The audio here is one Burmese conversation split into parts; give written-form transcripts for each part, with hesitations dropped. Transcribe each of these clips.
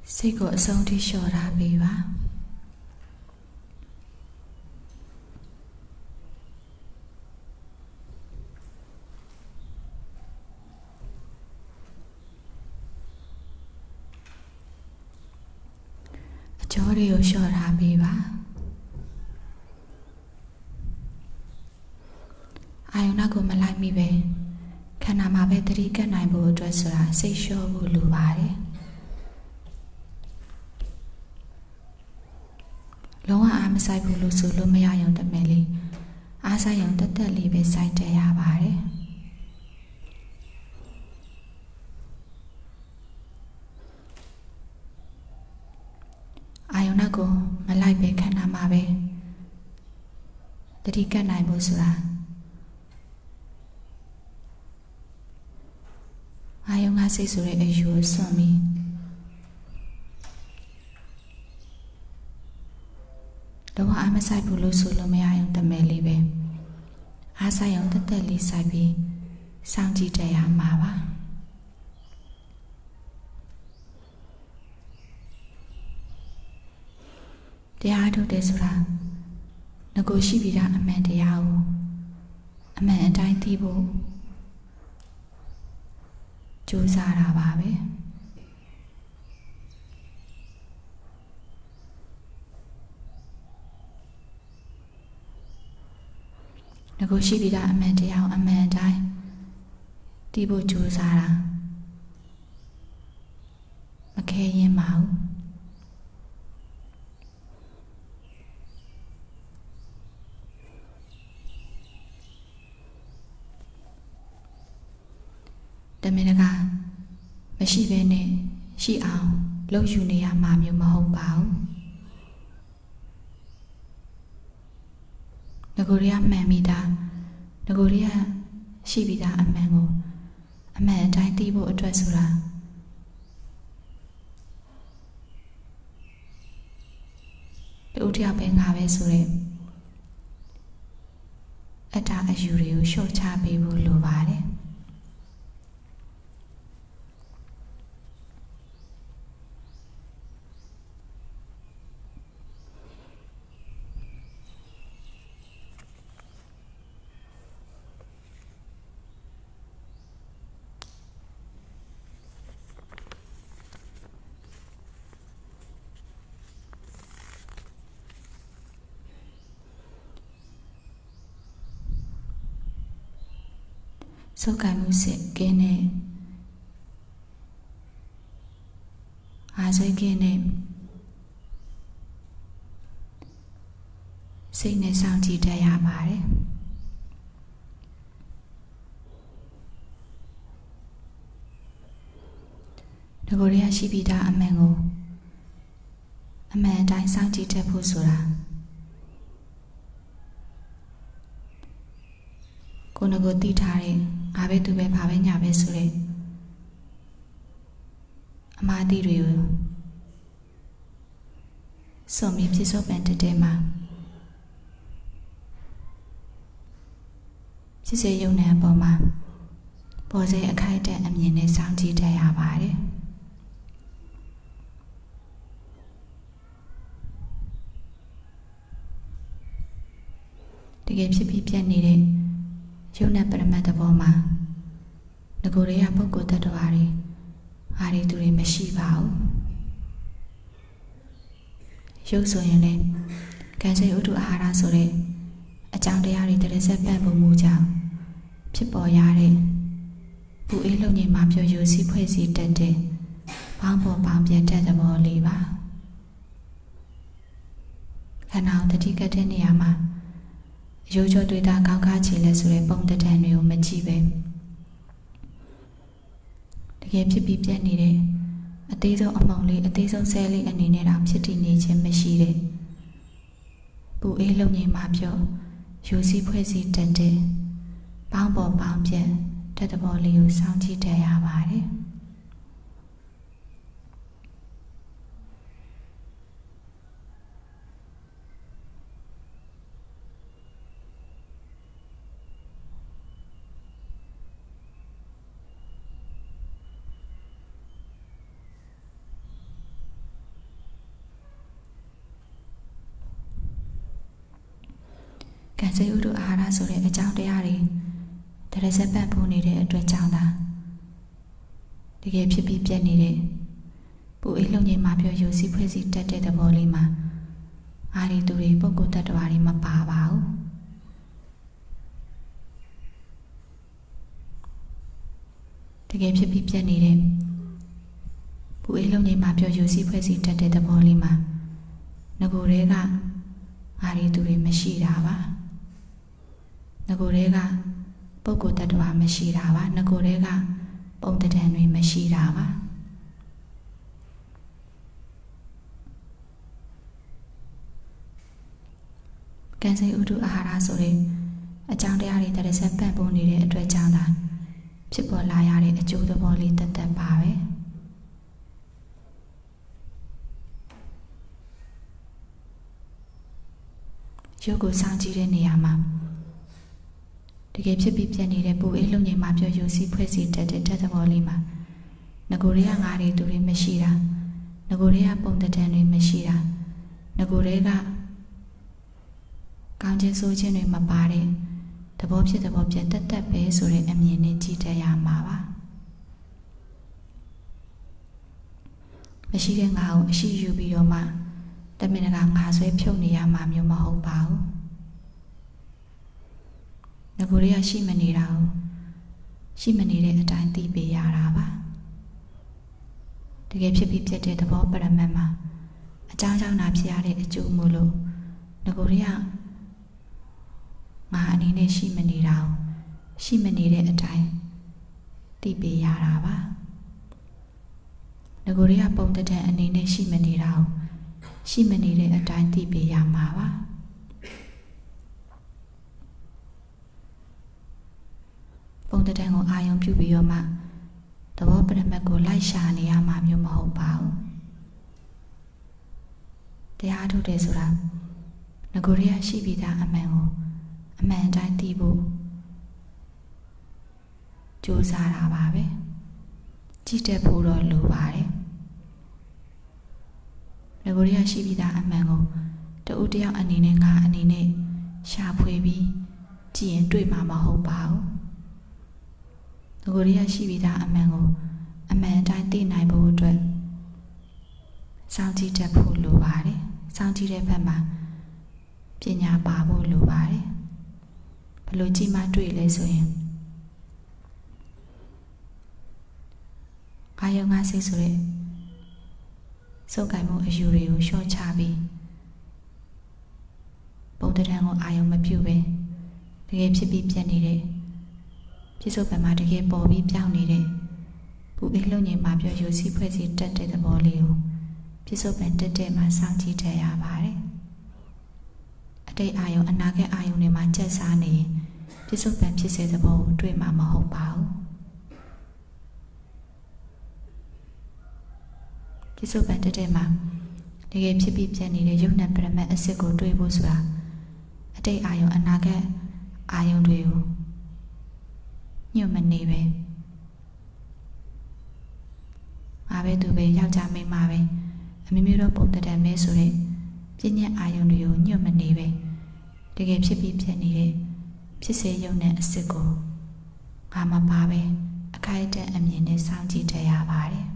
စိတ်ကိုအဆုံးထိလျှော့ထားပေးပါအကြောတွေကိုလျှော့ထားပေးပါအာယုဏကိုမလိုက်မိပဲခန္ဓာမှာပဲသတိကပ်နိုင်ဖို့အတွက်ဆိုတာစိတ်လျှော့ဖို့လိုပါတယ်လုံးဝအားမဆိုင်ဘူးလို့ဆိုလို့မရရုံတမဲ့လေးအားဆိုင်ရုံတက်တက်လေးပဲစိုက်တက်ရပါတယ်အာယုဏကိုမလိုက်ပဲခန္ဓာမှာပဲသတိကပ်နိုင်ဖို့ဆိုတာအာယုဏစိတ်ဆိုတဲ့အယူကိုစွန့်ပြီးလုံးဝအားမဆိုင်ဘူးလို့ဆိုလို့မရရင်တမဲလေးပဲအားဆိုင်အောင်တက်တက်လေးဆိုင်ပြီးစောင့်ကြည့်ကြရမှာပါတရားထုတ်တယ်ဆိုတာငကိုရှိပြီးသားအမှန်တရားကိုအမှန်အတိုင်းသိဖို့ကြိုးစားတာပါပဲငကိုရှိပြီးသားအမှန်တရားကိုအမှန်အတိုင်းသိဖို့ကြိုးစားတာမခဲရင်ပါဘူးတမင်တကာမရှိဘဲနဲ့ရှိအောင်လှုပ်ယူနေရမှာမျိုးမဟုတ်ပါဘူးငကိုတွေကမှန်ပြီးသားငကိုတွေကရှိပြီးသားအမှန်ကိုအမှန်အတိုင်းသိဖို့အတွက်ဆိုတာတူတယောက်ပဲငါပဲဆိုတဲ့အတ္တအယူတွေကိုလျှော့ချပေးဖို့လိုပါတယ်စုပ်ကိုင်မှုစစ်ကင်းနဲ့အားစိတ်ကင်းနဲ့စိတ်နဲ့စောင့်ကြည့်တတ်ရပါတယ်ဒီကိုရရှိပြီးသားအမှန်ကိုအမှန်အတိုင်းစောင့်ကြည့်တတ်ဖို့ဆိုတာကိုယ်ငကိုသိထားတဲ့အားပဲသူပဲဘာပဲညာပဲဆိုတဲ့အမှားအသည့်တွေကိုစွန့်ပြီးပြစ္ဆုတ်ပန်တက်တဲ့မှာဖြစ်စေယုံတဲ့အပေါ်မှာပေါ်စေအခိုက်အတန့်အမြင်နဲ့စောင့်ကြည့်တတ်ရပါတယ်တကယ်ဖြစ်ပြီးပြတ်နေတဲ့ယုံနဲ့ပရမတ်သဘောမှာငကိုတွေကပုဂ္ဂိုလ်တ attva တွေအားတွေသူတွေမရှိပါဘူးရုပ်ဆိုရင်လည်းကံစိတ်ဥဒ္ဓအာဟာရဆိုတဲ့အကြောင်းတရားတွေတရဆက်ပန့်ပုံမူကြောင့်ဖြစ်ပေါ်ရတဲ့ပူအေးလုံငြိမ်မှာပြောယူစည်းဖွဲ့စည်းတတ်တဲ့ဘောင်းပေါ်ဘောင်းပြတ်တဲ့သဘောလေးပါခန္ဓာကိုတတိကတ်တဲ့နေရာမှာရိုးချိုတွေ့တာကောင်းကားချေလဲဆိုတဲ့ပုံတံတန်တွေကိုမကြည့်ပဲတကယ်ဖြစ်ပြီးပြတ်နေတဲ့အသေးဆုံးအမုံလေးအသေးဆုံးဆဲလေးအနေနဲ့တောင်ဖြစ်တည်နေခြင်းမရှိတဲ့ပူအေးလုံငြိမ်မှာပြောယူစည်းဖွဲ့စည်းတတ်တဲ့ဘောင်းပေါ်ဘောင်းပြတ်တဲ့သဘောလေးကိုစောင့်ကြည့်တတ်ရပါတယ်ကံစိတ်ဥဒ္ဓအာဟာရဆိုတဲ့အကြောင်းတရားတွေတရဇက်ပန့်ဖို့နေတဲ့အတွက်ကြောင့်သာတကယ်ဖြစ်ပြီးပြတ်နေတဲ့ပူအေးလုံငြိမ်မှာပြောယူစည်းဖွဲ့စည်းတတ်တဲ့သဘောလေးမှာအားဒီသူတွေပုဂ္ဂိုလ်တ attva တွေမပါပါဘူးတကယ်ဖြစ်ပြီးပြတ်နေတဲ့ပူအေးလုံငြိမ်မှာပြောယူစည်းဖွဲ့စည်းတတ်တဲ့သဘောလေးမှာငကိုယ်တွေကအားဒီသူတွေမရှိတာပါငကိုယ်တွေကပုဂ္ဂိုလ်တ attva မရှိတာပါငကိုယ်တွေကပုံတံတွေမရှိတာပါကံစိတ်ဥဒ္ဓအာဟာရဆိုတဲ့အကြောင်းတရားတွေတရဇက်ပန့်ပိုးနေတဲ့အတွက်ကြောင့်သာဖြစ်ပေါ်လာရတဲ့အကျိုးသဘောလေးတတ်ပါပဲရုပ်ကိုစောင့်ကြည့်တဲ့နေရာမှာတကယ်ဖြစ်ပြီးပြတ်နေတဲ့ပူအေးလုံငြိမ်မှာပြောယူစည်းဖွဲ့စည်းတတ်တဲ့ဓာတ်သဘောလေးမှာငကိုယ်တွေကငါတွေသူတွေမရှိတာငကိုယ်တွေကပုံတံတွေမရှိတာငကိုယ်တွေကကောင်းခြင်းဆိုးခြင်းတွေမပါတဲ့သဘောဖြစ်သဘောပြတ်တတ်ပဲဆိုတဲ့အမြင်နဲ့ကြည့်တတ်ရမှာပါမရှိတဲ့ငါကိုအရှိယူပြီးတော့မှတမင်တကာငါဆွဲဖြုတ်နေရမှာမျိုးမဟုတ်ပါဘူးငကိုယ်တွေကရှိမနေတာကိုရှိမနေတဲ့အတိုင်းသိပေးရတာပါတကယ်ဖြစ်ပြီးပြတ်တဲ့သဘောပရမတ်မှာအကြောင်းကြောင့်နာဖြစ်ရတဲ့အကျိုးမို့လို့ငကိုယ်တွေကငါအနေနဲ့ရှိမနေတာကိုရှိမနေတဲ့အတိုင်းသိပေးရတာပါငကိုယ်တွေကပုံတံအနေနဲ့ရှိမနေတာကိုရှိမနေတဲ့အတိုင်းသိပေးရမှာပါပုံတံကိုအာယုံပြုပြီးတော့မှသဘောပရမတ်ကိုလိုက်ရှာနေရမှာမျိုးမဟုတ်ပါဘူးတရားထုတ်တယ်ဆိုတာငကိုယ်တွေကရှိပြီးသားအမှန်ကိုအမှန်တိုင်းသိဖို့ကြိုးစားတာပါပဲကြည့်တတ်ဖို့တော့လိုပါတယ်ငကိုယ်တွေကရှိပြီးသားအမှန်ကိုတဦးတယောက်အနေနဲ့ငါအနေနဲ့ရှာဖွေပြီးကြည့်ရင်တွေ့မှာမဟုတ်ပါဘူးငကိုယ်တွေကရှိပြီးသားအမှန်ကိုအမှန်တိုင်းသိနိုင်ဖို့အတွက်စောင့်ကြည့်တတ်ဖို့လိုပါတယ်စောင့်ကြည့်တဲ့ဘက်မှာပညာပါဖို့လိုပါတယ်ဘယ်လိုကြည့်မှတွေ့လဲဆိုရင်အာယုံငါစိတ်ဆိုတဲ့စုပ်ကိုင်မှုအယူတွေကိုလျှော့ချပြီးပုံတံကိုအာယုံမပြုပဲတကယ်ဖြစ်ပြီးပြတ်နေတဲ့ပြစ္ဆုတ်ပံမှာတကယ်ပေါ်ပြီးပြောင်းနေတဲ့ပူအေးလုံငြိမ်မှာပြောယူစည်းဖွဲ့စည်းတတ်တဲ့သဘောလေးကိုပြစ္ဆုတ်ပံတက်တဲ့မှာစောင့်ကြည့်တတ်ရပါတယ်အတိတ်အာယုံအနာဂတ်အာယုံတွေမှာကျက်စားနေရင်ပြစ္ဆုတ်ပံဖြစ်စေသဘောကိုတွေ့မှာမဟုတ်ပါဘူးပြစ္ဆုတ်ပံတက်တဲ့မှာတကယ်ဖြစ်ပြီးပြတ်နေတဲ့ယုတ်နံပရမတ်အစစ်ကိုတွေ့ဖို့ဆိုတာအတိတ်အာယုံအနာဂတ်အာယုံတွေကိုညွတ်မနေပဲငါပဲသူပဲယောက်ျားမိန်းမပဲအမျိုးမျိုးတော့ပုံတံမဲဆိုတဲ့ပြဉ္ညာအာယုံတွေကိုညွတ်မနေပဲတကယ်ဖြစ်ပြီးပြတ်နေတဲ့ဖြစ်စေယုံနဲ့အစစ်ကိုငါမပါပဲအခိုက်အတန့်အမြင်နဲ့စောင့်ကြည့်တတ်ရပါတယ်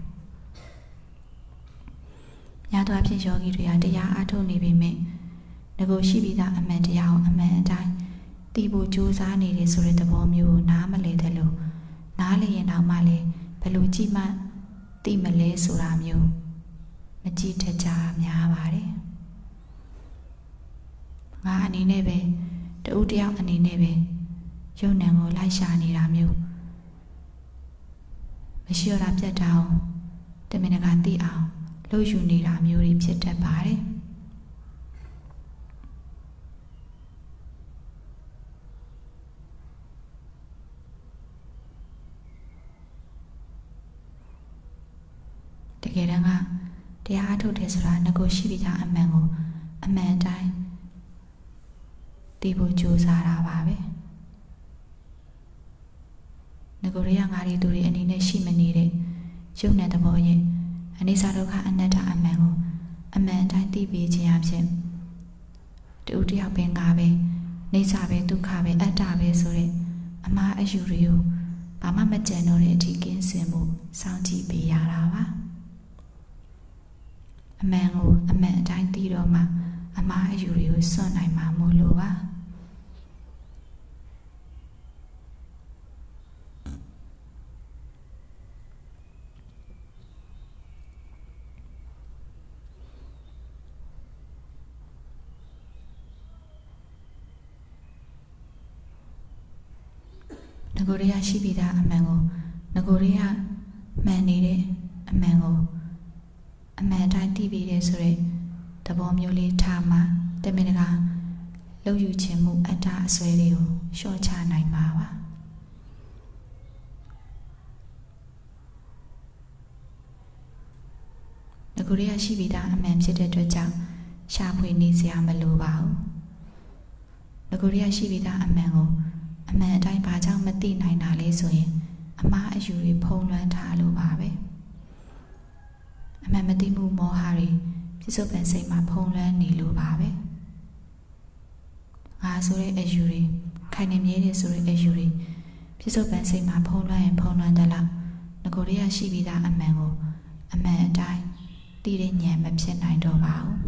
ညသောအဖြစ်ယောဂီတွေကတရားအားထုတ်နေပေမဲ့ငကိုရှိပြီးသားအမှန်တရားကိုအမှန်အတိုင်းသိဖို့ကြိုးစားနေတယ်ဆိုတဲ့သဘောမျိုးကိုနားမလည်သလိုနားလည်ရင်တော့မှလည်းဘယ်လိုကြည့်မှသိမလဲဆိုတာမျိုးမကြည့်တတ်ကြများပါတယ်ငါအနေနဲ့ပဲတဦးတယောက်အနေနဲ့ပဲယုံနံကိုလိုက်ရှာနေတာမျိုးမရှိရတာပြတ်တာအောင်တမင်တကာသိအောင်လို့ယူနေတာမျိုးတွေဖြစ်တတ်ပါတယ်တကယ်တမ်းကတရားအထုတ်တယ်ဆိုတာငကိုရှိပြီးသားအမှန်ကိုအမှန်တိုင်းသိဖို့ကြိုးစားတာပါပဲငကိုရရငါတွေသူတွေအနေနဲ့ရှိမနေတဲ့ယုံတဲ့သဘောရဲ့အနိစ္စဒုက္ခအနတ္တအမှန်ကိုအမှန်တိုင်းသိပေးခြင်းအဖြစ်တူတယောက်ပင်ငါပဲနေစာပဲဒုက္ခပဲအတ္တပဲဆိုတဲ့အမှားအယူတွေကိုဘာမှမကြံတော့တဲ့အထိကင်းစင်မှုစောင့်ကြည့်ပေးရတာပါအမှန်ကိုအမှန်အတိုင်းသိတော့မှအမှားအယူတွေကိုစွန့်နိုင်မှာမို့လို့ပါငကိုရီးယားရှိပြီးသားအမှန်ကိုငကိုရီးယားမှန်နေတဲ့အမှန်ကိုအမှန်တိုင်းသိပြီးတယ်ဆိုတဲ့သဘောမျိုးလေးထားမှတမင်တကာလှုပ်ယူခြင်းမှုအတ္တအစွဲလေးကိုလျှော့ချနိုင်ပါပါငကိုရီးယားရှိပြီးသားအမှန်ဖြစ်တဲ့အတွက်ကြောင့်ရှာဖွေနေစရာမလိုပါဘူးငကိုရီးယားရှိပြီးသားအမှန်ကိုအမှန်အတိုင်းဘာကြောင့်မသိနိုင်တာလဲဆိုရင်အမှားအယူတွေဖုံးလွှမ်းထားလို့ပါပဲအမှန်မသိမှုမောဟတွေပြစ္ဆုတ်ပန်စိတ်မှာဖုံးလွှမ်းနေလို့ပါပဲငါဆိုတဲ့အယူတွေခိုင်နေမြဲတယ်ဆိုတဲ့အယူတွေပြစ္ဆုတ်ပန်စိတ်မှာဖုံးလွှမ်းရင်ဖုံးလွှမ်းတယ်လို့ငကိုရီးယားရှိပြီးသားအမှန်ကိုအမှန်အတိုင်းသိတဲ့ဉာဏ်မဖြစ်နိုင်တော့ပါဘူး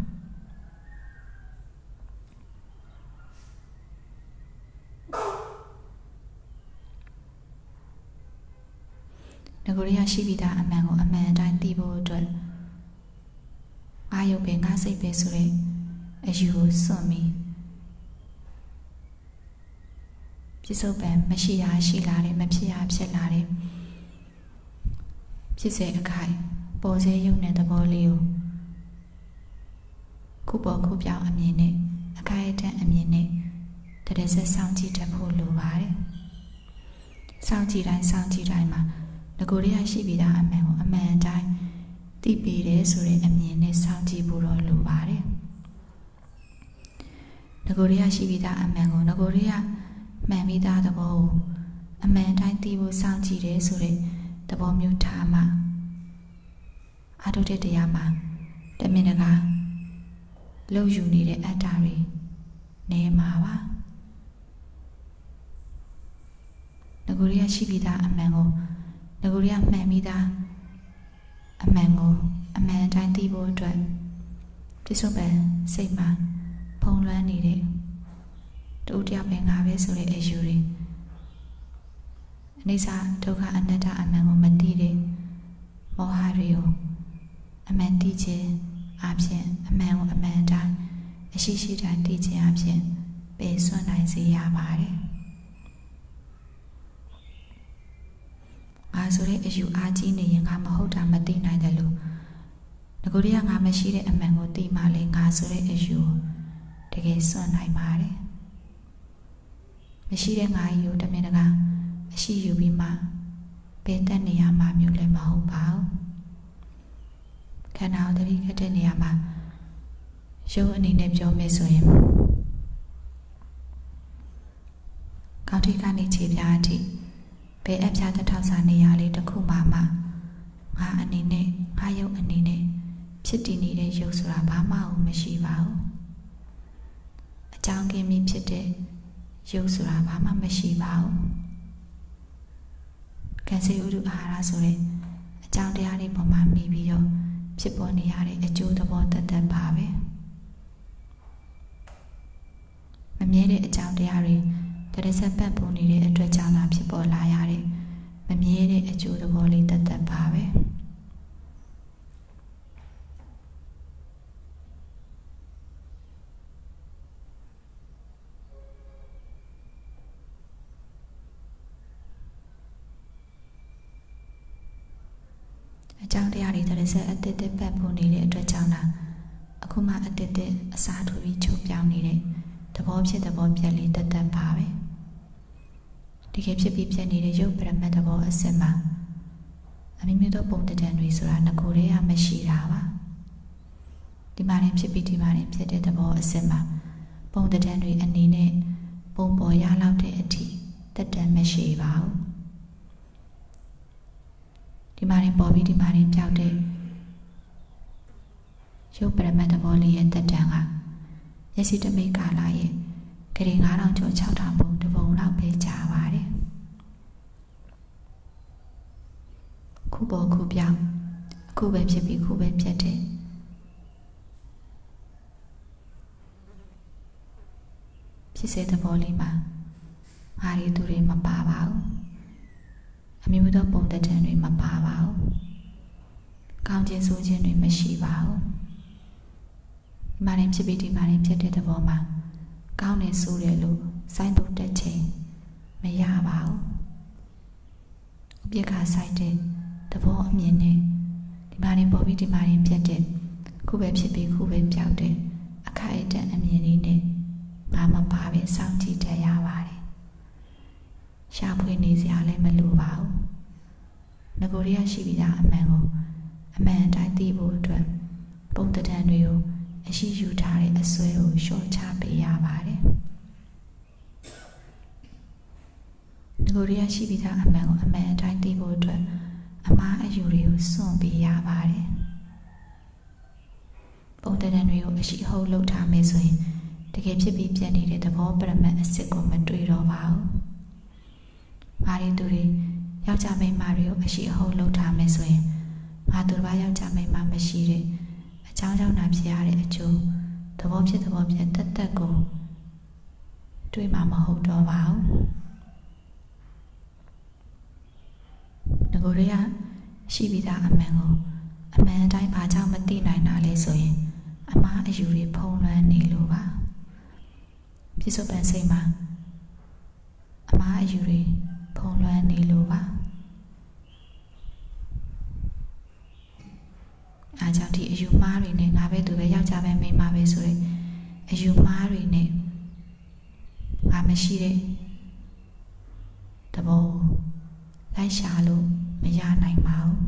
ငကိုရီးယားရှိပြီးသားအမှန်ကိုအမှန်အတိုင်းသိဖို့အတွက်ငါရုပ်ပဲငါစိတ်ပဲဆိုတဲ့အယူကိုစွန့်ပြီးပြစ္ဆုတ်ပံမရှိတာရှိလာတယ်မဖြစ်ရဖြစ်လာတယ်ဖြစ်စေအခိုင်ပေါ်စေရုပ်နဲ့သဘောလေးကိုခုပေါ်ခုပြောင်းအမြင်နဲ့အခိုင်အတန့်အမြင်နဲ့တရဆက်စောင့်ကြည့်တတ်ဖို့လိုပါတယ်စောင့်ကြည့်တိုင်းမှာငကိုရီးယားရှိပြီးသားအမှန်ကိုအမှန်အတိုင်းသိပေးတယ်ဆိုတဲ့အမြင်နဲ့စောင့်ကြည့်ဖို့တော့လိုပါတယ်ငကိုရီးယားရှိပြီးသားအမှန်ကိုငကိုရီးယားမှန်ပြီးသားသဘောကိုအမှန်တိုင်းသိဖို့စောင့်ကြည့်တယ်ဆိုတဲ့သဘောမျိုးထားမှအထုတဲ့တရားမှာတမင်တကာလှုပ်ယူနေတဲ့အတ္တတွေနေမှာပါငကိုရီးယားရှိပြီးသားအမှန်ကိုငကိုရီးယားမှန်ပြီးသားအမှန်ကိုအမှန်အတိုင်းသိဖို့အတွက်ပြစ္ဆုတ်ပံစိတ်မှာဖုံးလွှမ်းနေတဲ့တူတရားပဲငါပဲဆိုတဲ့အယူတွေအနိစ္စဒုက္ခအနတ္တအမှန်ကိုမသိတဲ့မောဟတွေကိုအမှန်သိခြင်းအပြင်အမှန်ကိုအမှန်တိုင်းအရှိရှိတိုင်းသိခြင်းအပြင်ပယ်စွန့်နိုင်စေရပါတယ်ငါဆိုတဲ့အယူအားကြီးနေရင်ငါမဟုတ်တာမသိနိုင်တယ်လို့ငကိုရီးယားငါမရှိတဲ့အမှန်ကိုသိမှလေငါဆိုတဲ့အယူတကယ်စွန့်နိုင်ပါတယ်မရှိတဲ့ငါကြီးကိုတမင်တကာအရှိယူပြီးမှပင်တက်နေရမှာမျိုးလည်းမဟုတ်ပါဘူးခန္ဓာကိုယ်တတိကတဲ့နေရာမှာရုပ်အနေနဲ့ပြောမယ်ဆိုရင်ကောင်းထိကနေခြေပြားအထိဘယ်အပြားတစ်ထောက်စာနေရာလေးတစ်ခုမှငါအနေနဲ့ငါရုပ်အနေနဲ့ဖြစ်တည်နေတဲ့ရုပ်ဆိုတာဘာမှမရှိပါဘူးအကြောင်းကင်းပြီးဖြစ်တဲ့ရုပ်ဆိုတာဘာမှမရှိပါဘူးကံစေဥဒုအာဟာရဆိုတဲ့အကြောင်းတရားတွေပေါ်မှာမိပြီးတော့ဖြစ်ပေါ်နေရတဲ့အကျိုးသဘောတသက်ပါပဲမမြဲတဲ့အကြောင်းတရားတွေတရဆက်ပတ်ပုံနေတဲ့အတွက်ကြောင့်သာဖြစ်ပေါ်လာရတဲ့မမြဲတဲ့အကျိုးသဘောလေးတသက်ပါပဲအကြောင်းတရားတွေတရဆက်အတစ်တစ်ပတ်ပုံနေတဲ့အတွက်ကြောင့်သာအခုမှအတစ်တစ်အစားထိုးပြီးချုပ်ပြောင်းနေတဲ့သဘောဖြစ်သဘောပြက်လေးတသက်ပါပဲတကယ်ဖြစ်ပြီးပြက်နေတဲ့ရုပ်ပရမတ်သဘောအစစ်မှာအမျိုးမျိုးသောပုံတံတွေဆိုတာငကိုယ်တည်းကမရှိတာပါဒီမှာရင်ဖြစ်ပြီးဒီမှာရင်ဖြစ်တဲ့သဘောအစစ်မှာပုံတံတွေအနေနဲ့ပုံပေါ်ရလောက်တဲ့အထိတက်တန်မရှိပါဘူးဒီမှာရင်ပေါ်ပြီးဒီမှာရင်ပြောက်တဲ့ရုပ်ပရမတ်သဘောလေးရဲ့တက်တန်ကမျက်စိတမိတ်ကာလာရဲ့ခတရီ9000ကျော်6000ပုံတပုံလောက်ပဲကြာပါတယ်ခုပေါ်ခုပြောင်းအခုပဲဖြစ်ပြီးခုပဲပြတ်တဲ့ဖြစ်စေသဘောလေးမှာငါရီသူတွေမပါပါဘူးအမျိုးသောပုံတံတွေမပါပါဘူးကောင်းခြင်းဆိုးခြင်းတွေမရှိပါဘူးဒီမှာရင်ဖြစ်ပြီးဒီမှာရင်ဖြစ်တဲ့သဘောမှာကောင်းတယ်ဆိုးတယ်လို့စိုင်းထုတ်တဲ့ချိန်မရပါဘူးဥပ္ပခါဆိုင်တဲ့သဘောအမြင်နဲ့ဒီမှာရင်ပေါ်ပြီးဒီမှာရင်ဖြစ်တဲ့ခုပဲဖြစ်ပြီးခုပဲပြောက်တဲ့အခိုက်အတန့်အမြင်လေးနဲ့ဘာမှပါပဲစောင့်ကြည့်တတ်ရပါတယ်ရှာဖွေနေစရာလည်းမလိုပါဘူးငကိုရီးယားရှိပြီးသားအမှန်ကိုအမှန်တိုင်းသိဖို့အတွက်ပုံတံတွေကိုအရှိယူထားတဲ့အစွဲကိုလျှော့ချပေးရပါတယ်ငကိုရီးယားရှိပြီးသားအမှန်ကိုအမှန်တိုင်းသိဖို့အတွက်အမှားအယူတွေကိုစွန့်ပေးရပါတယ်ပုံတံတွေကိုအရှိအဟုတ်လုပ်ထားမယ်ဆိုရင်တကယ်ဖြစ်ပြီးပြတ်နေတဲ့သဘောပရမတ်အစစ်ကိုမတွေ့တော့ပါဘူး။မာရီသူတွေယောက်ျားမိန်းမတွေကိုအရှိအဟုတ်လုပ်ထားမယ်ဆိုရင်ငါသူတစ်ပါးယောက်ျားမိန်းမမရှိတဲ့အကြောင်းကြောင့်နာဖြစ်ရတဲ့အကျိုးသဘောဖြစ်သဘောပြတ်တက်တက်ကိုတွေ့မှာမဟုတ်တော့ပါဘူး။ငကိုတွေကရှိပြီးသားအမှန်ကိုအမှန်တိုင်းဘာကြောင့်မသိနိုင်တာလဲဆိုရင်အမှားအယူတွေဖုံးလွှမ်းနေလို့ပါပြစ္ဆုတ်ပန်စိတ်မှာအမှားအယူတွေဖုံးလွှမ်းနေလို့ပါအားကြောင့်ဒီအယူမှားတွေနဲ့ငါပဲသူပဲယောက်ျားပဲမိန်းမပဲဆိုတဲ့အယူမှားတွေနဲ့ငါမရှိတဲ့သဘောလိုက်ရှာလို့မရနိုင်ပါဘူး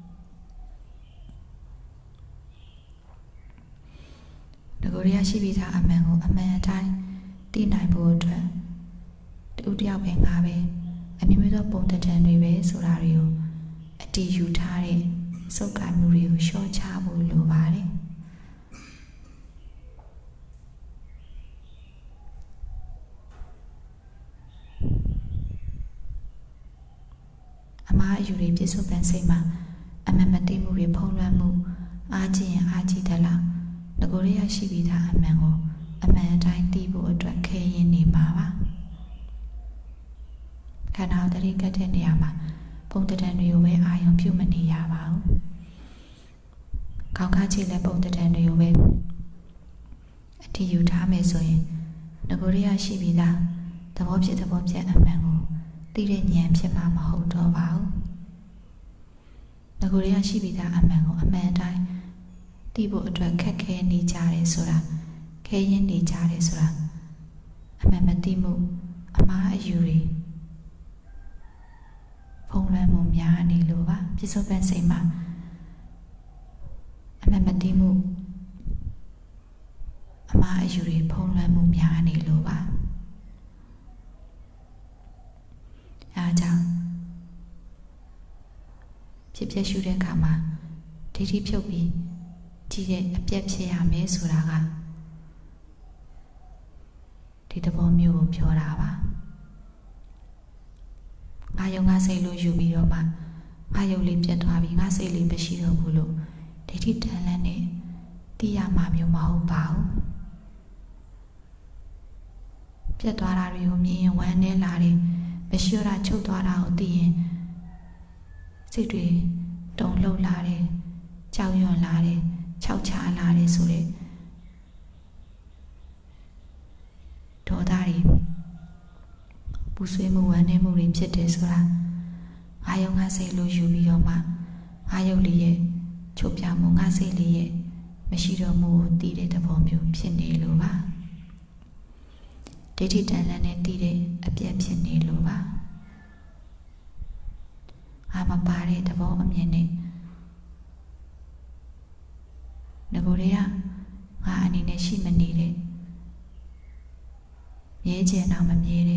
ငကိုရီးယားရှိပြီးသားအမှန်ကိုအမှန်အတိုင်းသိနိုင်ဖို့အတွက်တူတယောက်ပဲငါပဲအမျိုးမျိုးသောပုံတံတွေပဲဆိုတာတွေကိုအတည်ယူထားတဲ့စုပ်ကိုင်မှုတွေကိုလျှော့ချဖို့လိုပါတယ်အမှားအယူတွေပြစ္ဆုတ်ပန်စိတ်မှာအမှန်မသိမှုတွေဖုံးလွှမ်းမှုအားကြီးရင်အားကြီးသလားငကိုရီးယားရှိပြီးသားအမှန်ကိုအမှန်အတိုင်းသိဖို့အတွက်ခဲရင်နေမှာပါခန္ဓာတရိကတ်တဲ့နေရာမှာပုံတံတွေကိုပဲအာရုံပြုမနေရပါဘူးကောင်းကားချေတဲ့ပုံတံတွေကိုပဲအတည်ယူထားမယ်ဆိုရင်ငကိုရီးယားရှိပြီးသားသဘောဖြစ်သဘောပြတ်အမှန်ကိုသိတဲ့ဉာဏ်ဖြစ်မှာမဟုတ်တော့ပါဘူးငကိုရီးယားရှိပြီးသားအမှန်ကိုအမှန်တိုင်းသိဖို့အတွက်ခက်ခဲနေကြတယ်ဆိုတာခဲရင်နေကြတယ်ဆိုတာအမှန်မသိမှုအမှားအယူတွေဖုံးလွှမ်းမှုများနေလို့ပါပြစ္ဆုတ်ပန်စိတ်မှာအမှန်မသိမှုအမှားအယူတွေဖုံးလွှမ်းမှုများနေလို့ပါအားကြောင့်ဖြစ်ဖြစ်ရှုတဲ့အခါမှာဒိဋ္ဌိဖြုတ်ပြီးကြည့်တဲ့အပြတ်ဖြစ်ရမယ်ဆိုတာကဒီသဘောမျိုးကိုပြောတာပါငါယုံငါစိတ်လို့ယူပြီးတော့မှငါယုံလေးပြတ်သွားပြီးငါစိတ်လေးမရှိတော့ဘူးလို့ဒိဋ္ဌိတန်လန်းနဲ့သိရမှာမျိုးမဟုတ်ပါဘူးပြတ်သွားတာတွေကိုမြင်ရင်ဝမ်းနည်းလာတယ်မရှိတော့တာချုပ်သွားတာကိုသိရင်စိတ်တွေတုန်လှုပ်လာတယ်ကြောက်ရွံ့လာတယ်ခြောက်ချာလာတယ်ဆိုတဲ့ဒေါသတွေပူဆွေးမှုဝမ်းနည်းမှုတွေဖြစ်တယ်ဆိုတာငါယုံငါစိတ်လို့ယူပြီးတော့မှငါယုံလေးရဲ့ချုပ်ပြမှုငါစိတ်လေးရဲ့မရှိတော့မှုကိုသိတဲ့သဘောမျိုးဖြစ်နေလို့ပါဒိဋ္ဌိတန်လန်းနဲ့သိတဲ့အပြတ်ဖြစ်နေလို့ပါငါမပါတဲ့သဘောအမြင်နဲ့ငကိုတွေကငါအနေနဲ့ရှိမနေတဲ့မြဲကျင်တော့မမြဲ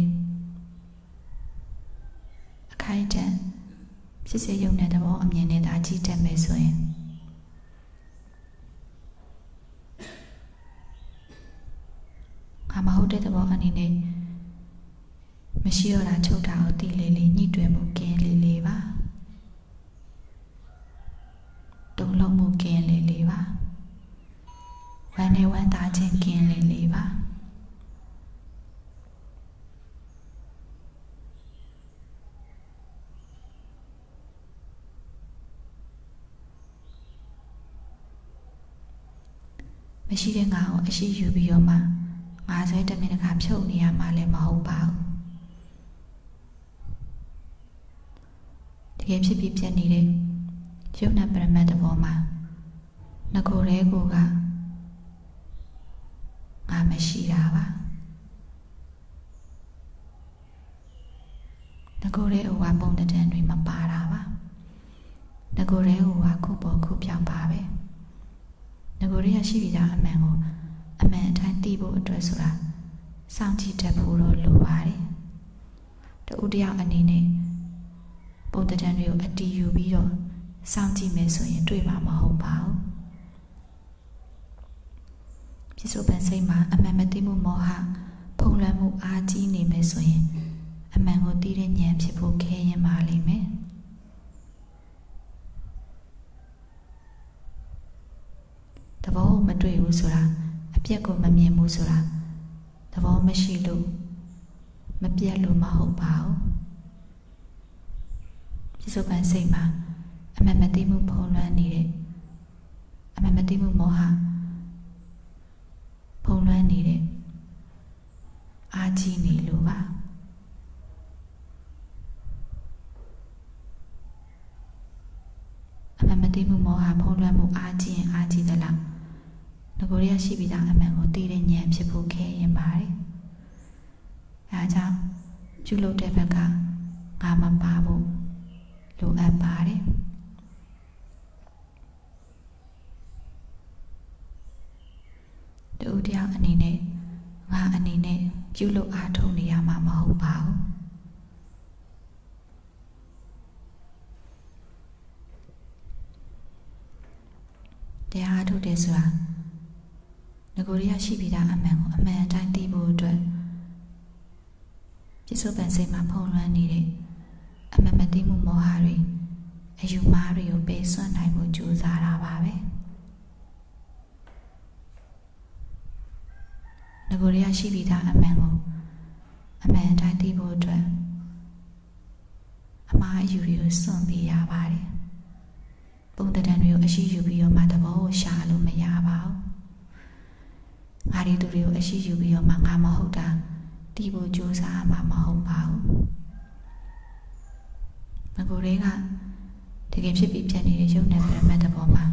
တဲ့အခိုက်အတန့်ဖြစ်စေရုံနဲ့သဘောအမြင်နဲ့သာကြည့်တတ်မယ်ဆိုရင်ငါမဟုတ်တဲ့သဘောအနေနဲ့မရှိတော့တာချုပ်တာကိုသိလေးလေးညှိတွယ်မှုကင်းလေးလေးပါတုံ့လုံးမှုကင်းလေးလေးပါဝမ်းနဲ့ဝမ်းသာခြင်းကင်းလေးလေးပါမရှိတဲ့ငါကိုအရှိယူပြီးတော့မှငါဆွဲတမင်တကာဖြုတ်နေရမှလည်းမဟုတ်ပါဘူးတကယ်ဖြစ်ပြီးပြတ်နေတဲ့ယုံနာပရမတ်သဘောမှာငကိုယ်ရဲကိုကငါမရှိတာပါငကိုယ်ရဲဟိုကပုံတံတွေမပါတာပါငကိုယ်ရဲဟိုကခုပေါ်ခုပြောင်းပါပဲငကိုယ်ရဲရှိပြီးသားအမှန်ကိုအမှန်အတိုင်းသိဖို့အတွက်ဆိုတာစောင့်ကြည့်တတ်ဖို့တော့လိုပါတယ်တဦးတယောက်အနေနဲ့ပုံတံတွေကိုအတီးယူပြီးတော့စောင့်ကြည့်မယ်ဆိုရင်တွေ့မှာမဟုတ်ပါဘူးပြစ္ဆုတ်ပန်စိတ်မှာအမှန်မသိမှုမောဟဖုံးလွှမ်းမှုအားကြီးနေမယ်ဆိုရင်အမှန်ကိုသိတဲ့ဉာဏ်ဖြစ်ဖို့ခဲရင်ပါလိမ့်မယ်သဘောကိုမတွေ့ဘူးဆိုတာအပြက်ကိုမမြင်ဘူးဆိုတာသဘောမရှိလို့မပြတ်လို့မဟုတ်ပါဘူးပြစ္ဆုတ်ပန်စိတ်မှာအမှန်မသိမှုဖုံးလွှမ်းနေတဲ့အမှန်မသိမှုမောဟဖုံးလွှမ်းနေတဲ့အားကြီးနေလို့ပါအမှန်မသိမှုမောဟဖုံးလွှမ်းမှုအားကြီးရင်အားကြီးသလားငကိုယ်ရရှိပြီးသားအမှန်ကိုသိတဲ့ဉာဏ်ဖြစ်ဖို့ခဲရင်ပါတယ်အဲဒါကြောင့်ပြုလုပ်တဲ့ဘက်ကငါမပါဘူးလိုအပ်ပါတယ်တူတယောက်အနေနဲ့ငါအနေနဲ့ပြုလုပ်အားထုတ်နေရမှာမဟုတ်ပါဘူးတရားအားထုတ်တယ်ဆိုတာငကိုယ်ရရှိပြီးသားအမှန်ကိုအမှန်အတိုင်းသိဖို့အတွက်ပြစ္ဆုတ်ပန်စိတ်မှာဖုံးလွှမ်းနေတဲ့အမှန်မသိမှုမောဟတွေအယူမှားတွေကိုပယ်စွန့်နိုင်မှုကြိုးစားတာပါပဲငကိုယ်ရရှိပြီးသားအမှန်ကိုအမှန်အတိုင်းသိဖို့အတွက်အမှားအယူတွေကိုစွန့်ပေးရပါတယ်ပုံတံတွေကိုအရှိယူပြီးတော့မှသဘောကိုရှာလို့မရပါဘူးငါဒီသူတွေကိုအရှိယူပြီးတော့မှငါမဟုတ်တာသိဖို့ကြိုးစားမှာမဟုတ်ပါဘူးငကိုယ်တွေကတကယ်ဖြစ်ပြီးပြတ်နေတဲ့ရုပ်နဲ့ပရမတ်သဘောမှာ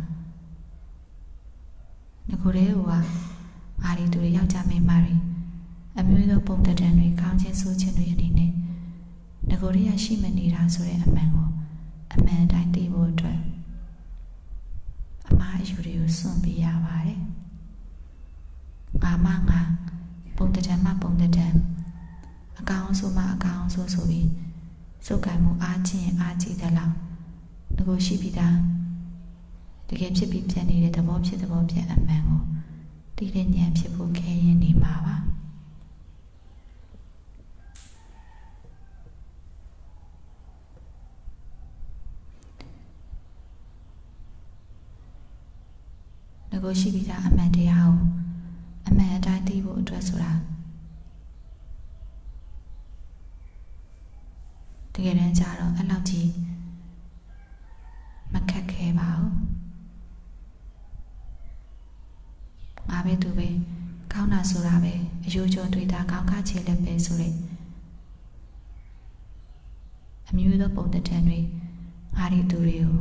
ငကိုယ်တွေကငါဒီသူတွေယောက်ျားမိန်းမတွေအမျိုးသောပုံတံတွေကောင်းခြင်းဆိုးခြင်းတွေအနေနဲ့ငကိုယ်တွေကရှိမနေတာဆိုတဲ့အမှန်ကိုအမှန်တိုင်းသိဖို့အတွက်အမှားအယူတွေကိုစွန့်ပေးရပါတယ်ငါမှငါပုံတံမှပုံတံအကောင်ဆိုမှအကောင်ဆိုပြီးစုပ်ကိုင်မှုအားချင်းအားကြီးသလားငကိုရှိပြီးသားတကယ်ဖြစ်ပြီးပြတ်နေတဲ့သဘောဖြစ်သဘောပြတ်အမှန်ကိုသိတဲ့ဉာဏ်ဖြစ်ဖို့ခဲရင်နေမှာပါငကိုရှိပြီးသားအမှန်တရားကိုအမှန်အတိုင်းသိဖို့အတွက်ဆိုတာတကယ်တမ်းကျတော့အဲ့လောက်ကြီးမခက်ခဲပါဘူးငါပဲသူပဲကောင်းတာဆိုတာပဲအယိုးကျော်တွေ့တာကောင်းကားချေလက်ပဲဆိုတဲ့အမျိုးသောပုံတံတွေငါဒီသူတွေကို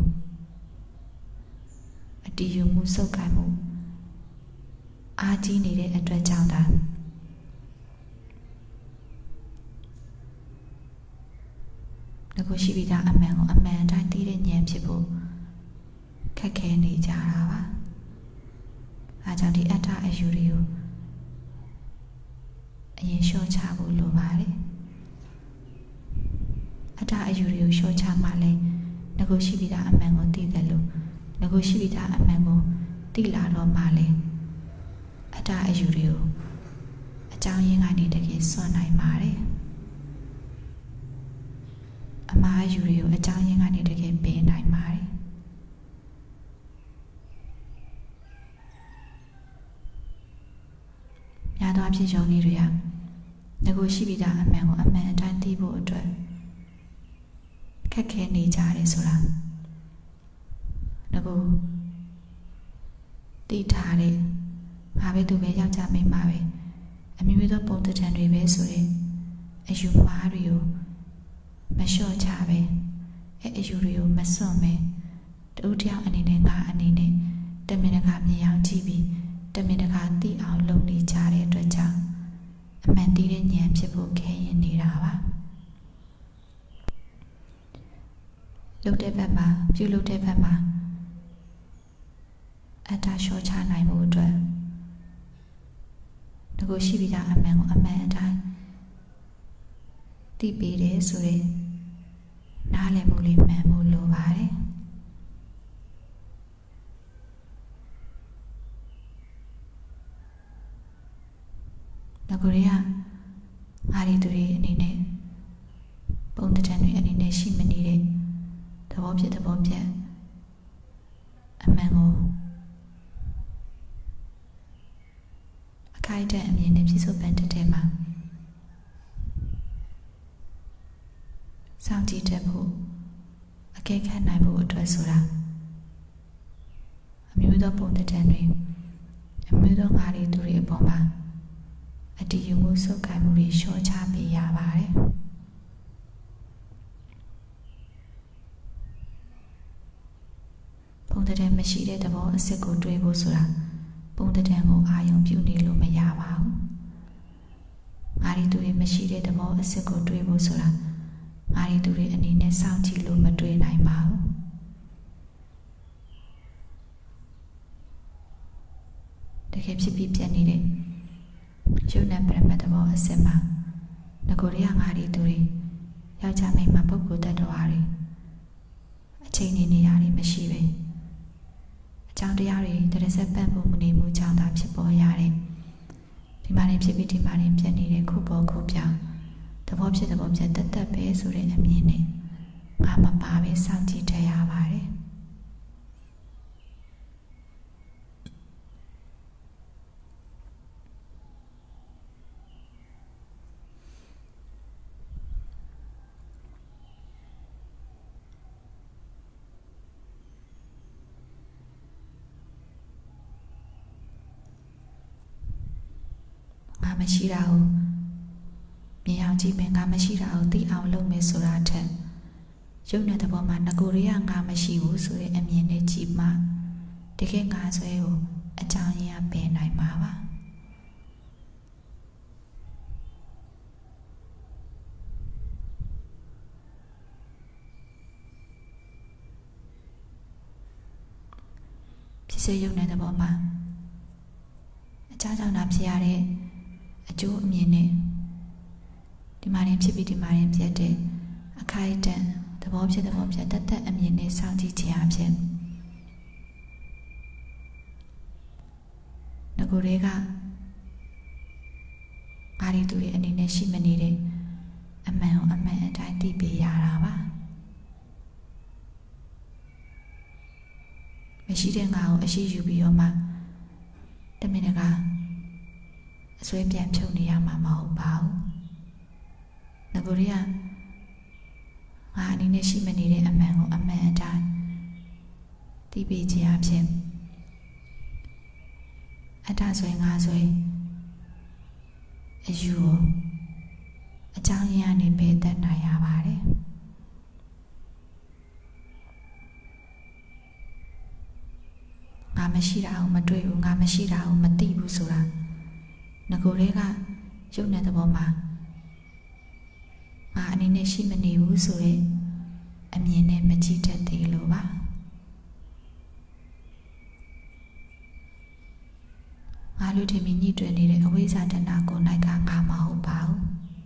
အတီးယူမှုစုပ်ကိုင်မှုအားကြီးနေတဲ့အတွက်ကြောင့်ဒါငကိုရှိပြီးသားအမှန်ကိုအမှန်တိုင်းသိတဲ့ဉာဏ်ဖြစ်ဖို့ခက်ခဲနေကြတာပါအားကြောင့်ဒီအတ္တအယူတွေကိုအရင်လျှော့ချဖို့လိုပါတယ်အတ္တအယူတွေကိုလျှော့ချမှလည်းငကိုရှိပြီးသားအမှန်ကိုသိတယ်လို့ငကိုရှိပြီးသားအမှန်ကိုသိလာတော့မှလည်းအတ္တအယူတွေကိုအကြောင်းရင်းကနေတကယ်စွန့်နိုင်ပါတယ်အမှားအယူတွေကိုအကြောင်းရင်းကနေတကယ်ပယ်နိုင်ပါတယ်များသောအားဖြင့်ယောဂီတွေကငကိုရှိပြီးသားအမှန်ကိုအမှန်အတိုင်းသိဖို့အတွက်ခက်ခဲနေကြတယ်ဆိုတာငကိုသိထားတဲ့ငါပဲသူပဲယောက်ျားမိန်းမပဲအမျိုးမျိုးသောပုံသဏ္ဍာန်တွေပဲဆိုတဲ့အယူမှားတွေကိုမလျှော့ချပဲအယူတွေကိုမစွန့်ပဲတူတယောက်အနေနဲ့ငါအနေနဲ့တမင်တကာမြင်အောင်ကြည့်ပြီးတမင်တကာသိအောင်လုပ်နေကြတဲ့အတွက်ကြောင့်အမှန်တည်တဲ့ဉာဏ်ဖြစ်ဖို့ခဲရင်နေတာပါလုပ်တဲ့ဘက်မှာပြုလုပ်တဲ့ဘက်မှာအတားလျှော့ချနိုင်မှုအတွက်တကူရှိပြီးသားအမှန်ကိုအမှန်အတိုင်းသိပေးတယ်ဆိုရင်နားလည်မှုလေးမှန်မှုလိုပါတယ်ငါတို့ကငါရီသူတွေအနေနဲ့ပုံသဏ္ဍာန်တွေအနေနဲ့ရှိမနေတဲ့သဘောဖြစ်သဘောပြတ်အမှန်ကိုအခိုက်အတန့်အမြင်နဲ့ပြည့်စုံပန်းတဲ့မှာစောင့်ကြည့်တတ်ဖို့အကဲခတ်နိုင်ဖို့အတွက်ဆိုတာအမျိုးသောပုံသဏ္ဍာန်တွေအမျိုးသောငါရီသူတွေအပေါ်မှာအတည်ယူမှုစုပ်ကိုင်မှုတွေလျှော့ချပေးရပါတယ်ပုံသဏ္ဍာန်မရှိတဲ့သဘောအစစ်ကိုတွေးဖို့ဆိုတာပုံသဏ္ဍာန်ကိုအာရုံပြုနေလို့မရပါဘူးငါရီသူတွေမရှိတဲ့သဘောအစစ်ကိုတွေးဖို့ဆိုတာငါရီသူတွေအနေနဲ့စောင့်ကြည့်လို့မတွေးနိုင်ပါဘူးတကယ်ဖြစ်ပြီးပြတ်နေတဲ့ရုပ်နဲ့ပရမတ်သဘောအစစ်မှာငကိုရီးယားငါရီသူတွေယောက်ျားမိန်းမပုဂ္ဂိုလ်တ attva တွေအချိန်နေရတွေမရှိပဲအကြောင်းတရားတွေတရဆက်ပတ်ဖို့မနေမှုကြောင့်သာဖြစ်ပေါ်ရတယ်ဒီမှာနေဖြစ်ပြီးဒီမှာနေပြတ်နေတဲ့ခုပေါ်ခုပြောင်းသဘောဖြစ်သဘောပြတ်တတ်ပဲဆိုတဲ့အမြင်နဲ့ငါမပါပဲစောင့်ကြည့်တတ်ရပါတယ်မရှိတာကိုမြင်အောင်ကြည့်မယ်ငါမရှိတာကိုသိအောင်လုပ်မယ်ဆိုတာထက်ရုပ်နဲ့သဘောမှာငကိုရီးယားငါမရှိဘူးဆိုတဲ့အမြင်နဲ့ကြည့်မှတကယ်ငါဆွဲကိုအကြောင်းရင်းပယ်နိုင်မှာပါဖြစ်စေရုပ်နဲ့သဘောမှာအကြောင်းကြောင့်သာဖြစ်ရတဲ့အကျိုးအမြင်နဲ့ဒီမှာရင်ဖြစ်ပြီးဒီမှာရင်ပြတ်တဲ့အခိုက်အတန့်သဘောဖြစ်သဘောပြတ်တတ်အမြင်နဲ့စောင့်ကြည့်ခြင်းအဖြစ်ငကိုတွေကငါရီသူတွေအနေနဲ့ရှိမနေတဲ့အမှန်ကိုအမှန်အတိုင်းသိပေးရတာပါမရှိတဲ့ငါကိုအရှိယူပြီးတော့မှတမင်တကာအစွဲပြန်ဖြုတ်နေရမှာမဟုတ်ပါဘူးငကိုရီးယားငါအနေနဲ့ရှိမနေတဲ့အမှန်ကိုအမှန်အတိုင်းသိပေးခြင်းအဖြစ်အတ္တဆွဲငါဆွဲအယူကိုအကြောင်းရင်းကနေပယ်တတ်နိုင်ရပါတယ်ငါမရှိတာကိုမတွေ့ဘူးငါမရှိတာကိုမသိဘူးဆိုတာငကိုတွေကရုပ်နဲ့သဘောမှာငါအနေနဲ့ရှိမနေဘူးဆိုတဲ့အမြင်နဲ့မကြည့်တတ်သေးလို့ပါငါလူထင်မြင်ညှိတွယ်နေတဲ့အဝိဇ္ဇာတဏှာကိုနိုင်ကငါမဟုတ်ပါဘူး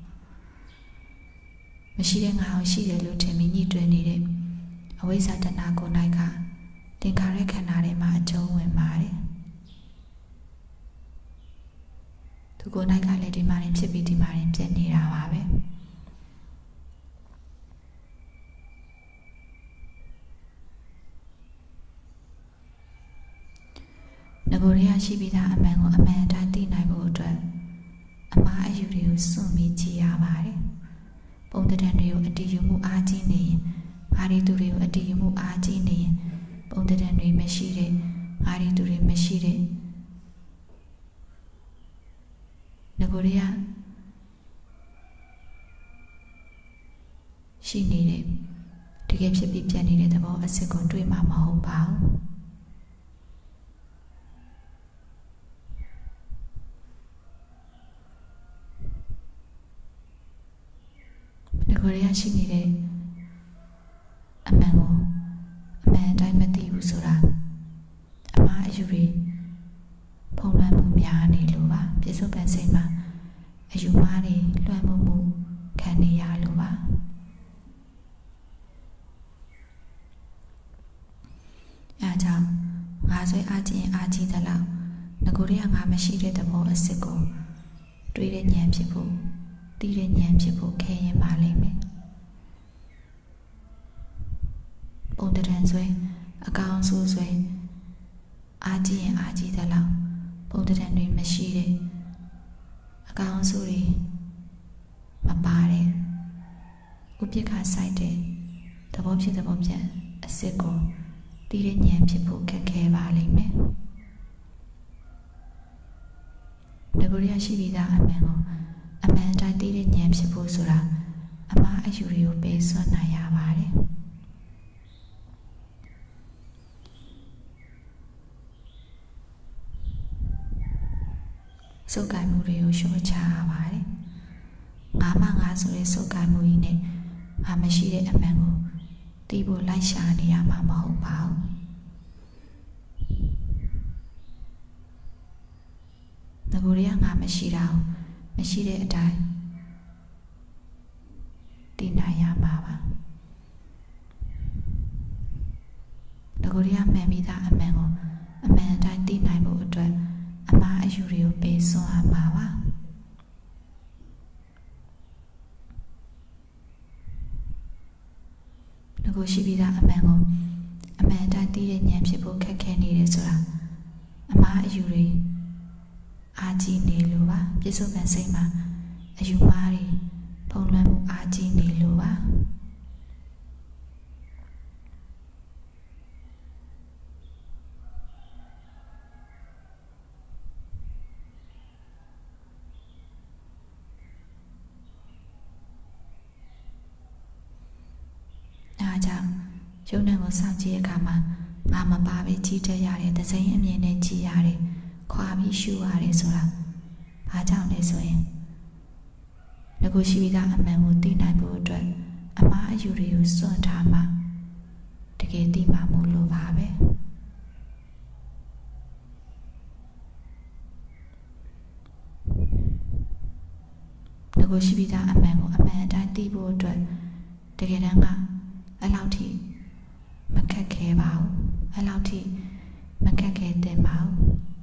မရှိတဲ့ငါကိုရှိတယ်လို့ထင်မြင်ညှိတွယ်နေတဲ့အဝိဇ္ဇာတဏှာကိုနိုင်ကသင်္ခါရခန္ဓာထဲမှာအကျုံးဝင်ပါတယ်သူကိုယ်၌ကလည်းဒီမှာရင်ဖြစ်ပြီးဒီမှာရင်ပြည့်နေတာပါပဲငကိုရီးယားရှိပြီးသားအမှန်ကိုအမှန်တိုင်းသိနိုင်ဖို့အတွက်အမှားအယူတွေကိုစွန့်ပြီးကြည့်ရပါတယ်ပုံသဏ္ဍာန်တွေကိုအတည်ယူမှုအားကြီးနေရင်ငါရီသူတွေကိုအတည်ယူမှုအားကြီးနေရင်ပုံသဏ္ဍာန်တွေမရှိတဲ့ငါရီသူတွေမရှိတဲ့ငကိုရီးယားရှိနေတဲ့တကယ်ဖြစ်ပြီးပြတ်နေတဲ့သဘောအစစ်ကိုတွေ့မှာမဟုတ်ပါဘူးငကိုရီးယားရှိနေတဲ့အမှန်ကိုအမှန်တိုင်းမသိဘူးဆိုတာအမှားအယူတွေဖုံးလွှမ်းမှုများနေလို့ပါပြစ္ဆုတ်ပန်စိတ်မှာအယူမှားတွေလွှမ်းမိုးမှုခံနေရလို့ပါအဲကြောင့်ငါဆွဲအားချင်းအားကြီးသလောက်ငကိုရီးယားငါမရှိတဲ့သဘောအစစ်ကိုတွေးတဲ့ဉာဏ်ဖြစ်ဖို့သိတဲ့ဉာဏ်ဖြစ်ဖို့ခဲရင်ပါလိမ့်မယ်ပုံသဏ္ဍာန်ဆွဲအကောင်ဆိုးဆွဲအားကြီးရင်အားကြီးသလောက်ပုံသဏ္ဍာန်တွေမရှိတဲ့အကောင်ဆိုးတွေမပါတဲ့ဥပိ္ပခဆိုင်တဲ့သဘောဖြစ်သဘောပြတ်အစစ်ကိုသိတဲ့ဉာဏ်ဖြစ်ဖို့ခက်ခဲပါလိမ့်မယ်ငကိုရီးယားရှိပြီးသားအမှန်ကိုအမှန်တိုင်းသိတဲ့ဉာဏ်ဖြစ်ဖို့ဆိုတာအမှားအယူတွေကိုပေးစွန့်နိုင်ရပါတယ်စုပ်ကိုင်မှုတွေကိုလျှော့ချရပါတယ်ငါမှငါဆိုတဲ့စုပ်ကိုင်မှုကြီးနဲ့ငါမရှိတဲ့အမှန်ကိုသိဖို့လိုက်ရှာနေရမှာမဟုတ်ပါဘူးငကိုရီးယားငါမရှိတာကိုမရှိတဲ့အတိုင်းသိနိုင်ရမှာပါငကိုရီးယားမှန်ပြီးသားအမှန်ကိုအမှန်အတိုင်းသိနိုင်ဖို့အတွက်အမှားအယူတွေကိုပေးစွန့်ရမှာပါငကိုရှိပြီးသားအမှန်ကိုအမှန်အတိုင်းသိတဲ့ဉာဏ်ဖြစ်ဖို့ခက်ခဲနေတယ်ဆိုတာအမှားအယူတွေအားကြီးနေလို့ပါပြစ္ဆုတ်ပန်စိတ်မှာအယူမှားတွေဖုံးလွှမ်းမှုအားကြီးနေလို့ပါအားကြောင့်ယုံနဲ့ကိုစောင့်ကြည့်တဲ့အခါမှာငါမပါပဲကြီးတက်ရတယ်သစိမ်းအမြင်နဲ့ကြည့်ရတယ်ခွာပြီးရှူရတယ်ဆိုတာဘာကြောင့်လဲဆိုရင်ငကိုရှိပြီးသားအမှန်ကိုသိနိုင်ဖို့အတွက်အမှားအယူတွေကိုစွန့်ထားမှတကယ်သိမှမို့လို့ပါပဲငကိုရှိပြီးသားအမှန်ကိုအမှန်အတိုင်းသိဖို့အတွက်တကယ်တမ်းကအဲ့လောက်ထိမခက်ခဲပါဘူးအဲ့လောက်ထိမခက်ခဲတင်ပါဘူး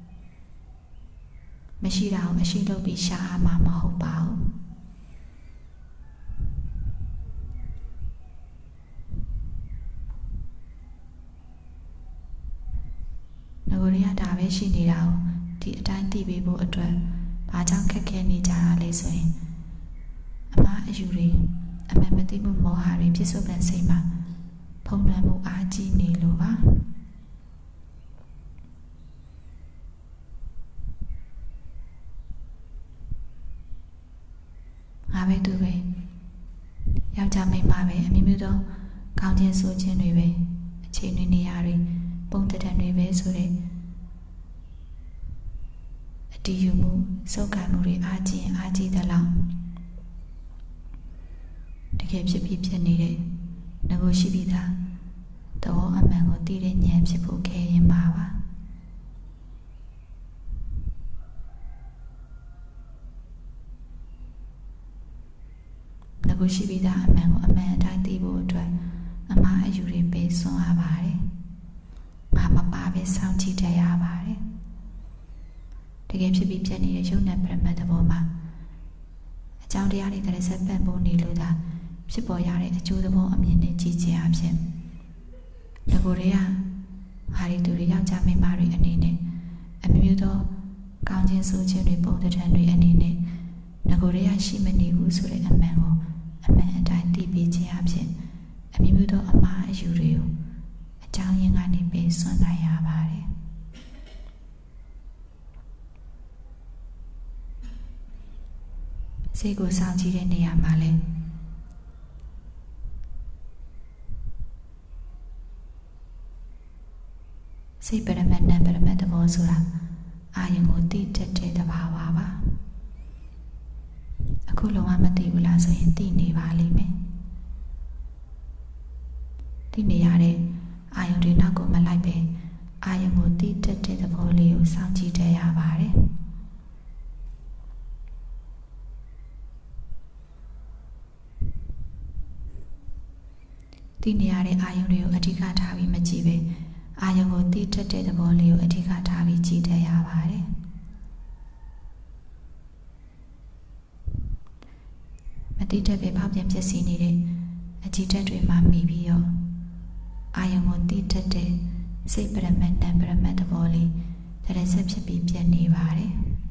မရှိတာကိုအရှိလုပ်ပြီးရှားမှာမဟုတ်ပါဘူးငကိုရီးယားဒါပဲရှိနေတာကိုဒီအတိုင်းသိပေးဖို့အတွက်ဘာကြောင့်ခက်ခဲနေကြတာလဲဆိုရင်အမှားအယူတွေအမှန်မသိမှုမောဟတွေပြစ္ဆုတ်ပန်စိတ်မှာဖုံးလွှမ်းမှုအားကြီးနေလို့ပါငါပဲသူပဲယောက်ျားမိန်းမပဲအမျိုးမျိုးသောကောင်းခြင်းဆိုခြင်းတွေပဲအခြေအနေနေရာတွေပုံသဏ္ဍာန်တွေပဲဆိုတဲ့အတည်ယူမှုစုပ်ကိုင်မှုတွေအားကြီးသလောက်တကယ်ဖြစ်ပြီးဖြစ်နေတဲ့ငကိုရှိပြီးသားသဘောအမှန်ကိုသိတဲ့ဉာဏ်ဖြစ်ဖို့ခဲရင်ပါပါငကိုရှိပြီးသားအမှန်ကိုအမှန်အတိုင်းသိဖို့အတွက်အမှားအယူတွေပေးစွန့်ရပါတယ်ငါမပါပဲစောင့်ကြည့်တတ်ရပါတယ်တကယ်ဖြစ်ပြီးပြတ်နေတဲ့ရုပ်နဲ့ပရမတ်သဘောမှာအကြောင်းတရားတွေတဲ့ဆက်ပံ့ပိုးနေလို့သာဖြစ်ပေါ်ရတဲ့အကျိုးသဘောအမြင်နဲ့ကြည့်ခြင်းအဖြစ်ငကိုယ်တွေကဟာရီသူတွေယောက်ျားမိန်းမတွေအနေနဲ့အမျိုးသောကောင်းခြင်းဆိုးခြင်းတွေပုံသဏ္ဍာန်တွေအနေနဲ့ငကိုယ်တွေကရှိမနေဘူးဆိုတဲ့အမှန်ကိုအမှန်အတိုင်းသိပြီးခြင်းအဖြစ်အမျိုးသောအမှားအယူတွေကိုအကြောင်းရင်းကနေပေးစွန့်နိုင်ရပါတယ်စိတ်ကိုစောင့်ကြည့်တဲ့နေရာမှာလဲစိတ်ပရမတ်နဲ့ပရမတ်သဘောဆိုတာအာယုံကိုသိတတ်တဲ့သဘာဝပါအခုလုံးဝမသိဘူးလားဆိုရင်သိနေပါလိမ့်မယ်သိနေရတဲ့အာယုံတွေနောက်ကိုမလိုက်ပဲအာယုံကိုသိတတ်တဲ့သဘောလေးကိုစောင့်ကြည့်တတ်ရပါတယ်သိနေရတဲ့အာယုံတွေကိုအဓိကထားပြီးမကြည့်ပဲအာယုံကိုသိတတ်တဲ့သဘောလေးကိုအဓိကထားပြီးကြည့်တတ်ရပါတယ်မသိတတ်ပဲဖောက်ပြန်ဖြစ်စီနေတဲ့အကြည့်တက်တွေမှမိပြီးတော့အာယုံကိုသိတတ်တဲ့စိတ်ပရမတ်နဲ့ပရမတ်သဘောလေးတဲ့ဆက်ဖြစ်ပြီးပြတ်နေပါတယ်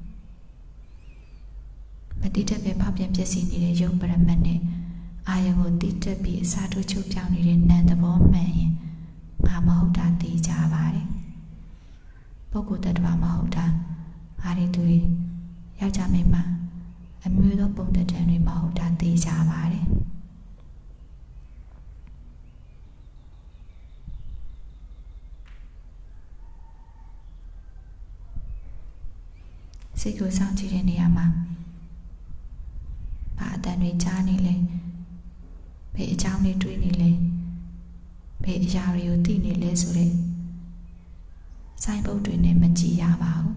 မသိတတ်ပဲဖောက်ပြန်ဖြစ်စီနေတဲ့ရုပ်ပရမတ်နဲ့အာယုံကိုသိတတ်ပြီးအစားထိုးချုပ်ပြောင်းနေတဲ့နာမ်သဘောမှန်ရင်ငါမဟုတ်တာသိကြပါတယ်ပုဂ္ဂိုလ်တ attva မဟုတ်တာဟာရီသူတွေယောက်ျားမိန်းမအမျိုးသောပုံသဏ္ဍာန်တွေမဟုတ်တာသိကြပါတယ်စိတ်ကိုစောင့်ကြည့်တဲ့နေရာမှာဘာအတန်တွေကြားနေလဲဘယ်အကြောင်းတွေတွေးနေလဲဘယ်အရာတွေကိုသိနေလဲဆိုတဲ့စိုင်းပုတ်တွေနဲ့မကြည့်ရပါဘူး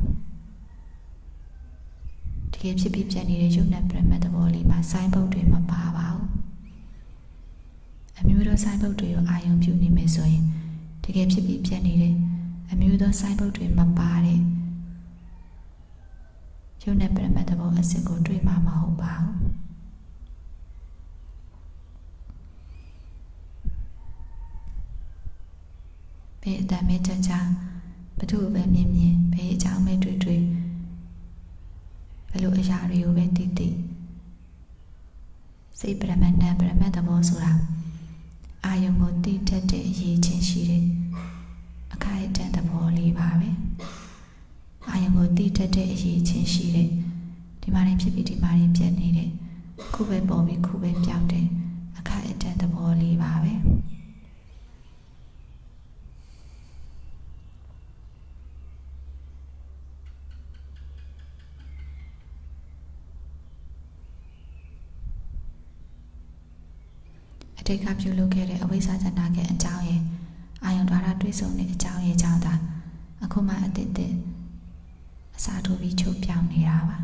တကယ်ဖြစ်ပြီးပြတ်နေတဲ့ရုပ်နဲ့ပရမတ်သဘောလေးမှာစိုင်းပုတ်တွေမပါပါဘူးအမျိုးသောစိုင်းပုတ်တွေကိုအာရုံပြုနေမယ်ဆိုရင်တကယ်ဖြစ်ပြီးပြတ်နေတဲ့အမျိုးသောစိုင်းပုတ်တွေမပါတဲ့ရုပ်နဲ့ပရမတ်သဘောအစစ်ကိုတွေ့မှာမဟုတ်ပါဘူးဘယ်အတန်မဲကြကြဘသူ့ပဲမြင်မြင်ဘယ်အကြောင်းပဲတွေ့တွေ့ဘယ်လိုအရာတွေကိုပဲသိသိစိတ်ပရမတ်နဲ့ပရမတ်သဘောဆိုတာအာယုံကိုသိတတ်တဲ့အရေးချင်းရှိတဲ့အခိုင်အတန့်သဘောလေးပါပဲအာယုံကိုသိတတ်တဲ့အရေးချင်းရှိတဲ့ဒီမှာရင်ဖြစ်ပြီးဒီမှာရင်ပြတ်နေတဲ့ခုပဲပေါ်ပြီးခုပဲပြောင်းတဲ့အခိုင်အတန့်သဘောလေးပါပဲအတိတ်ကပြုလုပ်ခဲ့တဲ့အဝိဇ္ဇာတဏှာရဲ့အကြောင်းရဲ့အာယုံဓာတ်တွေးဆုံတဲ့အကြောင်းရဲ့ကြောင့်သာအခုမှအတိတ်အစားထိုးပြီးချုပ်ပြောင်းနေတာပါ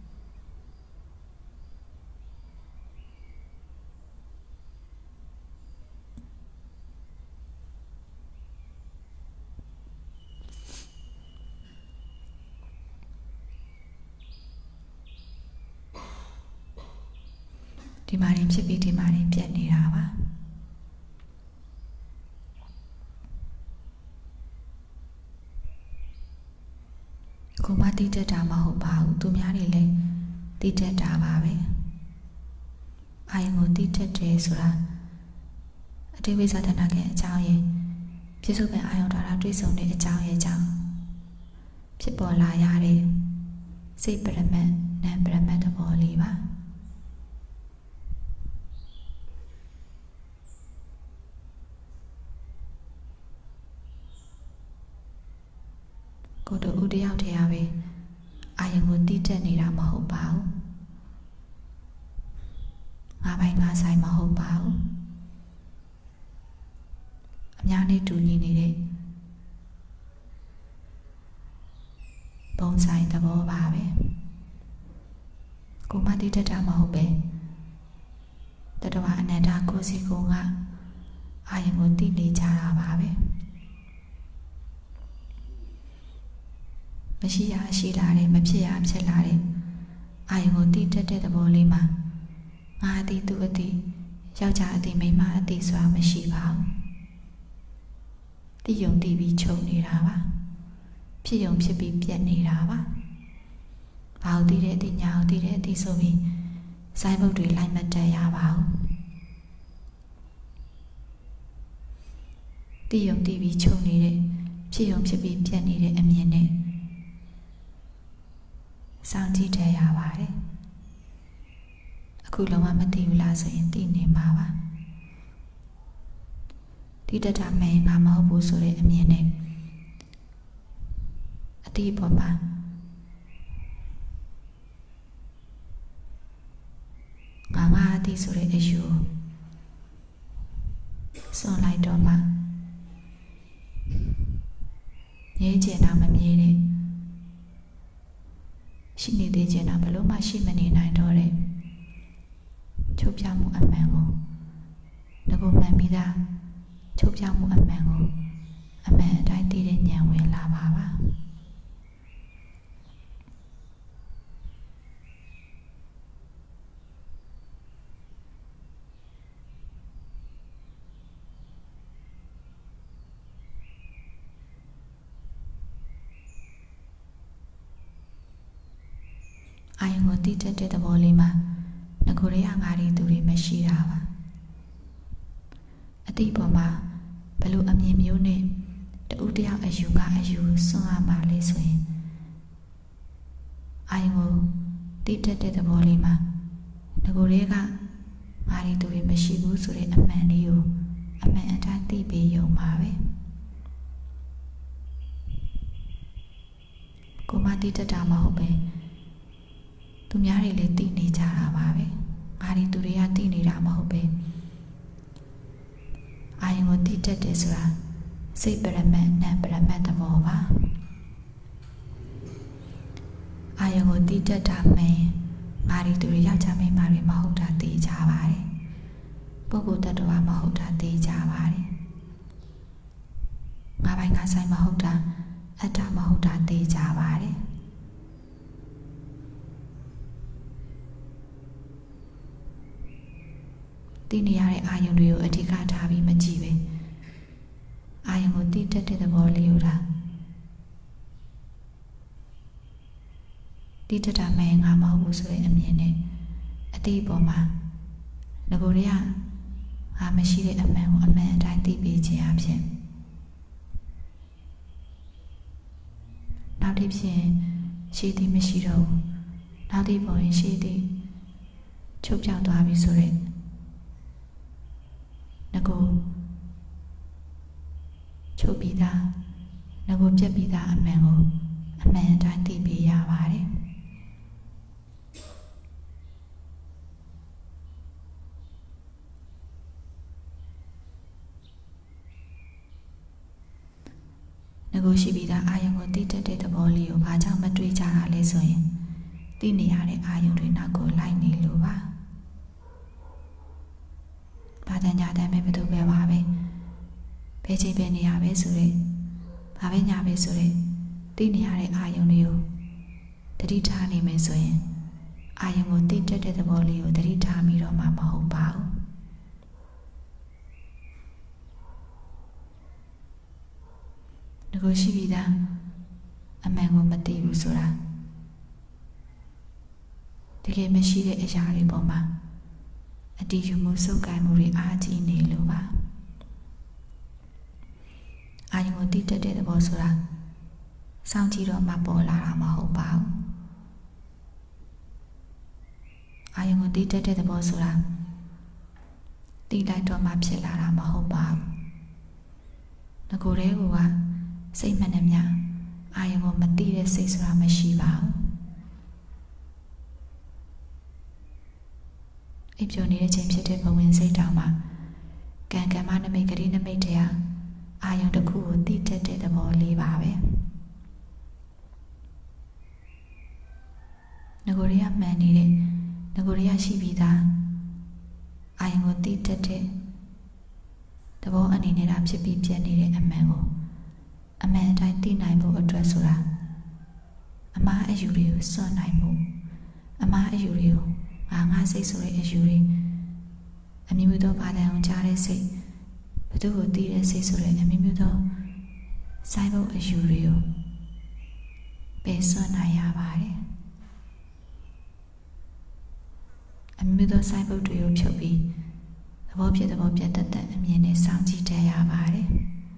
ဒီမှာရင်ဖြစ်ပြီးဒီမှာရင်ပြတ်နေတာပါကိုမတိတတ်တာမဟုတ်ပါဘူးသူများတွေလည်းတိတတ်တာပါပဲအာယုံကိုတိတတ်တယ်ဆိုတာအတိဝိဇ္ဇာတဏှာရဲ့အကြောင်းရဲ့ပြစ္ဆုတ်ပံအာယုံဓာတ်တွေးဆုံတဲ့အကြောင်းရဲ့ကြောင့်ဖြစ်ပေါ်လာရတဲ့စိတ်ပရမတ်နာမ်ပရမတ်သဘောလေးပါကိုတို့ဦးတယောက်တည်းရပဲအာယုံကိုတိတက်နေတာမဟုတ်ပါဘူးငါပိုင်းငါဆိုင်မဟုတ်ပါဘူးအများနဲ့တူညီနေတဲ့ပုံဆိုင်သဘောပါပဲကိုမတိတက်တာမဟုတ်ပဲတတဝအနန္တကိုစီကိုကအာယုံကိုတိနေကြတာပါပဲမရှိရရှိလာတယ်မဖြစ်ရဖြစ်လာတယ်အာယုံကိုတိတက်တဲ့သဘောလေးမှာငါအတိသူအတိယောက်ျားအတိမိန်းမအတိဆိုတာမရှိပါဘူးတိယုံတိပြီးချုပ်နေတာပါဖြစ်ယုံဖြစ်ပြီးပြက်နေတာပါဘာလို့တိတဲ့အတိညာကိုတိတဲ့အတိဆိုပြီးစိုင်းဘုတ်တွေလိုက်မတက်ရပါဘူးတိယုံတိပြီးချုပ်နေတဲ့ဖြစ်ယုံဖြစ်ပြီးပြက်နေတဲ့အမြင်နဲ့စောင့်ကြည့်တယ်ရပါတယ်အခုလုံးဝမသိဘူးလားဆိုရင်သိနေမှာပါတိတ္တမဲငါမဟုတ်ဘူးဆိုတဲ့အမြင်နဲ့အတိပေါ်မှာငါအတိဆိုတဲ့အယူစွန့်လိုက်တော့မှငြိမ်းချမ်းတာမမြင်နဲ့ရှိနေသေးခြင်းတော့ဘလို့မှရှိမနေနိုင်တော့တဲ့ချုပ်ပြောင်းမှုအမှန်ကိုငါမှန်ပြီးသားချုပ်ပြောင်းမှုအမှန်ကိုအမှန်အတိုင်းသိတဲ့ဉာဏ်ဝင်လာပါပါအာယုံကိုတိတက်တဲ့သဘောလေးမှာငကိုရေငါးရီသူတွေမရှိတာပါအတိပေါ်မှာဘလို့အမြင်မျိုးနဲ့တူတယောက်အယူကအယူစွန့်ရမှာလေဆိုရင်အာယုံကိုတိတက်တဲ့သဘောလေးမှာငကိုရေကငါးရီသူတွေမရှိဘူးဆိုတဲ့အမှန်လေးကိုအမှန်အတိုင်းသိပြီးယုံပါပဲကိုမတိတက်တာမဟုတ်ပဲသူများတွေလည်းသိနေကြတာပါပဲငါဒီသူတွေကသိနေတာမဟုတ်ပဲအာယုံကိုသိတတ်တယ်ဆိုတာစိတ်ပရမတ်နဲ့ပရမတ်သဘောပါအာယုံကိုသိတတ်တာမှန်ငါဒီသူတွေယောက်ျားမိန်းမတွေမဟုတ်တာသိကြပါတယ်ပုဂ္ဂိုလ်တ attva မဟုတ်တာသိကြပါတယ်ငါပိုင်းငါဆိုင်မဟုတ်တာအတ္တမဟုတ်တာသိကြပါတယ်သိနေရတဲ့အာယုံတွေကိုအဓိကထားပြီးမကြည့်ပဲအာယုံကိုသိတတ်တဲ့သဘောလေးကိုသိတတ်တာမှငါမဟုတ်ဘူးဆိုတဲ့အမြင်နဲ့အတိအပေါ်မှာငကိုတွေကငါမရှိတဲ့အမှန်ကိုအမှန်အတိုင်းသိပေးခြင်းအဖြစ်နောက်တစ်ဖြစ်ရှိသည်မရှိတော့ဘူးနောက်တစ်ပေါ်ရင်ရှိသည်ချုပ်ပြောက်သွားပြီဆိုတဲ့ငကိုချုပ်ပြီးသားငကိုပြက်ပြီးသားအမှန်ကိုအမှန်အတိုင်းသိပေးရပါတယ်ငကိုရှိပြီးသားအာယုံကိုသိတတ်တဲ့သဘောလေးကိုဘာကြောင့်မတွေးကြတာလဲဆိုရင်သိနေရတဲ့အာယုံတွေနောက်ကိုလိုက်နေလို့ပါဘာတန်ညာတန်ပဲဘယ်သူပဲပါပဲဘယ်ချိန်ပဲနေရပဲဆိုတဲ့ဘာပဲညာပဲဆိုတဲ့သိနေရတဲ့အာယုံတွေကိုတတိထားနေမယ်ဆိုရင်အာယုံကိုသိတတ်တဲ့သဘောလေးကိုတတိထားပြီးတော့မှမဟုတ်ပါဘူးငကိုရှိပြီးသားအမှန်ကိုမသိဘူးဆိုတာတကယ်မရှိတဲ့အရာတွေပေါ်မှာအတည်ယူမှုစုပ်ကိုင်မှုတွေအားကြီးနေလို့ပါအာယုံကိုသိတတ်တဲ့သဘောဆိုတာစောင့်ကြည့်တော့မှပေါ်လာတာမဟုတ်ပါဘူးအာယုံကိုသိတတ်တဲ့သဘောဆိုတာသိလိုက်တော့မှဖြစ်လာတာမဟုတ်ပါဘူးငကိုယ်တည်းကစိတ်မှန်တယ်များအာယုံကိုမသိတဲ့စိတ်ဆိုတာမရှိပါဘူးအိပ်ပျော်နေတဲ့ချိန်ဖြစ်တဲ့ဘဝင်စိတ်တောင်မှာကံကံမနမိတ်ကလေးနမိတ်တရားအာယုံတစ်ခုကိုသိတတ်တဲ့သဘောလေးပါပဲငကိုရီးယားမှန်နေတဲ့ငကိုရီးယားရှိပြီးသားအာယုံကိုသိတတ်တဲ့သဘောအနေနဲ့တာဖြစ်ပြီးပြည့်နေတဲ့အမှန်ကိုအမှန်အတိုင်းသိနိုင်ဖို့အတွက်ဆိုတာမားအယူတွေကိုစွန့်နိုင်မှုအမားအယူတွေကိုငါစိတ်ဆိုတဲ့အယူတွေအမျိုးမျိုးသောဘာသာအောင်ကြားတဲ့စိတ်ဘသူကိုသိတဲ့စိတ်ဆိုတဲ့အမျိုးမျိုးသောစိုင်းဖို့အယူတွေကိုပယ်စွန့်နိုင်ရပါတယ်အမျိုးသောစိုင်းဖို့တွေကိုဖြုတ်ပြီးသဘောဖြစ်တတ်အမြင်နဲ့စောင့်ကြည့်တတ်ရပါတယ်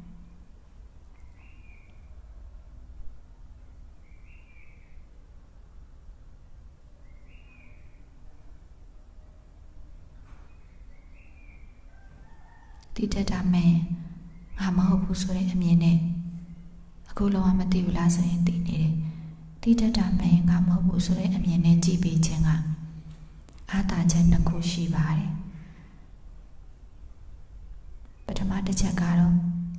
တိတတ်တာမဲ့ငါမဟုတ်ဘူးဆိုတဲ့အမြင်နဲ့အခုလုံးဝမသိဘူးလားဆိုရင်သိနေတယ်တိတတ်တာမဲ့ငါမဟုတ်ဘူးဆိုတဲ့အမြင်နဲ့ကြည့်ပြီးခြင်းကအားသာချက်နှစ်ခုရှိပါတယ်ပထမတစ်ချက်ကတော့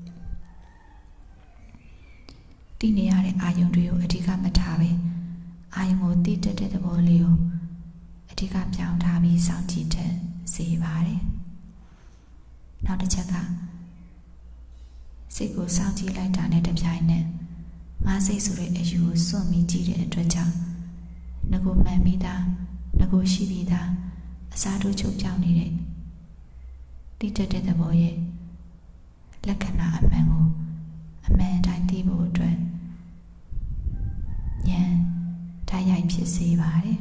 သိနေရတဲ့အာယုံတွေကိုအဓိကမထားပဲအာယုံကိုသိတတ်တဲ့သဘောလေးကိုအဓိကပြောင်းထားပြီးစောင့်ကြည့်တတ်စေပါတယ်နောက်တစ်ချက်ကစိတ်ကိုစောင့်ကြည့်လိုက်တာနဲ့တပြိုင်နက်ငါစိတ်ဆိုတဲ့အယူကိုစွန့်ပြီးကြည့်တဲ့အတွက်ကြောင့်ငကိုမှန်ပြီးသားငကိုရှိပြီးသားအစားထိုးချုပ်ပြောင်းနေတဲ့တိတတ်တဲ့သဘောရဲ့လက္ခဏာအမှန်ကိုအမှန်တိုင်းသိဖို့အတွက်ဉာဏ်တိုက်ရိုက်ဖြစ်စေပါတယ်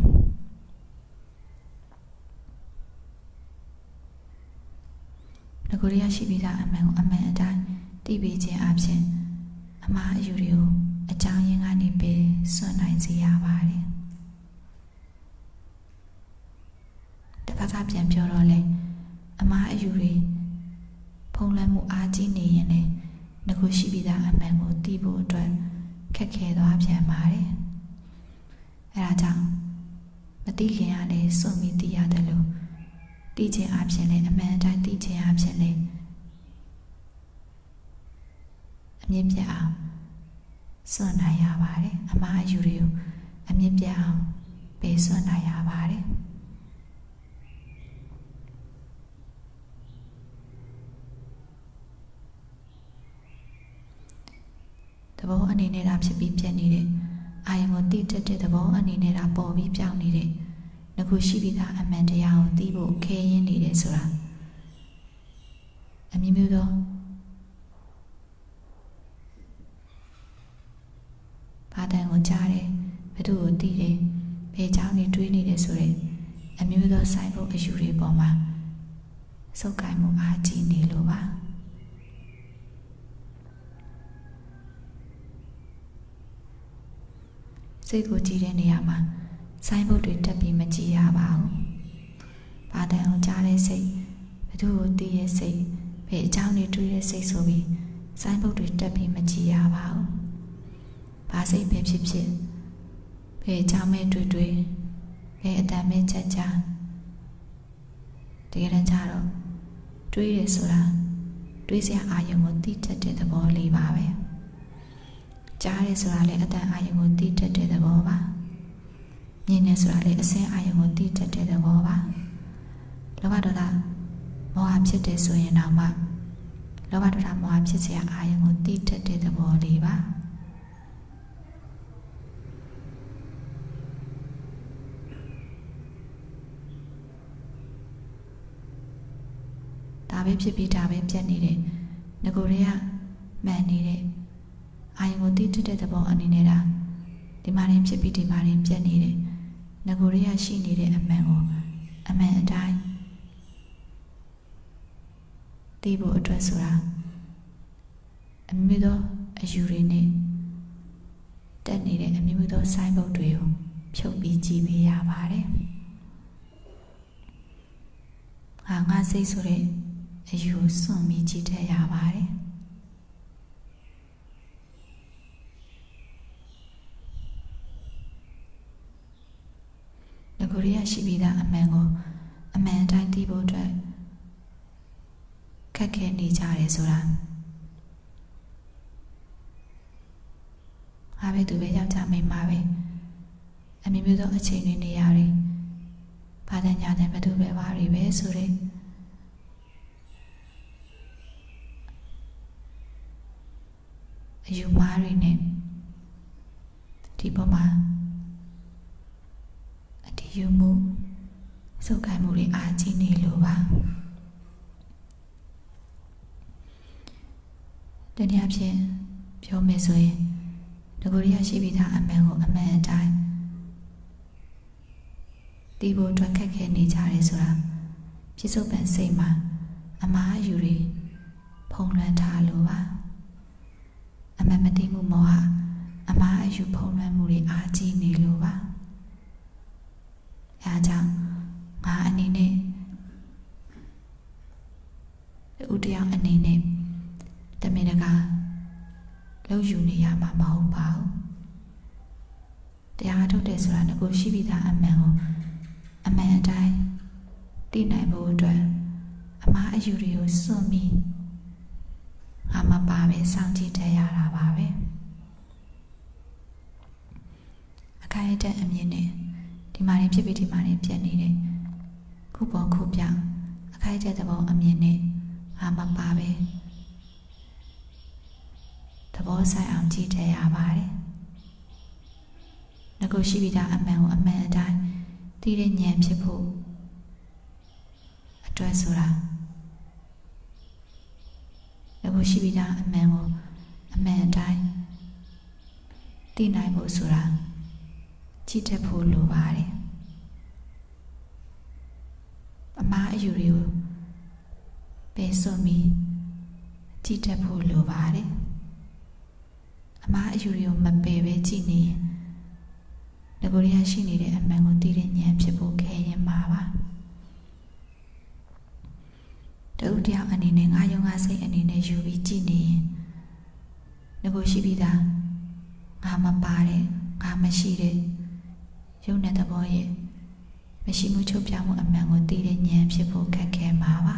ငကိုရရှိပြီးသားအမှန်ကိုအမှန်အတိုင်းသိပြီးခြင်းအပြင်အမှားအယူတွေကိုအကြောင်းရင်းကနေပြီးစွန့်နိုင်စေရပါတယ်တစ်ဖက်ကပြန်ပြောတော့လေအမှားအယူတွေဖုံးလွှမ်းမှုအားကြီးနေရင်လည်းငကိုရှိပြီးသားအမှန်ကိုသိဖို့အတွက်ခက်ခဲသွားပြန်ပါတယ်အဲဒါကြောင့်မသိခင်ကလည်းစွန့်ပြီးသိရတယ်လို့သိခြင်းအပြင်လည်းအမှန်အတိုင်းသိခြင်းအပြင်လည်းအမြင့်ပြတ်အောင်စွန့်နိုင်ရပါတယ်အမှားအယူတွေကိုအမြင့်ပြတ်အောင်ပေးစွန့်နိုင်ရပါတယ်သဘောအနေနဲ့တာဖြစ်ပြီးပြတ်နေတဲ့အာယုံကိုသိတတ်တဲ့သဘောအနေနဲ့တာပေါ်ပြီးပြောင်းနေတဲ့ငခုရှိပြီးသားအမှန်တရားကိုသိဖို့ခဲရင်းနေတယ်ဆိုတာအမျိုးမျိုးသောဘာတန်ကိုကြားတယ်ဘယ်သူကိုသိတယ်ဘယ်ကြောင့်နေတွေးနေတယ်ဆိုတဲ့အမျိုးမျိုးသောစိုက်ဖို့အယူတွေပေါ်မှာစုပ်ကိုင်မှုအားကြီးနေလို့ပါစိတ်ကိုကြည့်တဲ့နေရာမှာစိုင်းဘုတ်တွေတက်ပြီးမကြည့်ရပါဘူး။ဘာတန်အောင်ကြားတဲ့စိတ်ဘသူ့ကိုသိရဲ့စိတ်ဘယ်အကြောင်းတွေတွေးတဲ့စိတ်ဆိုပြီးစိုင်းဘုတ်တွေတက်ပြီးမကြည့်ရပါဘူး။ဘာစိတ်ပဲဖြစ်ဖြစ်ဘယ်အကြောင်းပဲတွေးဘယ်အတန်ပဲချက်တကယ်တမ်းကျတော့တွေးရဆိုတာတွေးစရာအာရုံကိုသိတတ်တဲ့သဘောလေးပါပဲ။ကြားရဆိုတာလည်းအတန်အာရုံကိုသိတတ်တဲ့သဘောပါမြင်နေဆိုတာလေအစင်းအာယုံကိုသိတတ်တဲ့သဘောပါလောဘဒေါသမောဟဖြစ်တယ်ဆိုရင်တော့မှလောဘဒေါသမောဟဖြစ်စရာအာယုံကိုသိတတ်တဲ့သဘောလေးပါဒါပဲဖြစ်ပြီးဒါပဲပြတ်နေတဲ့ငကိုတွေကမှန်နေတဲ့အာယုံကိုသိတတ်တဲ့သဘောအနေနဲ့ဒါဒီမှာရင်ဖြစ်ပြီးဒီမှာရင်ပြတ်နေတဲ့ငကိုရရှိနေတဲ့အမှန်ကိုအမှန်အတိုင်းသိဖို့အတွက်ဆိုတာအမျိုးသောအယူတွေနဲ့တက်နေတဲ့အမျိုးသောစိုင်းဘုတ်တွေကိုဖြုတ်ပြီးကြည့်ပေးရပါတယ်ငါစိတ်ဆိုတဲ့အယူကိုစွန့်ပြီးကြည့်တတ်ရပါတယ်ငကိုရရှိပြီးသားအမှန်ကိုအမှန်တိုင်းသိဖို့အတွက်ခက်ခဲနေကြတယ်ဆိုတာအားပဲသူပဲယောက်ျားမိန်းမပဲအမျိုးမျိုးသောအချိန်တွေနေရာတွေဘာတညာတဲ့ဘသူပဲဘာတွေပဲဆိုတဲ့အယူမားတွေနဲ့ဒီပေါ်မှာစုပ်ကိုင်မှုတွေအားကြီးနေလို့ပါတနည်းအားဖြင့်ပြောမယ်ဆိုရင်တကူရီးယားရှိပြီးသားအမှန်ကိုအမှန်အတိုင်းဒီဘို့အတွက်ခက်ခဲနေကြတယ်ဆိုတာပြစ္ဆုတ်ပံစိတ်မှာအမှားအယူတွေဖုံးလွှမ်းထားလို့ပါအမှန်မသိမှုမောဟအမှားအယူဖုံးလွှမ်းမှုတွေအားကြီးနေလို့ပါအဲဒါကြောင့်ငါအနေနဲ့ဥတရားအနေနဲ့တမင်တကာလောက်ယူနေရမှာမဟုတ်ပါဘူးတရားထုတ်တယ်ဆိုတာကိုရှိပြီးသားအမှန်ကိုအမှန်အတိုင်းသိနိုင်ဖို့အတွက်အမှားအယူတွေကိုစွန့်ပြီးငါမပါပဲစောင့်ကြည့်တရတာပါပဲအခိုင်အတန့်အမြင်နဲ့ဒီမှာနေဖြစ်ပြီးဒီမှာနေပြတ်နေတဲ့ခုပေါ်ခုပြောင်းအခိုင်အတန့်သဘောအမြင်နဲ့ငါမပါပဲသဘောဆိုင်အောင်ကြည့်တရပါတယ်ငါကိုရှိပြီးသားအမှန်ကိုအမှန်အတိုင်းသိတဲ့ဉာဏ်ဖြစ်ဖို့အတွက်ဆိုတာငါကိုရှိပြီးသားအမှန်ကိုအမှန်အတိုင်းသိနိုင်ဖို့ဆိုတာကြည့်တတ်ဖို့လိုပါတယ်အမှားအယူတွေကိုပယ်စွန့်ပြီးကြည့်တတ်ဖို့လိုပါတယ်အမှားအယူတွေကိုမပယ်ပဲကြည့်နေရင်ငကိုရီးယားရှိနေတဲ့အမှန်ကိုသိတဲ့ဉာဏ်ဖြစ်ဖို့ခဲရင်မှာပါတဦးတယောက်အနေနဲ့ငါယုံငါစိတ်အနေနဲ့ယူပြီးကြည့်နေရင်ငကိုရှိပြီးသားငါမပါတဲ့ငါမရှိတဲ့ယုံတဲ့သဘောရဲ့မရှိမှုချုပ်ပြမှုအမှန်ကိုသိတဲ့ဉာဏ်ဖြစ်ဖို့ခက်ခဲမှာပါ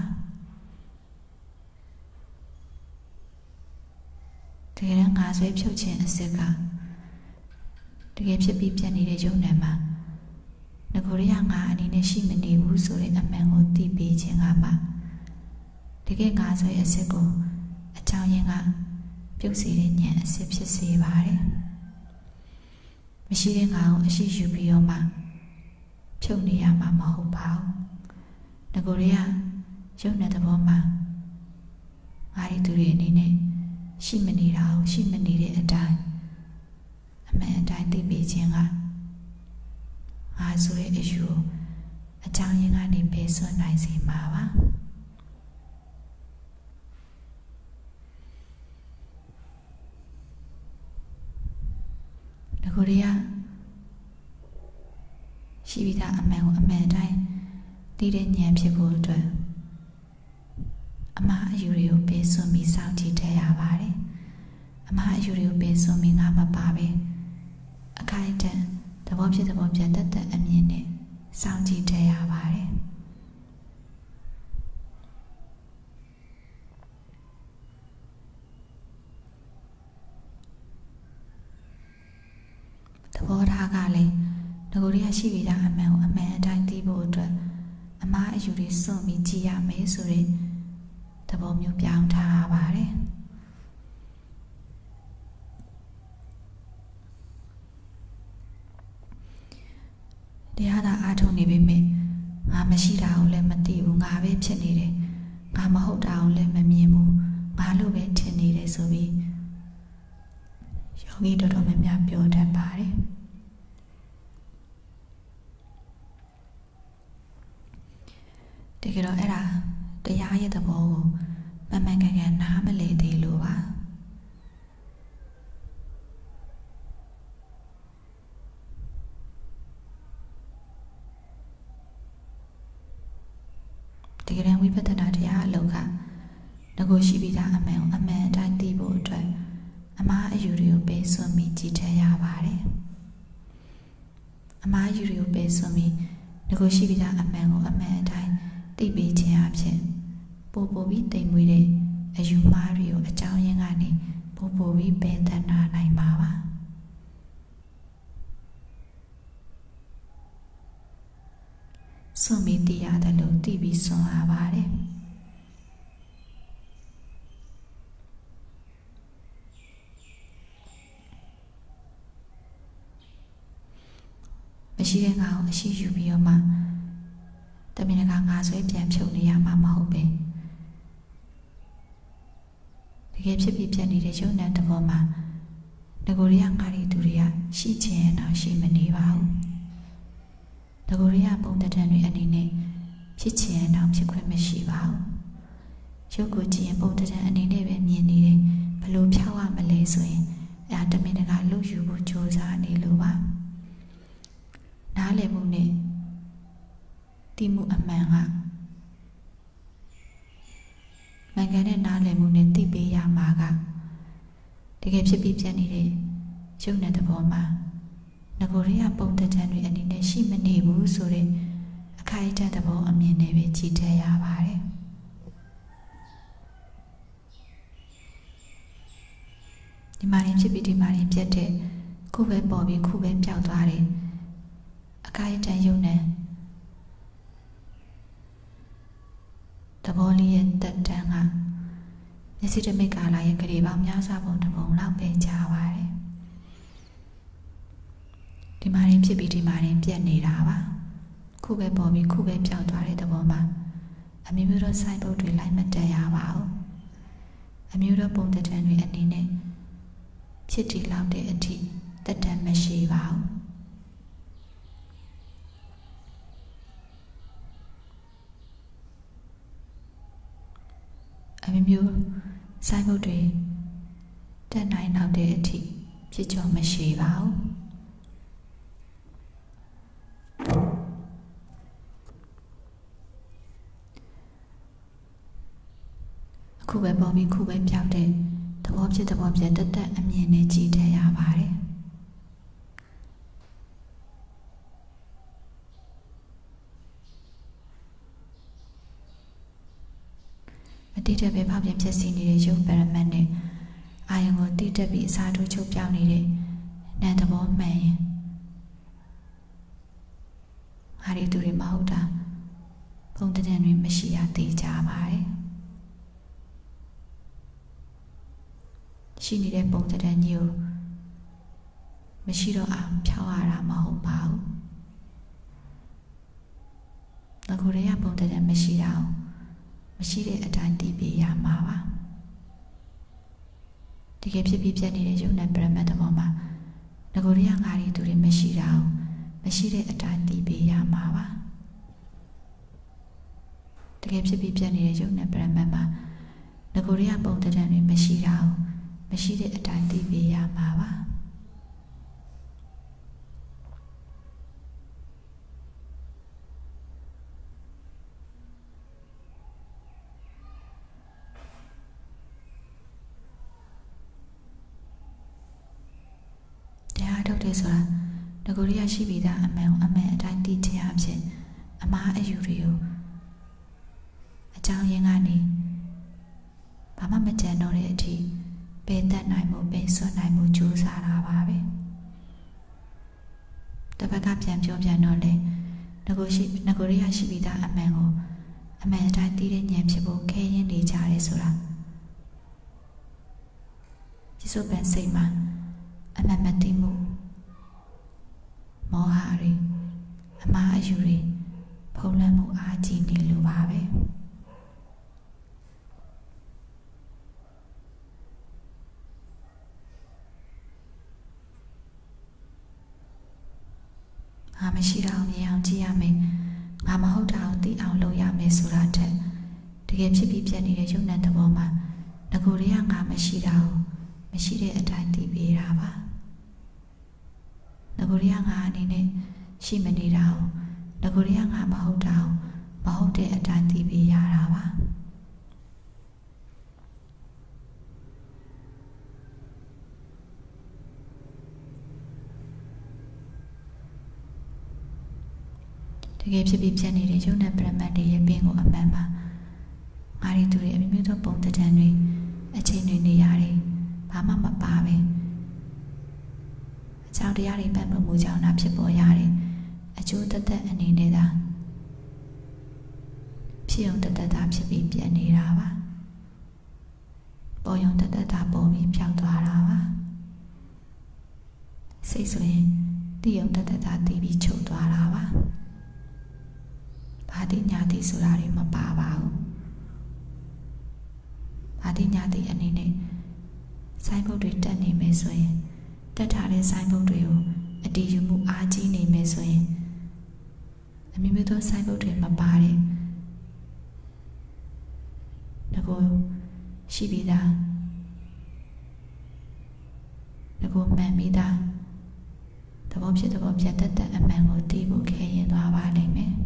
တကယ်တော့ငါဆွဲဖြုတ်ခြင်းအစစ်ကတကယ်ဖြစ်ပြီးပြတ်နေတဲ့ယုံနယ်မှာငကိုရီးယားငါအနေနဲ့ရှိမနေဘူးဆိုတဲ့အမှန်ကိုသိပေးခြင်းကမှတကယ်ငါဆွဲအစစ်ကိုအကြောင်းရင်းကပြုတ်စေတဲ့ဉာဏ်အစစ်ဖြစ်စေပါတယ်မရှိတဲ့ငါကိုအရှိယူပြီးတော့မှဖြုတ်နေရမှာမဟုတ်ပါဘူးငကိုရီးယားယုံတဲ့သဘောမှာငါတို့တွေအနေနဲ့ရှိမနေတာကိုရှိမနေတဲ့အတိုင်းအမှန်အတိုင်းသိပေးခြင်းကငါဆိုတဲ့အယူအကြောင်းရင်းကနေပယ်စွန့်နိုင်စေမှာပါငကိုရီးယားရှိပြီးသားအမှန်ကိုအမှန်တိုင်းသိတဲ့ဉာဏ်ဖြစ်ဖို့အတွက်အမှားအယူတွေကိုပယ်စွန့်ပြီးစောင့်ကြည့်တတ်ရပါတယ်အမှားအယူတွေကိုပယ်စွန့်ပြီးငါမပါပဲအခိုင်အတန့်သဘောဖြစ်သဘောပြတ်တတ်အမြင်နဲ့စောင့်ကြည့်တတ်ရပါတယ်သဘောထားကလည်းငကိုရီးယားရှိပြီးသားအမှန်ကိုအမှန်အတိုင်းသိဖို့အတွက်အမှားအယူတွေစွန့်ပြီးကြည့်ရမယ်ဆိုတဲ့သဘောမျိုးပြောင်းထားပါတယ်တရားသာအားထုတ်နေပေမဲ့ငါမရှိတာကိုလည်းမသိဘူးငါပဲဖြစ်နေတယ်ငါမဟုတ်တာကိုလည်းမမြင်ဘူးငါလိုပဲထင်နေတယ်ဆိုပြီးယောဂီတော်တော်များများပြောတတ်ပါတယ်တကယ်တော့အဲ့ဒါတရားရဲ့သဘောကိုမှန်မှန်ကန်ကန်နားမလည်သေးလို့ပါတကယ်တမ်းဝိပဿနာတရားအလုပ်ကငကိုရှိပြီးသားအမှန်ကိုအမှန်အတိုင်းသိဖို့အတွက်အမှားအယူတွေကိုပယ်စွန့်ပြီးကြည့်ထည့်ရပါတယ်အမှားအယူတွေကိုပယ်စွန့်ပြီးငကိုရှိပြီးသားအမှန်ကိုအမှန်အတိုင်းသိပေးခြင်းအဖြစ်ပို့ပြီးတိမ်မွေးတဲ့အယူမှားတွေကိုအကြောင်းရင်းကနေပို့ပြီးပယ်သနာနိုင်ပါပါစွန့်ပြီးသိရတယ်လို့သိပြီးစွန့်ရပါတယ်မရှိတဲ့ငါကိုအရှိယူပြီးတော့မှတမင်တကာငါဆွဲပြန်ဖြုတ်နေရမှာမဟုတ်ပဲတကယ်ဖြစ်ပြီးပြတ်နေတဲ့ယုံနံသဘောမှာငကိုရီးယားငါရီသူတွေကရှိချင်တော့ရှိမနေပါဘူးငကိုရီးယားပုံတံတွေအနေနဲ့ဖြစ်ချင်တော့ဖြစ်ခွင့်မရှိပါဘူးရုပ်ကိုကြည့်ရင်ပုံတံအနေနဲ့ပဲမြင်နေတယ်ဘလို့ဖြောက်ရမလဲဆိုရင်အဲတမင်တကာလှုပ်ယူဖို့ကြိုးစားနေလို့ပါနားလည်မှုနဲ့တိမှုအမှန်ကနိုင်ငံနဲ့နားလည်မှုနဲ့သိပေးရမှာကတကယ်ဖြစ်ပြီးပြတ်နေတဲ့ရုပ်နဲ့သဘောမှာငကိုရီးယားပုံတံတွေအနေနဲ့ရှိမနေဘူးဆိုတဲ့အခိုက်အတန့်သဘောအမြင်နဲ့ပဲကြည့်တတ်ရပါတယ်ဒီမှာရင်ဖြစ်ပြီးဒီမှာရင်ပြတ်တဲ့ခုပဲပေါ်ပြီးခုပဲပျောက်သွားတယ်အခိုက်အတန့်ရုပ်နဲ့သဘောလေးရဲ့တက်တန်းကမျက်စိတမိတ်ကာလာရဲ့ကလေးပေါင်းများစွာပုံတစ်ပုံလောက်ပဲကြာပါတယ်ဒီမှာရင်ဖြစ်ပြီးဒီမှာရင်ပြတ်နေတာပါခုပဲပေါ်ပြီးခုပဲပျောက်သွားတဲ့သဘောမှာအမျိုးမျိုးသောစိုက်ပုတ်တွေလိုက်မတက်ရပါဘူးအမျိုးသောပုံတံတွေအနေနဲ့ဖြစ်တည်လောက်တဲ့အထိတက်တန်းမရှိပါဘူးအမျိုးစိုက်ပုတ်တွေတက်နိုင်လောက်တဲ့အထိဖြစ်ကြောမရှိပါဘူးခုပဲပေါ်ပြီးခုပဲပြောက်တဲ့သဘောဖြစ်သဘောပြတ်တက်အမြင်နဲ့ကြည့်တတ်ရပါတယ်မတိတက်ပဲဖောက်ပြန်ဖြစ်စီနေတဲ့ရုပ်ပရမတ်နဲ့အာယုံကိုတိတက်ပြီးအစားထိုးချုပ်ပြောင်းနေတဲ့နံသဘောမှန်ရင်ဟာရီသူတွေမဟုတ်တာပုံတံတွေမရှိရသေးကြပါတယ်ရှိနေတဲ့ပုံတံကြီးကိုမရှိတော့အောင်ဖြောင်းရတာမဟုတ်ပါဘူးငကိုရီးယားပုံတံမရှိတော့မရှိတဲ့အတိုင်းတည်ပြရမှာပါတကယ်ဖြစ်ပြီးပြတ်နေတဲ့ယုံနဲ့ပရမတ်သဘောမှာငကိုရီးယားငါရီသူတွေမရှိတော့မရှိတဲ့အတိုင်းတည်ပြရမှာပါတကယ်ဖြစ်ပြီးပြတ်နေတဲ့ယုံနဲ့ပရမတ်မှာငကိုရီးယားပုံတံတွေမရှိတော့မရှိတဲ့အတိုင်းသိပေးရမှာပါတရားထုတ်တယ်ဆိုတာငကိုရီးယားရှိပြီးသားအမှန်ကိုအမှန်အတိုင်းသိချင်အဖြစ်အမှားအယူတွေကိုအကြောင်းရင်းကနေဘာမှမကြံတော့တဲ့အထိပေတတ်နိုင်မှုပေဆွတ်နိုင်မှုကြိုးစားတာပါပဲတပတ်ကပြန်ပြောပြန်တော့လေငကိုရီးယားရှိပြီးသားအမှန်ကိုအမှန်အတိုင်းသိတဲ့ဉာဏ်ဖြစ်ဖို့ခဲရင်နေကြတယ်ဆိုတာပြစ္ဆုတ်ပန်စိတ်မှာအမှန်မသိမှုမောဟတွေအမှားအယူတွေဖုံးလွှမ်းမှုအားကြီးနေလို့ပါပဲငါမရှိတာအောင်မြင်အောင်ကြည့်ရမယ်ငါမဟုတ်တာအောင်သိအောင်လုပ်ရမယ်ဆိုတာထက်တကယ်ဖြစ်ပြီးပြတ်နေတဲ့ယုံနံသဘောမှာငကိုရီးယားငါမရှိတာအောင်မရှိတဲ့အတိုင်းသိပေးတာပါငကိုရီးယားငါအနေနဲ့ရှိမနေတာအောင်ငကိုရီးယားငါမဟုတ်တာအောင်မဟုတ်တဲ့အတိုင်းသိပေးရတာပါတကယ်ဖြစ်ပြီးပြတ်နေတဲ့ယုံနဲ့ပရမတ်တွေရဲ့ပင်ကိုအမှန်ပါငါရီသူတွေအမျိုးမျိုးသောပုံတံတွေအချိန်တွေနေရတယ်ဘာမှမပါပဲအကြောင်းတရားတွေပတ်မှုကြောင့်သာဖြစ်ပေါ်ရတယ်အကျိုးသက်အနေနဲ့သာဖြစ်ုံသက်သာဖြစ်ပြီးပြတ်နေတာပါပေါ်ယုံသက်သာပေါ်ပြီးပျောက်သွားတာပါစိတ်ဆိုရင်တည်ယုံသက်သာတည်ပြီးချုပ်သွားတာပါဘာဘာတိညာတိဆိုတာတွေမပါပါဘူးဘာတိညာတိအနေနဲ့စိုင်းဘုတ်တွေတက်နေမယ်ဆိုရင်တက်ထားတဲ့စိုင်းဘုတ်တွေကိုအတည်ယူမှုအားကြီးနေမယ်ဆိုရင်အမျိုးမျိုးသောစိုင်းဘုတ်တွေမပါတဲ့ငကိုရှိပြီးသားငကိုမှန်ပြီးသားသဘောဖြစ်သဘောပြတ်တတ်အမှန်ကိုသိဖို့ခဲရင်သွားပါလိမ့်မယ်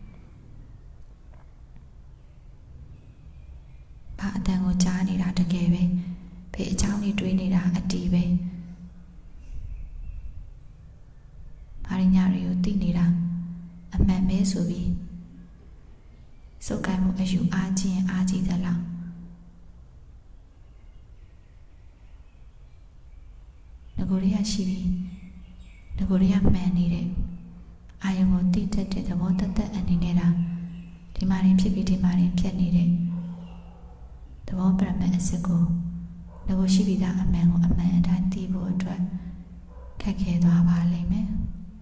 ဘာအတန်ကိုကြားနေတာတကယ်ပဲဖေအချောင်းလေးတွေးနေတာအတီးပဲဘာရညာတွေကိုသိနေတာအမှန်ပဲဆိုပြီးစုပ်ကိုင်းမှုအယူအားကြီးအားကြီးသလားငကိုရီးယားရှိပြီးငကိုရီးယားမှန်နေတဲ့အာယုံကိုသိတတ်တဲ့သဘောတသက်အနေနဲ့တာဒီမှာရင်ဖြစ်ပြီးဒီမှာရင်ပြတ်နေတဲ့သဘောပရမတ်အစစ်ကိုငကိုရှိပြီးသားအမှန်ကိုအမှန်အတိုင်းသိဖို့အတွက်ခက်ခဲသွားပါလိမ့်မယ်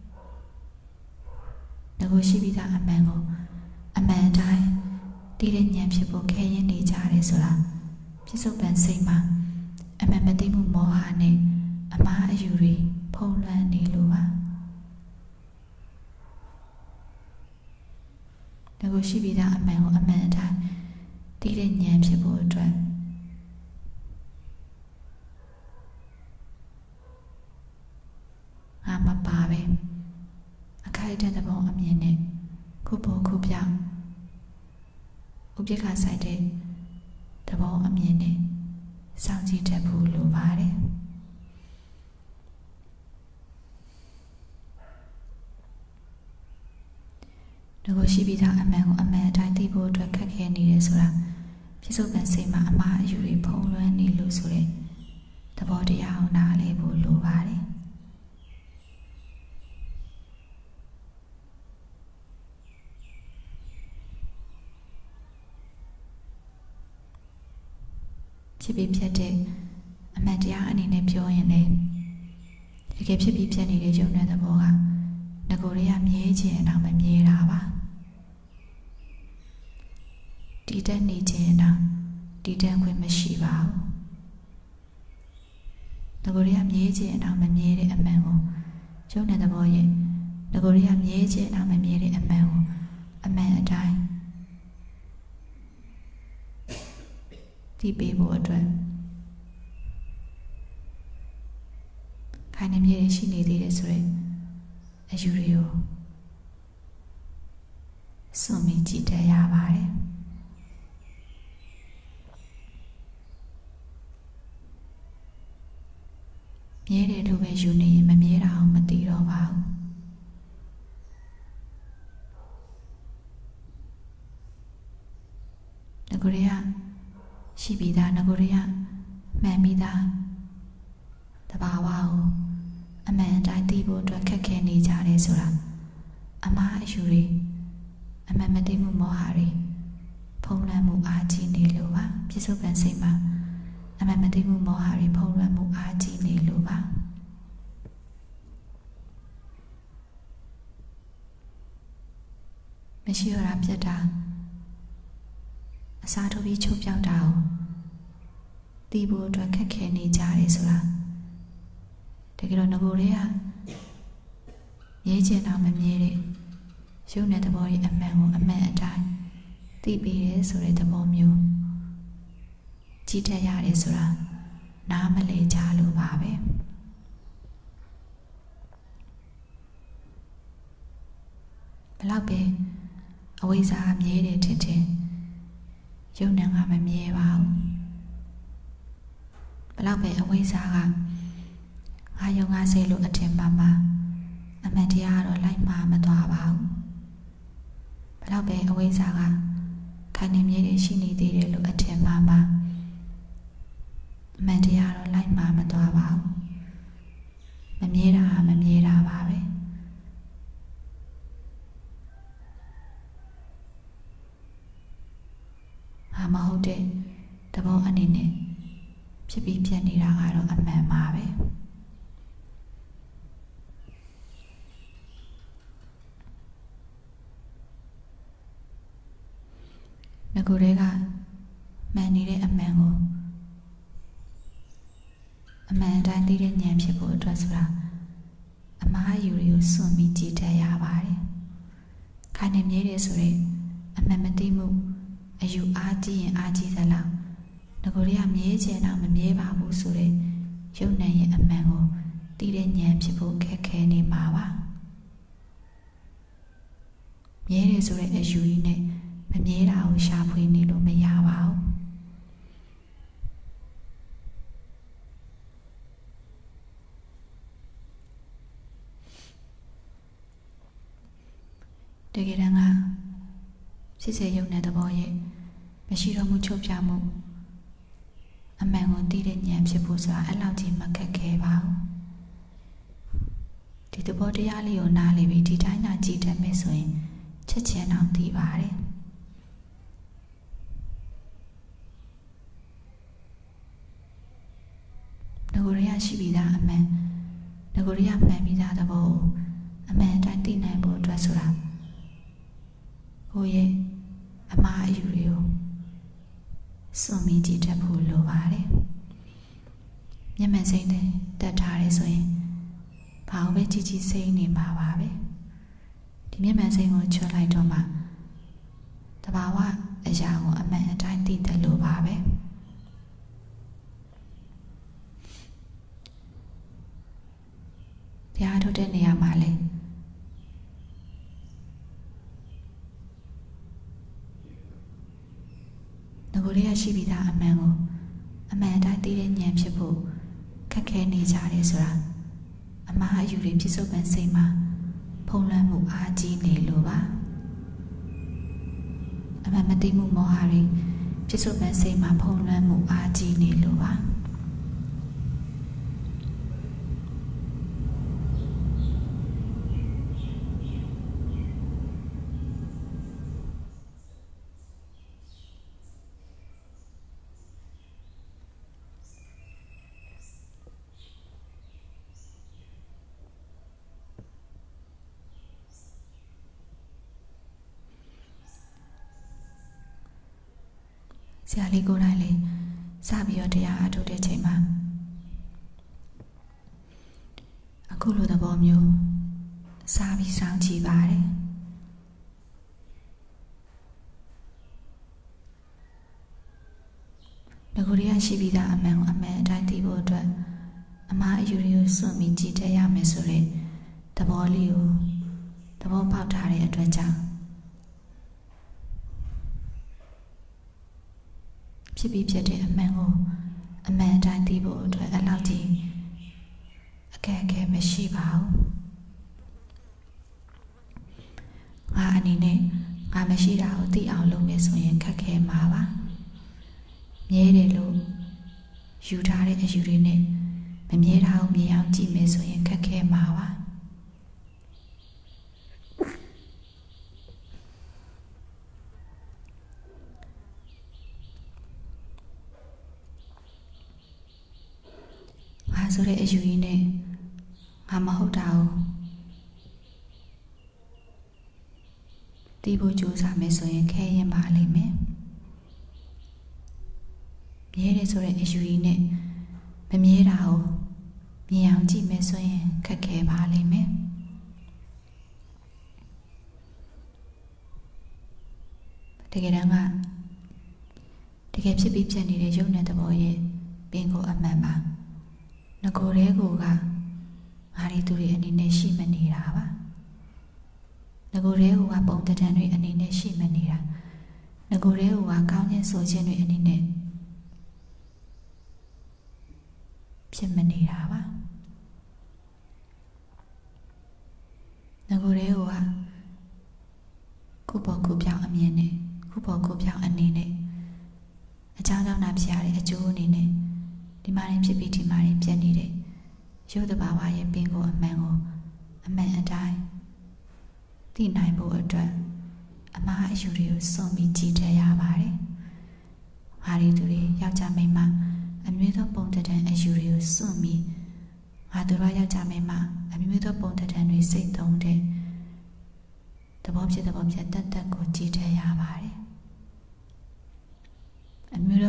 ငကိုရှိပြီးသားအမှန်ကိုအမှန်အတိုင်းသိတဲ့ဉာဏ်ဖြစ်ဖို့ခဲရင်နေကြတယ်ဆိုတာပြစ္ဆုတ်ပန်စိတ်မှာအမှန်မသိမှုမောဟနဲ့အမှားအယူတွေဖုံးလွှမ်းနေလို့ပါငကိုရှိပြီးသားအမှန်ကိုအမှန်အတိုင်းသိတဲ့ဉာဏ်ဖြစ်ဖို့အတွက်မပါပဲအခိုက်အတန့်သဘောအမြင်နဲ့ခုပေါ်ခုပြောင်းဥပိ္ပခဆိုင်တဲ့သဘောအမြင်နဲ့စောင့်ကြည့်တတ်ဖို့လိုပါတယ်ငကိုရှိပြီးသားအမှန်ကိုအမှန်အတိုင်းသိဖို့အတွက်ခက်ခဲနေတယ်ဆိုတာပြစ္ဆုတ်ပန်စိတ်မှာအမှားအယူတွေဖုံးလွှမ်းနေလို့ဆိုတဲ့သဘောတရားကိုနားလည်ဖို့လိုပါတယ်ဖြစ်ပြီးဖြစ်တဲ့အမှန်တရားအနေနဲ့ပြောရင်လေတကယ်ဖြစ်ပြီးဖြစ်နေတဲ့ယုံတဲ့သဘောကငကိုတွေကမြဲခြင်းအနောက်မမြဲတာပါတည်တက်နေခြင်းအနောက်တည်တက်ခွင့်မရှိပါဘူးငကိုတွေကမြဲခြင်းအနောက်မမြဲတဲ့အမှန်ကိုယုံတဲ့သဘောရဲ့ငကိုတွေကမြဲခြင်းအနောက်မမြဲတဲ့အမှန်ကိုအမှန်အတိုင်းသိပေးဖို့အတွက်ခိုင်နေမြေရှိနေသေးတယ်ဆိုရင်အယူတွေကိုစွန့်ပြီးကြည့်တတ်ရပါတယ်မြဲတယ်လို့ပဲယူနေရင်မမြဲတာအောင်မသိတော့ပါဘူးငကိုတွေကရှိပြီးသားငကိုတွေကမှန်ပြီးသားတဘာဝကိုအမှန်တိုင်းသိဖို့အတွက်ခက်ခဲနေကြတယ်ဆိုတာအမှားအယူတွေအမှန်မသိမှုမောဟတွေဖုံးလွှမ်းမှုအားကြီးနေလို့ပါပြစ္ဆုတ်ပန်စိတ်မှာအမှန်မသိမှုမောဟတွေဖုံးလွှမ်းမှုအားကြီးနေလို့ပါမရှိရတာပြတ်တာအစားထိုးပြီးချုပ်ပြောက်တာကိုသိဖို့အတွက်ခက်ခဲနေကြတယ်ဆိုတာတကယ်တော့ငကိုတွေကမြဲကျင်တော့မမြဲတဲ့ရုပ်နဲ့သဘောရဲ့အမှန်ကိုအမှန်အတိုင်းသိပြီးတယ်ဆိုတဲ့သဘောမျိုးကြည့်တတ်ရတယ်ဆိုတာနားမလည်ကြလို့ပါပဲဘလောက်ပဲအဝိဇ္ဇာမြဲတယ်ထင်ထင်ရုပ်နဲ့ကမမြဲပါဘူးဘလောက်ပဲအဝိဇ္ဇာကငါယုံငါစေလို့အထင်ပါမှာအမှန်တရားတော့လိုက်မှာမသွားပါဘူးဘလောက်ပဲအဝိဇ္ဇာကခိုင်နေမြဲတယ်ရှိနေသေးတယ်လို့အထင်ပါမှာအမှန်တရားတော့လိုက်မှာမသွားပါဘူးမမြဲတာမမြဲတာပါပဲမဟုတ်တဲ့သဘောအနေနဲ့ဖြစ်ပြီးပြတ်နေတာကတော့အမှန်ပါပဲငကိုတွေကမှန်နေတဲ့အမှန်ကိုအမှန်တိုင်းသိတဲ့ဉာဏ်ဖြစ်ဖို့အတွက်ဆိုတာအမှားအယူတွေကိုစွန့်ပြီးကြည့်တတ်ရပါတယ်။ခိုင်နေမြဲတယ်ဆိုရင်အမှန်မသိမှုအယူအားကြီးရင်အားကြီးသလားငကိုတွေကမြဲချင်တော့မမြဲပါဘူးဆိုရင်ရုပ်နာရဲ့အမှန်ကိုသိတဲ့ဉာဏ်ဖြစ်ဖို့ခက်ခဲနေမှာပါ။မြဲတယ်ဆိုတဲ့အယူကြီးနဲ့မမြဲတာကိုရှာဖွေနေလို့မရပါဘူး။တကယ်တမ်းကဖြစ်စေရုပ်နဲ့သဘောရဲ့မရှိတော့မှုချုပ်ပြမှုအမှန်ကိုသိတဲ့ဉာဏ်ဖြစ်ဖို့ဆိုတာအဲ့လောက်ကြီးမခက်ခဲပါဘူးဒီသဘောတရားလေးကိုနားလည်ပြီးဒီတိုင်းသာကြည့်တတ်မယ်ဆိုရင်ချက်ချင်းအောင်သိပါတယ်ငကိုရရှိပြီးသားအမှန်ငကိုရမှန်ပြီးသားသဘောကိုအမှန်တိုင်းသိနိုင်ဖို့အတွက်ဆိုတာကိုရဲ့အမှားအယူတွေကိုစွန့်ပြီးကြည့်တတ်ဖို့လိုပါတယ်မျက်မှန်စိမ့်တဲ့တက်ထားရဲဆိုရင်ဘာလို့ပဲကြည့်ကြည့်စိမ့်နေမှာပါပဲဒီမျက်မှန်စိမ့်ကိုချွတ်လိုက်တော့မှတဘာဝအရာကိုအမှန်အတိုင်းသိတယ်လို့ပါပဲတရားထုတ်တဲ့နေရာမှာလေငကိုလေးရရှိပြီးသားအမှန်ကိုအမှန်တိုင်းသိတဲ့ဉာဏ်ဖြစ်ဖို့ခက်ခဲနေကြတယ်ဆိုတာအမှားအယူတွေပြစ္ဆုတ်ပန်စိတ်မှာဖုံးလွှမ်းမှုအားကြီးနေလို့ပါအမှန်မသိမှုမောဟတွေပြစ္ဆုတ်ပန်စိတ်မှာဖုံးလွှမ်းမှုအားကြီးနေလို့ပါဆရာလေးကိုယ်တိုင်လေးစပြီးတော့တရားအားထုတ်တဲ့ချိန်မှာအခုလိုသဘောမျိုးစပြီးစောင့်ကြည့်ပါတယ်ငကိုရရှိပြီးသားအမှန်ကိုအမှန်အတိုင်းသိဖို့အတွက်အမှားအယူတွေကိုစွန့်ပြီးကြည့်တတ်ရမယ်ဆိုတဲ့သဘောလေးကိုသဘောပေါက်ထားတဲ့အတွက်ကြောင့်ဖြစ်ပြီးဖြစ်တဲ့အမှန်ကိုအမှန်အတိုင်းသိဖို့အတွက်အလောက်ကြီးအခက်အခဲမရှိပါဘူးငါအနေနဲ့ငါမရှိတာကိုသိအောင်လုပ်မယ်ဆိုရင်ခက်ခဲမှာပါမြဲတယ်လို့ယူထားတဲ့အယူတွေနဲ့မမြဲတာကိုမြင်အောင်ကြည့်မယ်ဆိုရင်ခက်ခဲမှာပါဆိုတဲ့အယူကြီးနဲ့ငါမဟုတ်တာကိုသိဖို့ကြိုးစားမယ်ဆိုရင်ခဲရင်ပါလိမ့်မယ်မြဲတယ်ဆိုတဲ့အယူကြီးနဲ့မမြဲတာကိုမြင်အောင်ကြည့်မယ်ဆိုရင်ခက်ခဲပါလိမ့်မယ်တကယ်တမ်းကတကယ်ဖြစ်ပြီးပြတ်နေတဲ့ရုပ်နဲ့သဘောရဲ့ပင်ကိုအမှန်ပါငကိုရဲကိုကငါရီသူတွေအနေနဲ့ရှိမနေတာပါငကိုရဲကိုကပုံတံတန်တွေအနေနဲ့ရှိမနေတာငကိုရဲကိုကကောင်းခြင်းဆိုခြင်းတွေအနေနဲ့ဖြစ်မနေတာပါငကိုရဲကိုကခုပေါ်ခုပြောင်းအမြင်နဲ့ခုပေါ်ခုပြောင်းအနေနဲ့အကြောင်းကြောင့်နာဖြစ်ရတဲ့အကျိုးအနေနဲ့ဒီမှာရင်ဖြစ်ပြီးဒီမှာရင်ပြတ်နေတဲ့ရုပ်တဘာဝရဲ့ပင်ကိုအမှန်ကိုအမှန်အတိုင်းသိနိုင်ဖို့အတွက်အမှားအယူတွေကိုစွန့်ပြီးကြည့်တတ်ရပါတယ်။ဟာရီသူတွေယောက်ျားမိန်းမအမျိုးသောပုံတံတန်အယူတွေကိုစွန့်ပြီးငါတို့ယောက်ျားမိန်းမအမျိုးသောပုံတံတန်တွေစိတ်သုံးတဲ့သဘောဖြစ်တက်တက်ကိုကြည့်တတ်ရပါတယ်။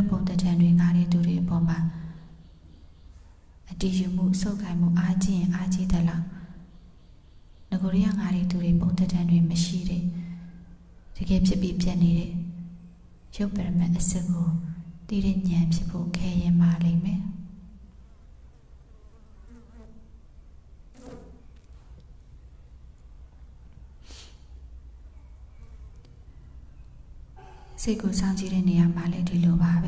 လုပ်ပုံတံတန်တွေငါးတဲ့သူတွေအပေါ်မှာအတည်ယူမှုစုပ်ကိုင်မှုအားကြီးရင်အားကြီးသလားငကိုရီးယားငါးတဲ့သူတွေပုံတံတန်တွေမရှိတဲ့တကယ်ဖြစ်ပြီးပြတ်နေတဲ့ရုပ်ပရမတ်အစစ်ကိုတည်တဲ့ဉာဏ်ဖြစ်ဖို့ခဲရင်ပါလိမ့်မယ်စိတ်ကိုစောင့်ကြည့်တဲ့နေရာမှာလည်းဒီလိုပါပဲ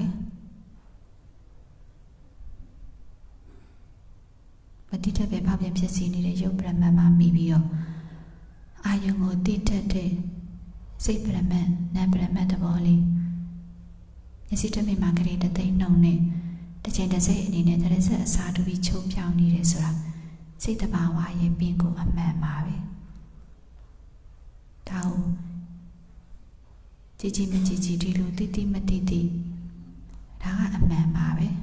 မတိတက်ပဲဖောက်ပြန်ဖြစ်စီနေတဲ့ရုပ်ပရမတ်မှာမိပြီးတော့အာယုံကိုတိတက်တဲ့စိတ်ပရမတ်နာမ်ပရမတ်သဘောလေးမျက်စိတမိမှာကလေးတသိန်းနှုံနဲ့တစ်ချိန်တစ်စိတ်အနေနဲ့တရဆက်အစားတူပြီးချုံပြောင်းနေတယ်ဆိုတာစိတ်တဘာဝရဲ့ပင်ကိုအမှန်ပါပဲဒါဟုတ်ကြည်မကြည်ဒီလိုတိတိမတိတိဒါကအမှန်ပါပဲ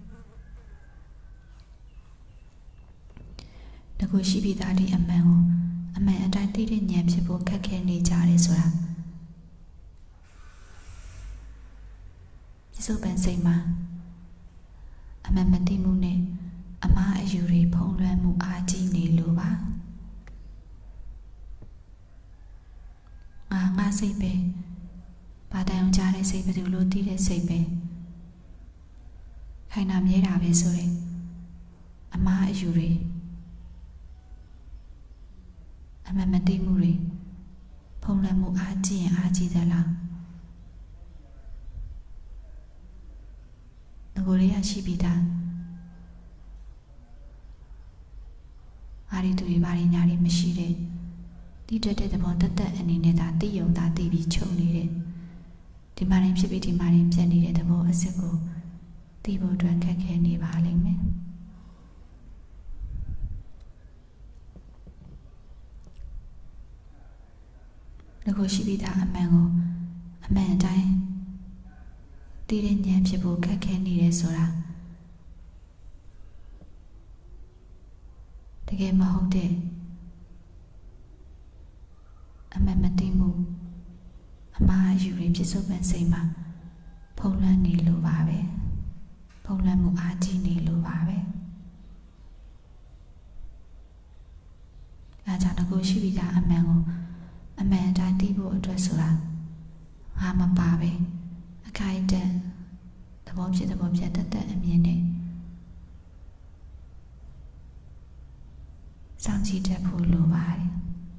တကူရှိပြီးသားဒီအမှန်ကိုအမှန်အတိုင်းသိတဲ့ဉာဏ်ဖြစ်ဖို့ခက်ခဲနေကြတယ်ဆိုတာပြစ္ဆုတ်ပန်စိတ်မှာအမှန်မသိမှုနဲ့အမှားအယူတွေဖုံးလွှမ်းမှုအားကြီးနေလို့ပါငါစိတ်ပဲဘာတိုင်အောင်ကြားတဲ့စိတ်ဘယ်သူလို့သိတဲ့စိတ်ပဲခိုင်နာမြဲတာပဲဆိုရင်အမှားအယူတွေအမှန်မသိမှုတွေဖုံးလွှမ်းမှုအားကြီးရင်အားကြီးသလားငကိုရီးယားရှိပြီးသားအားရီသူတွေဘာတွေညာတွေမရှိတဲ့တိတက်တဲ့သဘောတက်တက်အနေနဲ့သာသိယုံသာသိပြီးချုပ်နေတဲ့ဒီမှာရင်ဖြစ်ပြီးဒီမှာရင်ပြတ်နေတဲ့သဘောအစစ်ကိုသိဖို့အတွက်ခက်ခဲနေပါလိမ့်မယ်ငကိုရှိပြီးသားအမှန်ကိုအမှန်အတိုင်းသိတဲ့ဉာဏ်ဖြစ်ဖို့ခက်ခဲနေတယ်ဆိုတာတကယ်မဟုတ်တဲ့အမှန်မသိမှုအမှားအယူတွေပြစ္ဆုတ်ပန်စိတ်မှာဖုံးလွှမ်းနေလို့ပါပဲဖုံးလွှမ်းမှုအားကြီးနေလို့ပါပဲအဲကြောင့်တကူရှိပြီးသားအမှန်ကိုအမှန်အတိုင်းသိဖို့အတွက်ဆိုတာငါမပါပဲအခိုက်အတန့်သဘောဖြစ်တက်တက်အမြင်နဲ့စောင့်ကြည့်တတ်ဖို့လိုပါတယ်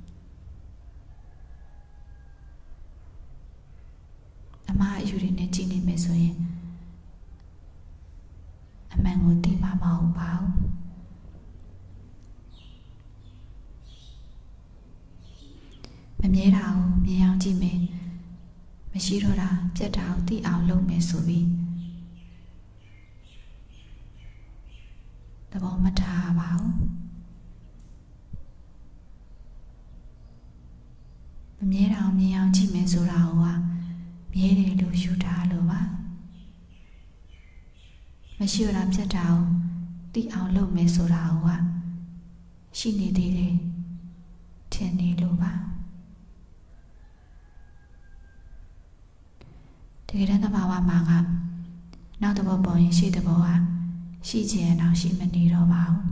အမှားအယူတွေနဲ့ကြည့်နေမယ်ဆိုရင်အမှန်ကိုသိမှာမဟုတ်ပါဘူးမမြဲတာကိုမြင်အောင်ကြည့်မယ်မရှိတော့တာပြတ်တာကိုသိအောင်လုပ်မယ်ဆိုပြီးသဘောမထားပါဘူးမမြဲတာကိုမြင်အောင်ကြည့်မယ်ဆိုတာကမြဲတယ်လို့ယူထားလို့ပါမရှိတော့တာပြတ်တာကိုသိအောင်လုပ်မယ်ဆိုတာကရှိနေသေးတယ်ထင်နေလို့ပါတကယ်တမ်းသဘာဝမှာကနောက်တစ်ဘောပေါ်ရင်ရှေ့တစ်ဘောကရှိခြင်းအောင်ရှိမနေတော့ပါဘူး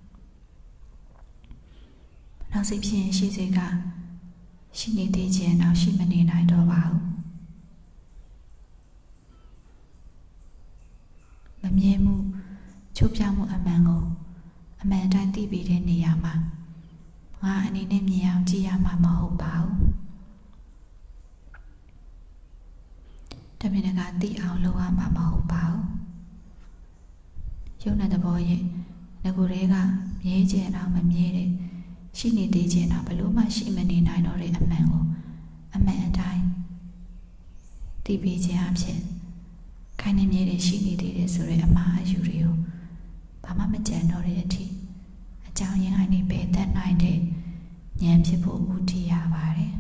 နောက်စိတ်ဖြစ်ရင်ရှေ့စိတ်ကရှိနေသေးခြင်းအောင်ရှိမနေနိုင်တော့ပါဘူးမမြဲမှုချုပ်ပြမှုအမှန်ကိုအမှန်တိုင်းသိပြီးတဲ့နေရာမှာငါအနေနဲ့မြင်အောင်ကြည့်ရမှာမဟုတ်ပါဘူးတမင်တကာသိအောင်လုပ်ရမှာမဟုတ်ပါဘူးရုပ်နဲ့သဘောရဲ့ငကိုယ်တွေကမြဲခြင်းအောင်မမြဲတဲ့ရှိနေသေးခြင်းတော့ဘလို့မှရှိမနေနိုင်တော့တဲ့အမှန်ကိုအမှန်အတိုင်းသိပြီးခြင်းအဖြစ်ခိုင်နေမြဲတဲ့ရှိနေသေးတယ်ဆိုတဲ့အမှားအယူတွေကိုဘာမှမကြံတော့တဲ့အထိအကြောင်းရင်းကနေပယ်တတ်နိုင်တဲ့ဉာဏ်ဖြစ်ဖို့ဦးတည်ရပါတယ်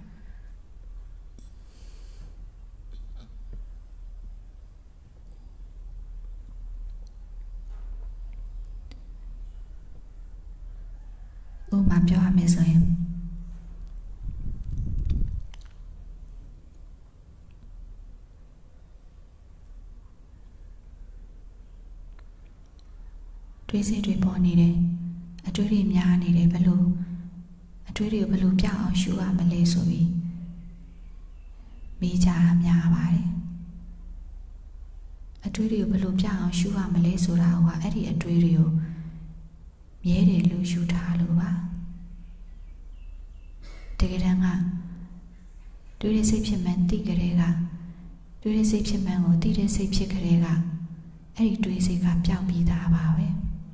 ဥပမာပြောရမယ်ဆိုရင်တွေးစိတ်တွေပေါ်နေတယ်အတွေးတွေများနေတယ်ဘလို့အတွေးတွေကိုဘလို့ပြောင်းအောင်ရှုရမလဲဆိုပြီးမိကြတာများပါတယ်အတွေးတွေကိုဘလို့ပြောင်းအောင်ရှုရမလဲဆိုတာကအဲ့ဒီအတွေးတွေကိုမြဲတယ်လို့ရှုထားလို့ပါတကယ်တမ်းကတွေးတဲ့စိတ်ဖြစ်မှန်သိကြတဲ့ကတွေးတဲ့စိတ်ဖြစ်မှန်ကိုသိတဲ့စိတ်ဖြစ်ကြတဲ့ကအဲ့ဒီတွေးစိတ်ကပျောက်ပြီးသားပါပဲ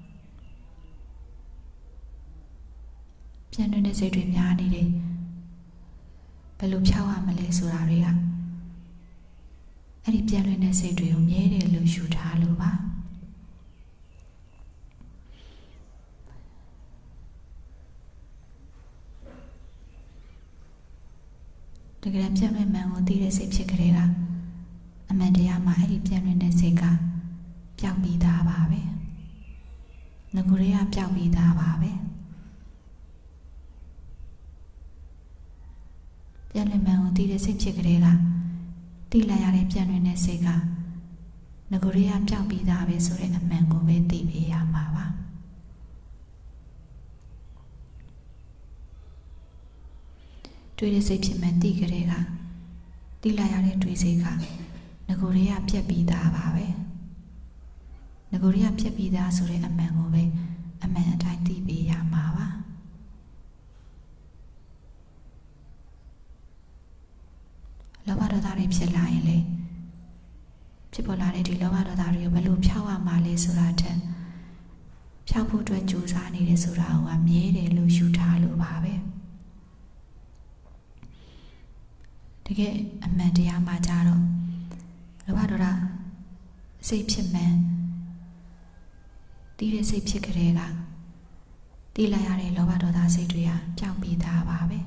ပြန်နေတဲ့စိတ်တွေများနေတယ်ဘယ်လိုဖြောက်ရမလဲဆိုတာတွေကအဲ့ဒီပြန်လွင်တဲ့စိတ်တွေကိုမြဲတယ်လို့ယူထားလို့ပါတကယ်ပြန်လွင်မှန်ကိုသိတဲ့စိတ်ဖြစ်ကြတဲ့ကအမှန်တရားမှာအဲ့ဒီပြန်လွင်တဲ့စိတ်ကပျောက်ပြီးသားပါပဲငကိုတွေကပျောက်ပြီးသားပါပဲပြန်လွင်မှန်ကိုသိတဲ့စိတ်ဖြစ်ကြတဲ့ကသိလိုက်ရတဲ့ပြန်လွင်တဲ့စိတ်ကငကိုတွေကပျောက်ပြီးသားပဲဆိုတဲ့အမှန်ကိုပဲသိပြရမှာပါတွေးတဲ့စိတ်ဖြစ်မှန်သိကြတဲ့ကသိလိုက်ရတဲ့တွေးစိတ်ကငကိုတွေကပြက်ပြီးသားပါပဲငကိုတွေကပြက်ပြီးသားဆိုတဲ့အမှန်ကိုပဲအမှန်အတိုင်းသိပြရမှာပါလောဘဒေါသတွေဖြစ်လာရင်လေဖြစ်ပေါ်လာတဲ့ဒီလောဘဒေါသတွေကိုဘယ်လိုဖြောက်ရမှာလဲဆိုတာထက်ဖြောက်ဖို့အတွက်ကြိုးစားနေတယ်ဆိုတာကမြဲတယ်လို့ယူထားလို့ပါပဲတကယ်အမှန်တရားမှာကြတော့လောဘဒေါသစိတ်ဖြစ်မှန်တီးတဲ့စိတ်ဖြစ်ကြတဲ့ကတီးလိုက်ရတဲ့လောဘဒေါသစိတ်တွေကပျောက်ပြီးသားပါပဲ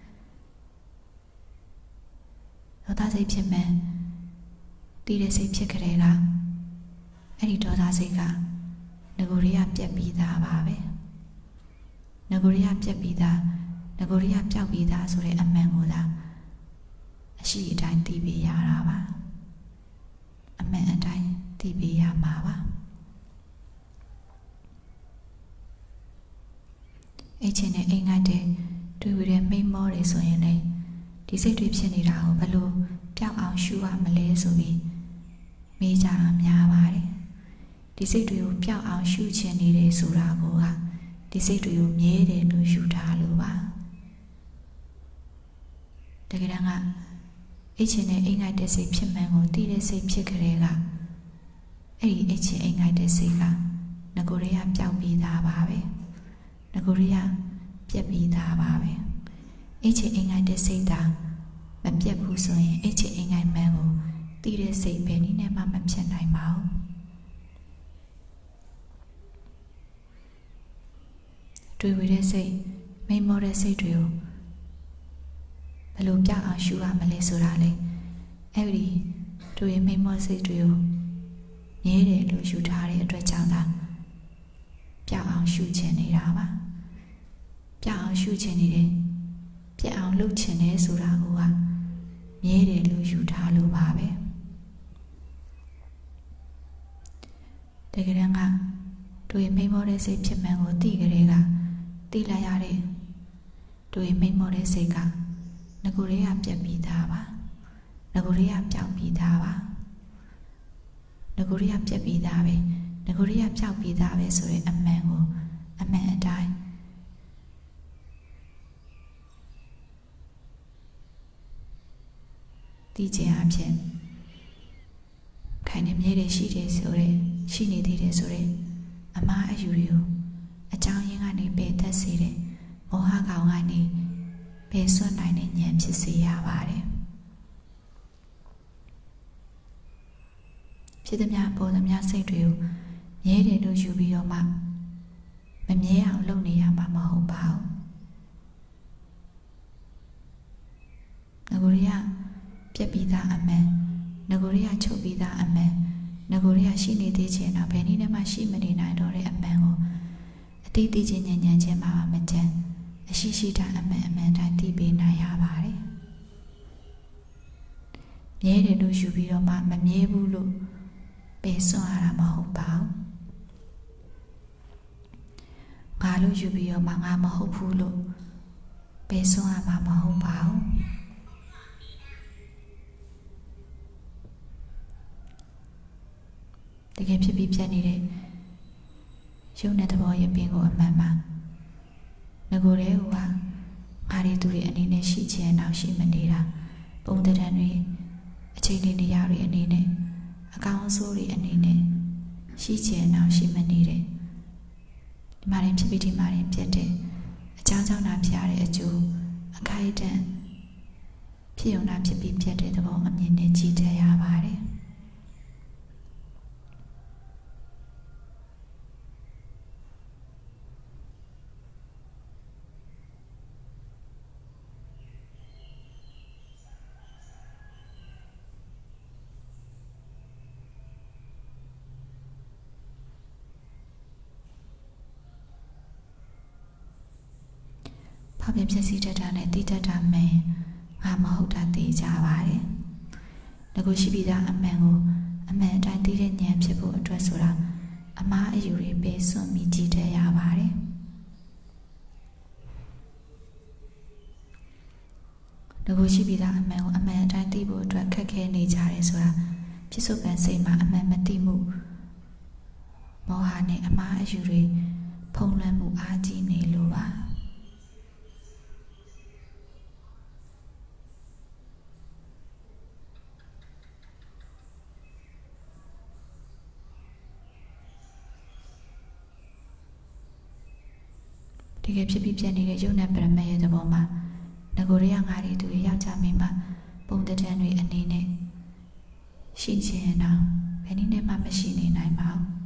ဒေါသစိတ်ဖြစ်မှန်တီးတဲ့စိတ်ဖြစ်ကြတဲ့ကအဲ့ဒီဒေါသစိတ်ကငကိုတွေကပြက်ပြီးသားပါပဲငကိုတွေကပြက်ပြီးသားငကိုတွေကပျောက်ပြီးသားဆိုတဲ့အမှန်ကိုသာအရှိအတိုင်းသိပေးရတာပါအမှန်အတိုင်းသိပေးရမှာပါအဲ့ချင်းနဲ့အိမ်ငိုက်တဲ့တွေ့ဝရမိတ်မောတယ်ဆိုရင်လေဒီစိတ်တွေဖြစ်နေတာကိုဘယ်လိုပျောက်အောင်ရှုရမလဲဆိုပြီးမေးကြတာများပါတယ်ဒီစိတ်တွေကိုပျောက်အောင်ရှုချင်နေတယ်ဆိုတာကဒီစိတ်တွေကိုမြဲတယ်လို့ရှုထားလို့ပါတကယ်တမ်းကအိတ်ချင်နဲ့အိမ်ငိုက်တဲ့စိတ်ဖြစ်မှန်ကိုသိတဲ့စိတ်ဖြစ်ကြတဲ့ကအဲ့ဒီအိတ်ချင်အိမ်ငိုက်တဲ့စိတ်ကငကိုတွေကပျောက်ပြီးသားပါပဲငကိုတွေကပြက်ပြီးသားပါပဲအိတ်ချင်အိမ်ငိုက်တဲ့စိတ်သာမပြတ်ဘူးဆိုရင်အိတ်ချင်အိမ်ငိုက်မှန်ကိုသိတဲ့စိတ်ပဲနည်းနဲ့မှမဖြစ်နိုင်ပါဘူးတွေ့ဝေတဲ့စိတ်မိမောတဲ့စိတ်တွေကိုဘယ်လိုပြောင်းအောင်ရှုရမလဲဆိုတာလေအဲ့ဒီတွေ့မိမောစိတ်တွေကိုမြဲတယ်လို့ရှုထားတဲ့အတွက်ကြောင့်သာပြောင်းအောင်ရှုချင်နေတာပါပြောင်းအောင်ရှုချင်နေတယ်ပြက်အောင်လုပ်ချင်တယ်ဆိုတာကမြဲတယ်လို့ယူထားလို့ပါပဲတကယ်တမ်းကတွေ့မိမောတဲ့စိတ်ဖြစ်မှန်ကိုသိကြတဲ့ကသိလိုက်ရတဲ့တွေ့မိမောတဲ့စိတ်ကငကိုတွေကပြက်ပြီးသားပါငကိုတွေကပျောက်ပြီးသားပါငကိုတွေကပြက်ပြီးသားပဲငကိုတွေကပျောက်ပြီးသားပဲဆိုရင်အမှန်ကိုအမှန်အတိုင်းသိခြင်းအဖြစ်ခိုင်နေမြဲတယ်ရှိတယ်ဆိုရဲရှိနေသေးတယ်ဆိုရဲအမှားအယူတွေကိုအကြောင်းရင်းကနေပယ်တတ်စေတဲ့မောဟကောင်ကနေပယ်စွန့်နိုင်တဲ့ဉာဏ်ဖြစ်စေရပါတယ်ဖြစ်သမျှပေါ်သမျှစိတ်တွေကိုမြဲတယ်လို့ယူပြီးတော့မှမမြဲအောင်လုပ်နေရမှာမဟုတ်ပါဘူးငကိုတွေကပြက်ပြီးသားအမှန်ငကိုတွေကချုပ်ပြီးသားအမှန်ငကိုတွေကရှိနေသေးခြင်းတော့ဘယ်နည်းနဲ့မှရှိမနေနိုင်တော့တဲ့အမှန်ကိုအတိအကျဉာဏ်ချင်းမှာမကြမ်းအရှိရှိတိုင်းအမှန်တိုင်းသိပေးနိုင်ရပါတယ်မြဲတယ်လို့ယူပြီးတော့မှမမြဲဘူးလို့ပယ်စွန့်ရတာမဟုတ်ပါဘူးငါလို့ယူပြီးတော့မှငါမဟုတ်ဘူးလို့ပေးစွမ်းရမှာမဟုတ်ပါဘူးတကယ်ဖြစ်ပြီးပြတ်နေတဲ့ရုပ်နဲ့သဘောရဲ့ပင်ကိုအမှန်မှန်ငကိုယ်တည်းကငါတွေသူတွေအနေနဲ့ရှိချင်အောင်ရှိမနေတာပုံတံတွေအချိန်တွေနေရာတွေအနေနဲ့အကောင်းဆိုးတွေအနေနဲ့ရှိချင်အောင်ရှိမနေတဲ့ဒီမှာရင်ဖြစ်ပြီးဒီမှာရင်ပြတ်တဲ့အကြောင်းကြောင့်နာပြရတဲ့အကျိုးအခိုက်အတန့်ဖြစ်ုံနာဖြစ်ပြီးပြတ်တဲ့သဘောအမြင်နဲ့ကြည့်တတ်ရပါတယ်ဖောက်ပြန်ဖြစ်စီတတ်တာနဲ့တည်တတ်တာမှန်ငါမဟုတ်တာသိကြပါတယ်။ငကိုရှိပြီးသားအမှန်ကိုအမှန်အတိုင်းသိတဲ့ဉာဏ်ဖြစ်ဖို့အတွက်ဆိုတာအမှားအယူတွေပေးစွန့်ပြီးကြည့်တတ်ရပါတယ်။ငကိုရှိပြီးသားအမှန်ကိုအမှန်အတိုင်းသိဖို့အတွက်ခက်ခဲနေကြတယ်ဆိုတာဖြစ်စုံကံစိတ်မှာအမှန်မသိမှုမောဟနဲ့အမှားအယူတွေဖုံးလွှမ်းမှုအားကြီးနေလို့ပါ။တကယ်ဖြစ်ပြီးပြတ်နေတဲ့ယုံနဲ့ပရမတ်ရဲ့သဘောမှာငကိုရရငါတွေသူတွေယောက်ျားမင်းမပုံတံတွေအနေနဲ့ရှိချင်တော့ဘယ်နည်းနဲ့မှမရှိနေနိုင်ပါဘူး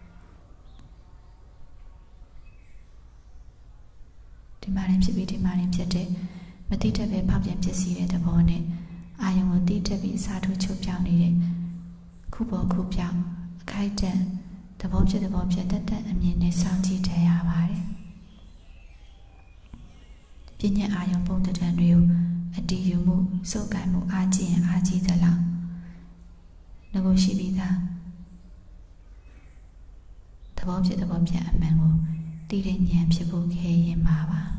ဒီမှာရင်ဖြစ်ပြီးဒီမှာရင်ဖြစ်တဲ့မတိတက်ပဲဖောက်ပြန်ဖြစ်စီတဲ့သဘောနဲ့အာယုံကိုတိတက်ပြီးအစားထိုးချုပ်ပြောင်းနေတဲ့ခုပေါ်ခုပြောင်းအခိုက်အတန့်သဘောဖြစ်တက်တက်အမြင်နဲ့စောင့်ကြည့်ထရပါတယ်ပညာအာယုံပုံတံတွေကိုအတည်ယူမှုစုပ်ကိုင်မှုအားကြီးရင်အားကြီးသလားငကိုရှိပြီးသားသဘောဖြစ်အမှန်ကိုသိတဲ့ဉာဏ်ဖြစ်ဖို့ခဲရင်ပါ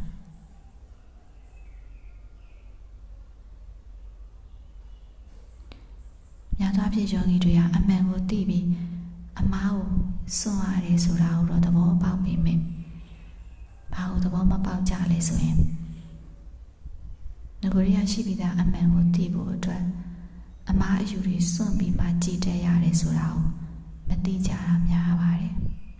များသောအားဖြင့်ယောဂီတွေကအမှန်ကိုသိပြီးအမှားကိုစွန့်ရတယ်ဆိုတာကိုတော့သဘောပေါက်ပြီမယ်ဘာလို့သဘောမပေါက်ကြလဲဆိုရင်ငကိုရရှိပြီးသားအမှန်ကိုသိဖို့အတွက်အမှားအယူတွေစွန့်ပြီးမှကြည်တတ်ရတယ်ဆိုတာကိုမသိကြတာများပါတယ်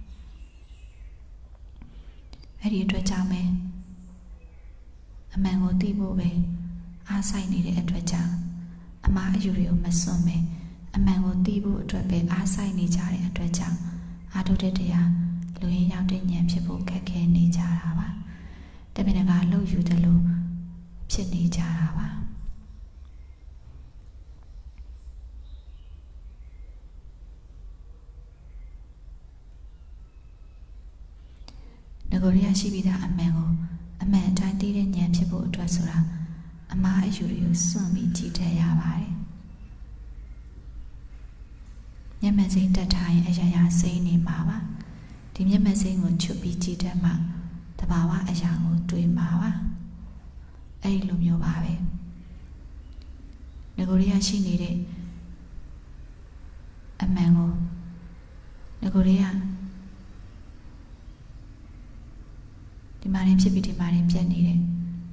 အဲ့ဒီအတွက်ကြောင့်ပဲအမှန်ကိုသိဖို့ပဲအားဆိုင်နေတဲ့အတွက်ကြောင့်အမှားအယူတွေကိုမစွန့်ပဲအမှန်ကိုသိဖို့အတွက်ပဲအားဆိုင်နေကြတဲ့အတွက်ကြောင့်အာထုတဲ့တရားလူရင်းရောက်တဲ့ဉာဏ်ဖြစ်ဖို့ခက်ခဲနေကြတာပါတမင်တကာလှုပ်ယူသလိုဖြစ်နေကြတာပါငကိုရရှိပြီးသားအမှန်ကိုအမှန်အတိုင်းသိတဲ့ဉာဏ်ဖြစ်ဖို့အတွက်ဆိုတာအမှားအယူတွေကိုစွန့်ပြီးကြည့်တတ်ရပါတယ်မျက်မှန်စိမ့်တက်ထားရင်အရာရာစိမ့်နေမှာပါဒီမျက်မှန်စိမ့်ကိုချွတ်ပြီးကြည့်တတ်မှတဘာဝအရာကိုတွေ့မှာပါအဲ့ဒီလိုမျိုးပါပဲငကိုရရှိနေတဲ့အမှန်ကိုငကိုရဒီမှာရင်ဖြစ်ပြီးဒီမှာရင်ပြတ်နေတယ်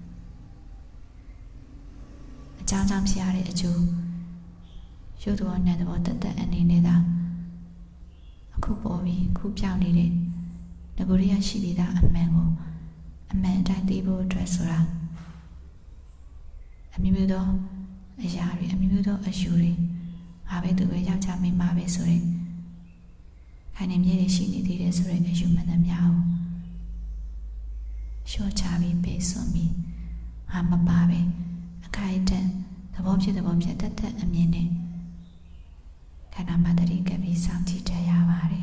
အကြောင်းကြောင့်ဖြစ်ရတဲ့အကျိုးရုပ်သဘောနဲ့သဘောတက်အနေနဲ့သာအခုပေါ်ပြီးခုပြောင်းနေတဲ့ငကိုရရှိပြီးသားအမှန်ကိုအမှန်အတိုင်းသိဖို့အတွက်ဆိုတာအမျိုးမျိုးသောအရာတွေအမျိုးမျိုးသောအယူတွေငါပဲသူပဲယောက်ျားမင်းမပဲဆိုတဲ့ခိုင်နေမြဲတွေရှိနေသေးတယ်ဆိုတဲ့အယူမှန်သမျှကိုလျှော့ချပြီးပေးစွန်ပြီးငါမပါပဲအခိုက်အတန့်သဘောဖြစ်တက်အမြင်နဲ့ခန္ဓာမှာတတိကပ်ပြီးစောင့်ကြည့်တတ်ရပါတယ်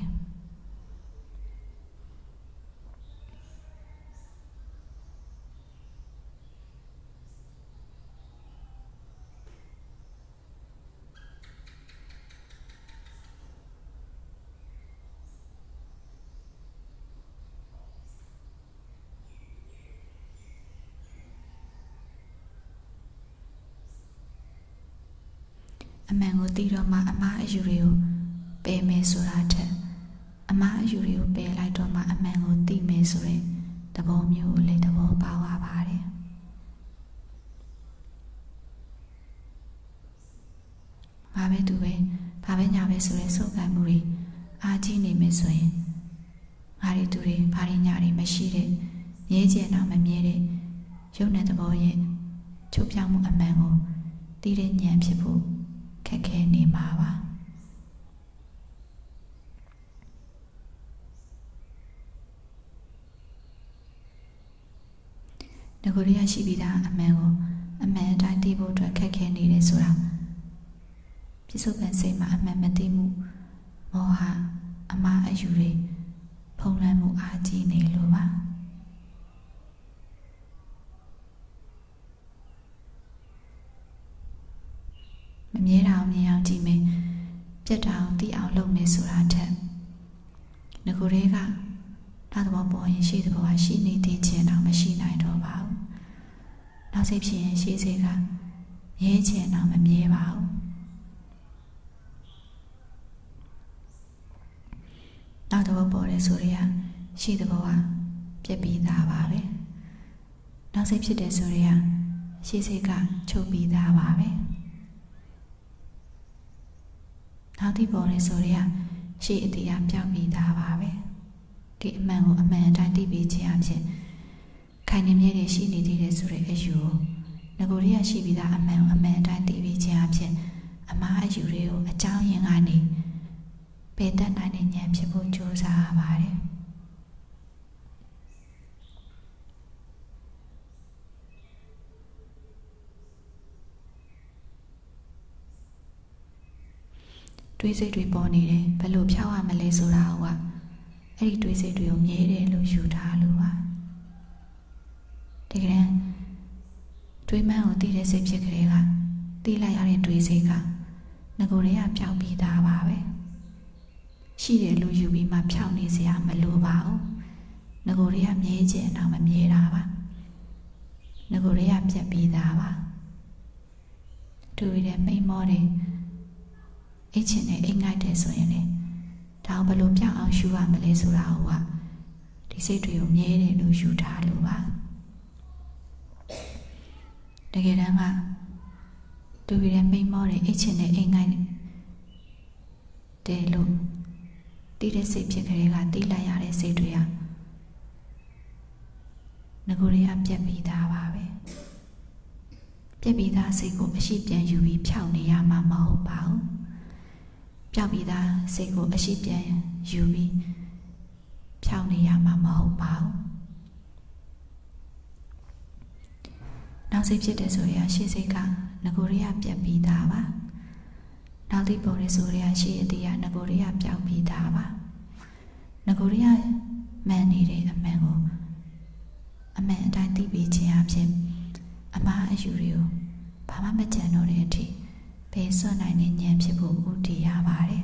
အမှန်ကိုသိတော့မှအမှားအယူတွေကိုပယ်မယ်ဆိုတာထက်အမှားအယူတွေကိုပယ်လိုက်တော့မှအမှန်ကိုသိမယ်ဆိုတဲ့သဘောမျိုးကိုလည်းသဘောပေါက်ရပါတယ်ဘာပဲသူပဲဘာပဲညာပဲဆိုတဲ့စုပ်ကိုင်မှုတွေအားကြီးနေမယ်ဆိုရင်ငါတွေသူတွေဘာတွေညာတွေမရှိတဲ့မြဲကျင်တော့မမြဲတဲ့ရုပ်နဲ့သဘောရဲ့ချုပ်ပြောင်းမှုအမှန်ကိုသိတဲ့ဉာဏ်ဖြစ်ဖို့ခက်ခဲနေမှာပါငါတို့ရရှိပြီးသားအမှန်ကိုအမှန်အတိုင်းသိဖို့အတွက်ခက်ခဲနေတယ်ဆိုတာပြစ္ဆုတ်ပန်စိတ်မှာအမှန်မသိမှုမောဟအမှားအယူတွေဖုံးလွှမ်းမှုအားကြီးနေလို့ပါမမြဲတာအောင်မြင်အောင်ကြည့်မယ်ပြတ်တာအောင်သိအောင်လုပ်မယ်ဆိုတာထက်ငကိုယ်တွေကနောက်သဘောပေါ်ရင်ရှိသဘောကရှိနေသေးခြင်းတော့မရှိနိုင်တော့ပါဘူးနောက်စိတ်ဖြစ်ရင်ရှိစေကမြဲခြင်းတော့မမြဲပါဘူးနောက်သဘောပေါ်တယ်ဆိုရရှိသဘောကပြက်ပြီးသားပါပဲနောက်စိတ်ဖြစ်တယ်ဆိုရရှိစေကချုပ်ပြီးသားပါပဲနောက်တိပေါ်တယ်ဆိုရရှိအတိအပြောက်ပြီးသားပါပဲဒီအမှန်ကိုအမှန်အတိုင်းသိပြီးခြင်းအဖြစ်ခိုင်နေမြဲတယ်ရှိနေသေးတယ်ဆိုတဲ့အယူကိုငကိုယ်ရရှိပြီးသားအမှန်ကိုအမှန်အတိုင်းသိပြီးခြင်းအဖြစ်အမှားအယူတွေကိုအကြောင်းရင်းကနေပယ်တတ်နိုင်တဲ့ဉာဏ်ဖြစ်ဖို့ကြိုးစားရပါတယ်တွေးစိတ်တွေပေါ်နေတယ်ဘယ်လိုဖြောက်ရမလဲဆိုတာကအဲ့ဒီတွေးစိတ်တွေကိုမြဲတယ်လို့ယူထားလို့ပါတကယ်တွေးမှန်းကိုသိတဲ့စိတ်ဖြစ်ကြတဲ့ကသိလိုက်ရတဲ့တွေးစိတ်ကငကိုယ်တွေကပျောက်ပြီးသားပါပဲရှိတယ်လို့ယူပြီးမှဖြောက်နေစရာမလိုပါဘူးငကိုယ်တွေကမြဲကျင်တော့မမြဲတာပါငကိုယ်တွေကပြက်ပြီးသားပါတွေ့တဲ့မိန်မောတယ်အိတ်ချင်နဲ့အိတ်ငိုက်တယ်ဆိုရင်လေဒါဘယ်လိုပြောင်းအောင်ရှူရမလဲဆိုတာကဒီစိတ်တွေကိုမြဲတယ်လို့ယူထားလို့ပါတကယ်တမ်းကတွေ့တဲ့မိန်မောတယ်အိတ်ချင်နဲ့အိတ်ငိုက်တယ်လို့သိတဲ့စိတ်ဖြစ်ကြတဲ့ကသိလိုက်ရတဲ့စိတ်တွေကငကိုယ်တွေကပြက်ပြီးသားပါပဲပြက်ပြီးသားစိတ်ကိုအရှိပြန်ယူပြီးဖြောက်နေရမှာမဟုတ်ပါဘူးပျောက်ပြီးသားစိတ်ကိုအရှိပြန်ယူပြီးဖြောက်နေရမှာမဟုတ်ပါဘူးနောက်စိတ်ဖြစ်တဲ့ဆိုရရှေ့စိတ်ကငကိုယ်တွေကပြက်ပြီးသားပါနောက်တိပေါ်တဲ့ဆိုရရှေ့အတိကငကိုယ်တွေကပျောက်ပြီးသားပါငကိုယ်တွေကမှန်နေတဲ့အမှန်ကိုအမှန်အတိုင်းသိပြီးခြင်းအဖြစ်အမှားအယူတွေကိုဘာမှမကြံတော့တဲ့အထိပယ်စွန့်နိုင်တဲ့ဉာဏ်ဖြစ်ဖို့ဦးတည်ရပါတယ်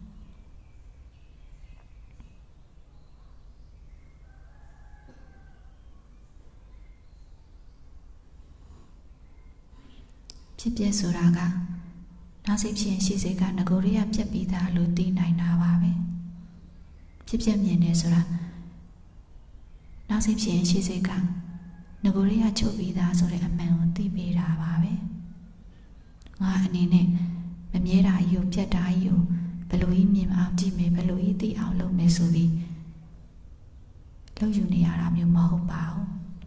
ဖြစ်ပြဆိုတာကနောက်စိတ်ဖြစ်ရင်ရှိစိတ်ကငကိုယ်တွေကပြက်ပြီးသားလို့သိနိုင်တာပါပဲဖြစ်ပြမြင်နေဆိုတာနောက်စိတ်ဖြစ်ရင်ရှိစိတ်ကငကိုယ်တွေကချုပ်ပြီးသားဆိုတဲ့အမှန်ကိုသိပေးတာပါပဲငါအနေနဲ့မမြဲတာကြီးကိုပြက်တာကြီးကိုဘယ်လိုကြီးမြင်အောင်ကြည့်မယ်ဘယ်လိုကြီးသိအောင်လုပ်မယ်ဆိုပြီးလုပ်ယူနေရတာမျိုးမဟုတ်ပါဘူး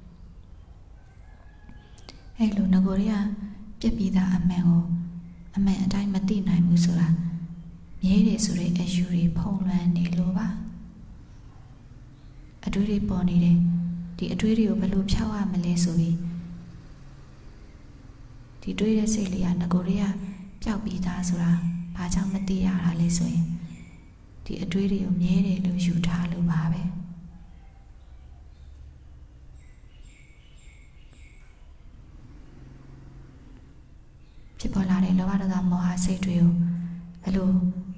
အဲ့လိုငကိုယ်တွေကပြက်ပြီးသားအမှန်ကိုအမှန်အတိုင်းမသိနိုင်ဘူးဆိုတာမြဲတယ်ဆိုတဲ့အယူတွေဖုံးလွှမ်းနေလို့ပါအတွေးတွေပေါ်နေတယ်ဒီအတွေးတွေကိုဘယ်လိုဖြောက်ရမလဲဆိုပြီးဒီတွေးတဲ့စိတ်လေးကငကိုယ်တွေကပျောက်ပြီးသားဆိုတာဘာကြောင့်မသိရတာလဲဆိုရင်ဒီအတွေးတွေကိုမြဲတယ်လို့ယူထားလို့ပါပဲဖြစ်ပေါ်လာတဲ့လောဘဒေါသမောဟစိတ်တွေကိုဘယ်လို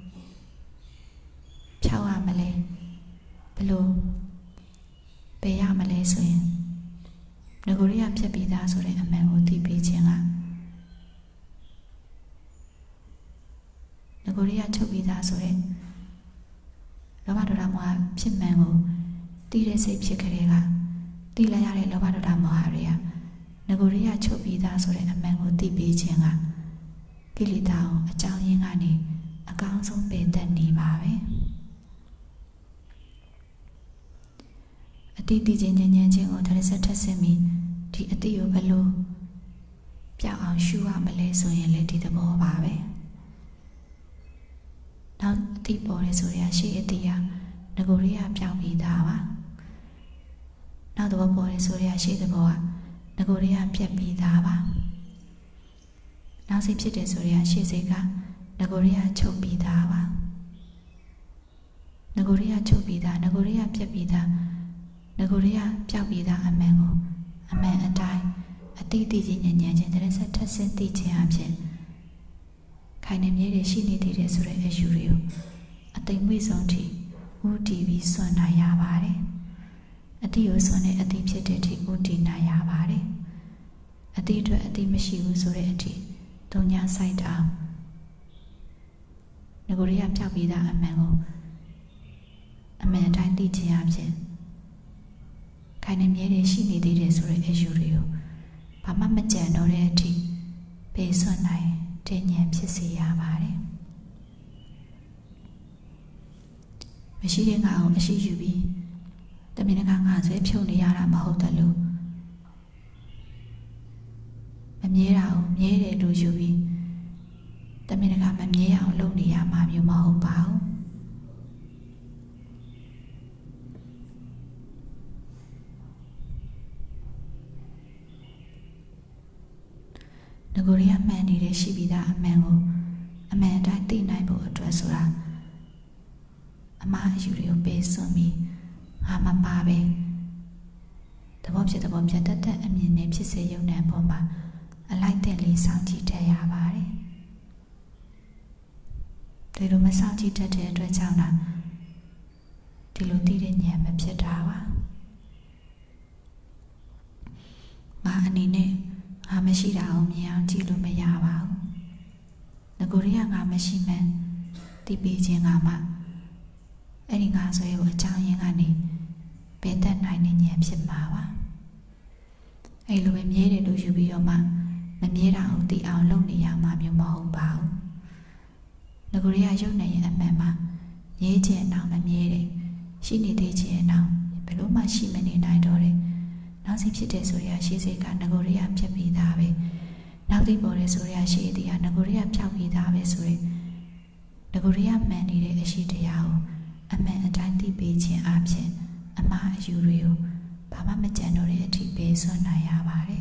ဖြောက်ရမလဲဘယ်လိုပယ်ရမလဲဆိုရင်ငကိုယ်တွေကဖြစ်ပြီးသားဆိုတဲ့အမှန်ကိုသိပေးခြင်းကကိုရီးယားချုပ်ပြီးသားဆိုတဲ့လောဘဒေါသမောဟဖြစ်မှန်ကိုသိတဲ့စိတ်ဖြစ်ကြတဲ့ကသိလိုက်ရတဲ့လောဘဒေါသမောဟတွေကငကိုရီးယားချုပ်ပြီးသားဆိုတဲ့အမှန်ကိုသိပေးခြင်းကကိလေသာကိုအကြောင်းရင်းကနေအကောင်းဆုံးပယ်တတ်နေပါပဲအတိတ်ချင်းဉာဏ်ချင်းကိုတရဆက်ထက်ဆင်ပြီးဒီအတိတ်ကိုဘယ်လိုပြောင်းအောင်ရှုရမလဲဆိုရင်လည်းဒီသဘောပါပဲနောက်အတိတ်ပေါ်ရဲဆိုရရှေ့အတိတ်ကငကိုရီးယားပြောင်းပြီးသားပါနောက်သဘောပေါ်ရဲဆိုရရှေ့သဘောကငကိုရီးယားပြတ်ပြီးသားပါနောက်စိတ်ဖြစ်တယ်ဆိုရရှေ့စိတ်ကငကိုရီးယားချုပ်ပြီးသားပါငကိုရီးယားချုပ်ပြီးသားငကိုရီးယားပြတ်ပြီးသားငကိုရီးယားပြောက်ပြီးသားအမှန်ကိုအမှန်အတိုင်းအတိတ်ချင်းဉာဏ်ချင်းတရဆက်ထက်ဆင်းသိခြင်းအဖြစ်ခိုင်နေမြဲတွေရှိနေသေးတယ်ဆိုတဲ့အယူတွေကိုအသိမွေ့ဆုံးထိဦးတည်ပြီးစွန့်နိုင်ရပါတယ်အတိကိုစွန့်တဲ့အတိဖြစ်တဲ့အထိဦးတည်နိုင်ရပါတယ်အတိအတွက်အတိမရှိဘူးဆိုတဲ့အထိတုံညာဆိုင်တောင်ငကိုရီးယားပြောက်ပြီးသားအမှန်ကိုအမှန်အတိုင်းသိခြင်းအဖြစ်ခိုင်နေမြဲတွေရှိနေသေးတယ်ဆိုတဲ့အယူတွေကိုဘာမှမကြံတော့တဲ့အထိပေးစွန့်နိုင်တဲ့ဉာဏ်ဖြစ်စေရပါတယ်မရှိတဲ့ငါအောင်အရှိယူပြီးတမင်ကငါဆွဲဖြုတ်နေရတာမဟုတ်တယ်လို့မမြဲတာကိုမြဲတယ်လို့ယူပြီးတမင်ကမမြဲအောင်လုပ်နေရမှာမျိုးမဟုတ်ပါဘူးငကိုရီးယားမှန်နေတဲ့ရှိပြီးသားအမှန်ကိုအမှန်အတိုင်းသိနိုင်ဖို့အတွက်ဆိုတာအမှားအယူတွေကိုပေးစွန့်ပြီးငါမပါပဲသဘောဖြစ်တတ်တဲ့အမြင်နဲ့ဖြစ်စေရုံနဲ့ပေါ်မှာအလိုက်တဲ့လေးစောင့်ကြည့်တတ်ရပါတယ်ဒီလိုမစောင့်ကြည့်တတ်တဲ့အတွက်ကြောင့်လားဒီလိုသိတဲ့ဉာဏ်မဖြစ်တာပါငါအနေနဲ့ငါမရှိတာကိုမြင်အောင်ကြည့်လို့မရပါဘူးငကိုရီးယားငါမရှိမှန်းသိပေးခြင်းကမှအဲ့ဒီငါဆိုရဲ့အကြောင်းရင်းကနေပယ်တတ်နိုင်တဲ့ဉာဏ်ဖြစ်မှာပါအဲ့လိုပဲမြဲတယ်လို့ယူပြီးတော့မှမမြဲတာကိုသိအောင်လုပ်နေရမှာမျိုးမဟုတ်ပါဘူးငကိုရီးယားရုပ်နဲ့ရဲ့အမှန်မှာမြဲခြင်းအောင်မမြဲတယ်ရှိနေသေးခြင်းအောင်ဘယ်လို့မှရှိမနေနိုင်တော့တယ်နောက်စိတ်ဖြစ်တဲ့ဆိုရရှေ့စိတ်ကငကိုရီးယားဖြစ်ပြီးသားပဲနောက်သိပေါ်တဲ့ဆိုရရှေ့တရားငကိုရီးယားဖြောက်ပြီးသားပဲဆိုရင်ငကိုရီးယားမှန်နေတဲ့အရှိတရားကိုအမှန်အတိုင်းသိပေးခြင်းအပြင်အမှားအယူတွေကိုဘာမှမကြံတော့တဲ့အထိပေးစွန့်နိုင်ရပါတယ်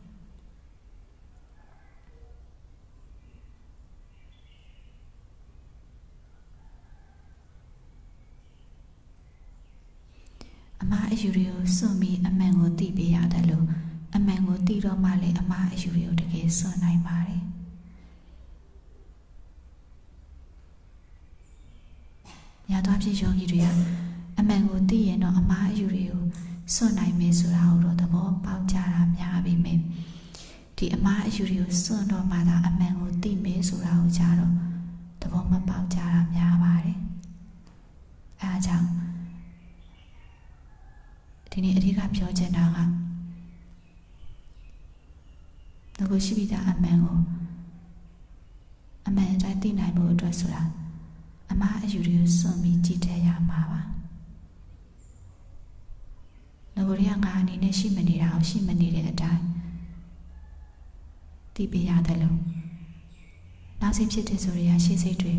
အမှားအယူတွေကိုစွန့်ပြီးအမှန်ကိုသိပေးရတယ်လို့အမှန်ကိုသိတော့မှလည်းအမှားအယူတွေကိုတကယ်စွန့်နိုင်ပါတယ်ညာသွားဖြစ်ယောဂီတွေကအမှန်ကိုသိရင်တော့အမှားအယူတွေကိုစွန့်နိုင်မယ်ဆိုတာကိုတော့သဘောပေါက်ကြတာများပြီမယ်ဒီအမှားအယူတွေကိုစွန့်တော့မှသာအမှန်ကိုသိမယ်ဆိုတာကိုကြတော့သဘောမပေါက်ကြတာများပါတယ်အဲဒါကြောင့်ဒီနေ့အဓိကပြောချင်တာကငကိုရှိပြီးသားအမှန်ကိုအမှန်အတိုင်းသိနိုင်ဖို့အတွက်ဆိုတာအမှားအယူတွေကိုစွန့်ပြီးကြည့်တဲ့ရမှာပါငကိုရီးယားငါအနေနဲ့ရှိမနေတာကိုရှိမနေတဲ့အတိုင်းသိပေးရတယ်လို့နောက်စိတ်ဖြစ်တဲ့ဆိုရရှေ့စိတ်တွေ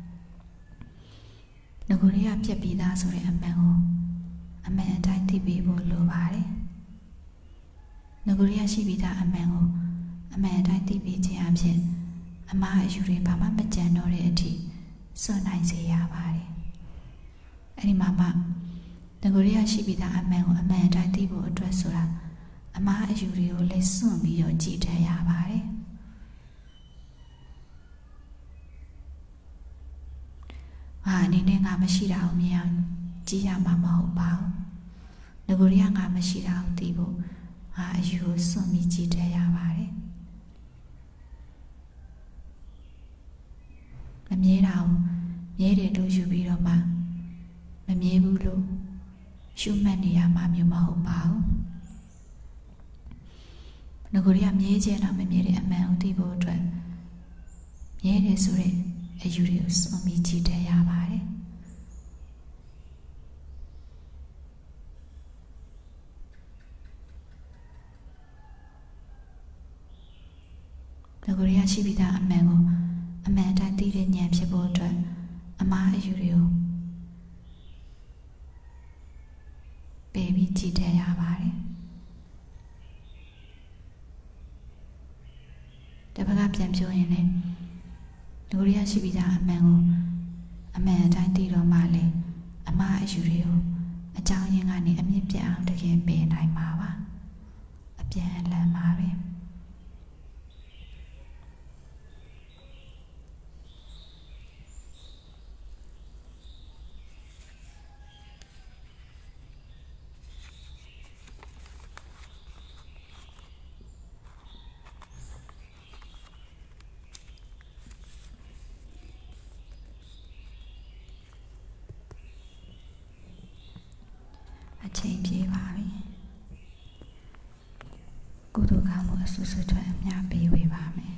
ငကိုရီးယားပြက်ပြီးသားဆိုတဲ့အမှန်ကိုအမှန်အတိုင်းသိပေးဖို့လိုပါတယ်ငကိုရီးယားရှိပြီးသားအမှန်ကိုအမှန်အတိုင်းသိပေးခြင်းအပြင်အမှားအယူတွေဘာမှမကြံတော့တဲ့အထိစွန့်နိုင်စေရပါတယ်အဲ့ဒီမှာမှငကိုရီးယားရှိပြီးသားအမှန်ကိုအမှန်အတိုင်းသိဖို့အတွက်ဆိုတာအမှားအယူတွေကိုလည်းစွန့်ပြီးတော့ကြည့်ထည့်ရပါတယ်အနေနဲ့ငါမရှိတာကိုမြင်အောင်ကြည့်ရမှာမဟုတ်ပါဘူးငကိုရီးယားငါမရှိတာကိုသိဖို့ငါအယူကိုစွန့်ပြီးကြည့်ထည့်ရပါတယ်မမြဲတာကိုမြဲတယ်လို့ယူပြီးတော့မှမမြဲဘူးလို့ရှုမှတ်နေရမှာမျိုးမဟုတ်ပါဘူးငကိုရီးကမြဲခြင်းတော့မမြဲတဲ့အမှန်ကိုသိဖို့အတွက်မြဲတယ်ဆိုတဲ့အယူတွေကိုစွန့်ပြီးကြည့်တတ်ရပါတယ်ငကိုရီးကရှိပြီးသားအမှန်ကိုအမှန်အတိုင်းသိတဲ့ဉာဏ်ဖြစ်ဖို့အတွက်အမှားအယူတွေကိုပယ်ပြီးကြည့်တတ်ရပါတယ်တပတ်ကပြန်ပြောရင်လည်းငကိုရီးကရှိပြီးသားအမှန်ကိုအမှန်အတိုင်းသိတော့မှလည်းအမှားအယူတွေကိုအကြောင်းရင်းကနေအမြင့်ပြတ်အောင်တကယ်ပယ်နိုင်မှာပါအပြန်အလှန်ပါပဲအချိန်ပြေးပါပြီကုသိုလ်ကောင်းမှုအဆူဆူတွေအများပေးဝေပါမယ်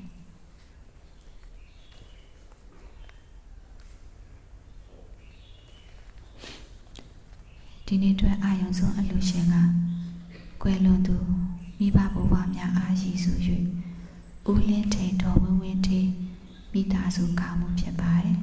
ဒီနေ့အတွက်အာရုံဆုံးအလှရှင်ကကွယ်လွန်သူမိဘဘိုးဘွားများအားရည်စူ၍ဦးလင်းထိန်တော်ဝင်းဝင်းထေးမိသားစုကောင်းမှုဖြစ်ပါတယ်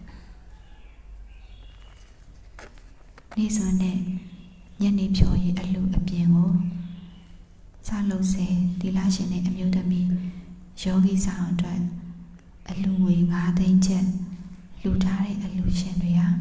နေ့စွန်နဲ့ညနေဖြော်ရည်အလှအပြင်ကိုစလုံးစေဒီလရှင်နဲ့အမျိုးသမီးယောဂီဆောင်အတွက်အလှငွေ9သိန်းချက်လှူထားတဲ့အလှရှင်တွေဟာ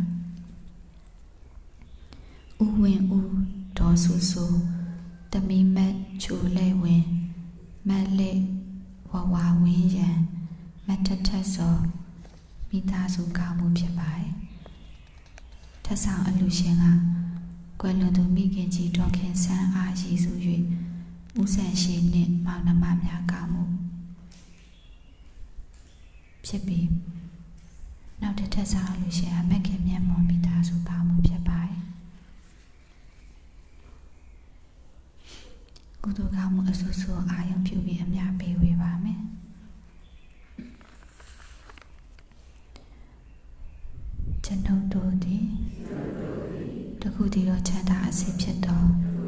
ဦးဝင်းဦးဒေါ်ဆူဆူတမီမတ်ချိုလဲဝင်မက်လက်ဝဝဝင်းရန်မတ်ထထစောမိသားစုကောင်းမှုဖြစ်ပါတယ်ထပ်ဆောင်အလှရှင်ကကွယ်လွန်သူမိခင်ကြီးဒေါ်ခင်ဆန်းအားရည်စူ၍ဦးဆန်ရှိနှင့်မောင်နှမများကောင်းမှုဖြစ်ပြီးနောက်တစ်ထပ်ဆောင်အလှရှင်အမက်ခင်မြတ်မွန်မိသားစုကောင်းမှုဖြစ်ပါတယ်ကုသိုလ်ကောင်းမှုအဆူဆူအာရုံပြုပြီးအများပေးဝေပါမယ်ကျွန်ုပ်တို့သည်တခုတည်းသောချမ်းသာအစစ်ဖြစ်သော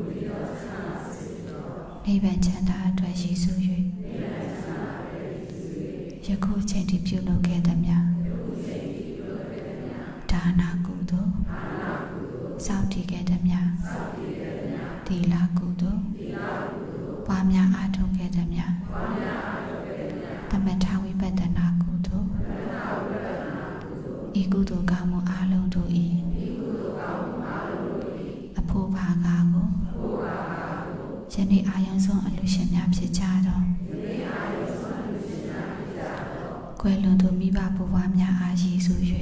နိဗ္ဗာန်ချမ်းသာအတွက်ရည်စူး၍ယခုချိန်ထိပြုလုပ်ခဲ့သမျှဒါနကုသိုလ်စောင့်တည်ခဲ့သမျှသီလကုသိုလ်ပွားများအားထုတ်ခဲ့သမျှသမထဝိပဿနာကုသိုလ်ဤကုသိုလ်ကောင်းမှုအားလုံးတို့၏အဖို့ဘာကားကိုယနေ့အာရုံဆုံးအလှရှင်များဖြစ်ကြတော့ကွယ်လွန်သူမိဘဘိုးဘွားများအားရည်စူ၍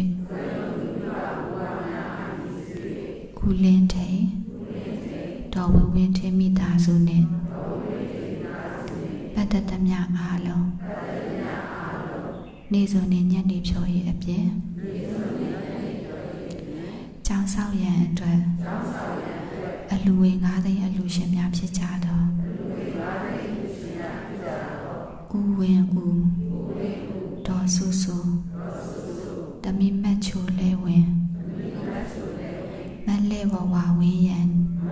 ဦးလင်းထိန်တော်ဝင်းဝင်းထေးမိသားစုနှင့်ပတ်သက်သမျှအားလုံးနေ့စွန်နေ့ညနေဖြော်ရည်အပြင်ကျောင်းဆောက်ရန်အတွက်အလှငွေ9သိန်းအလှရှင်များဖြစ်ကြတော့ဦးဝင်းဦးဒေါ်ဆူဆူတမီမတ်ချိုလဲဝင်မက်လဲဝဝဝင်းရန်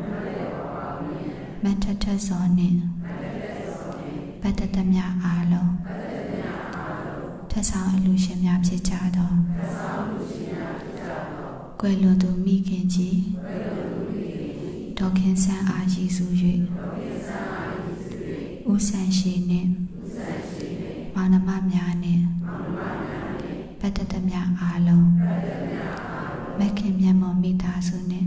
မတ်ထထစောနှင့်ပတ်သက်သမျှအားလုံးထပ်ဆောင်အလှရှင်များဖြစ်ကြတော့ကွယ်လွန်သူမိခင်ကြီးဒေါ်ခင်ဆန်းအားရည်စူ၍ဦးဆန်ရှိနှင့်မောင်နှမများနှင့်ပတ်သက်သမျှအားလုံးမက်ခင်မြတ်မွန်မိသားစုနှင့်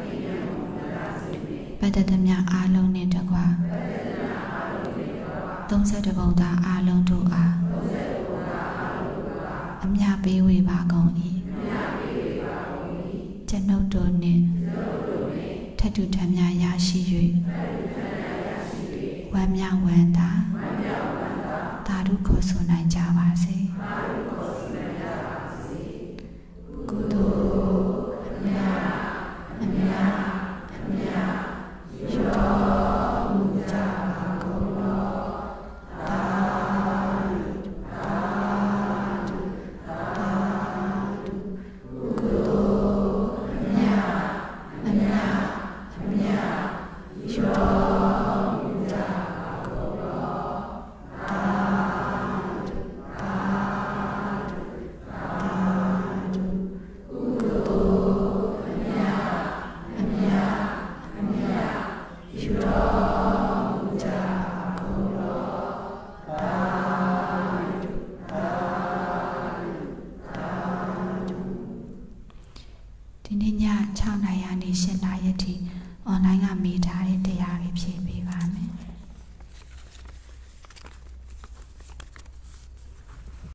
ပတ်သက်သမျှအားလုံးနှင့်တကွာ32ပုံသားအားလုံးတို့အားအမြပေးဝေပါကုန်၏ကျွန်ုပ်တို့နှင့်ထပ်တူထမ်းများရရှိ၍ဝမ်းမြောက်ဝမ်းသာသာဓုခေါ်ဆိုနိုင်ကြပါစေဒီနေ့ည6 နာရီကနေ10 နာရီအထိ online ကမေးထားတဲ့တရားတွေဖြည့်ပေး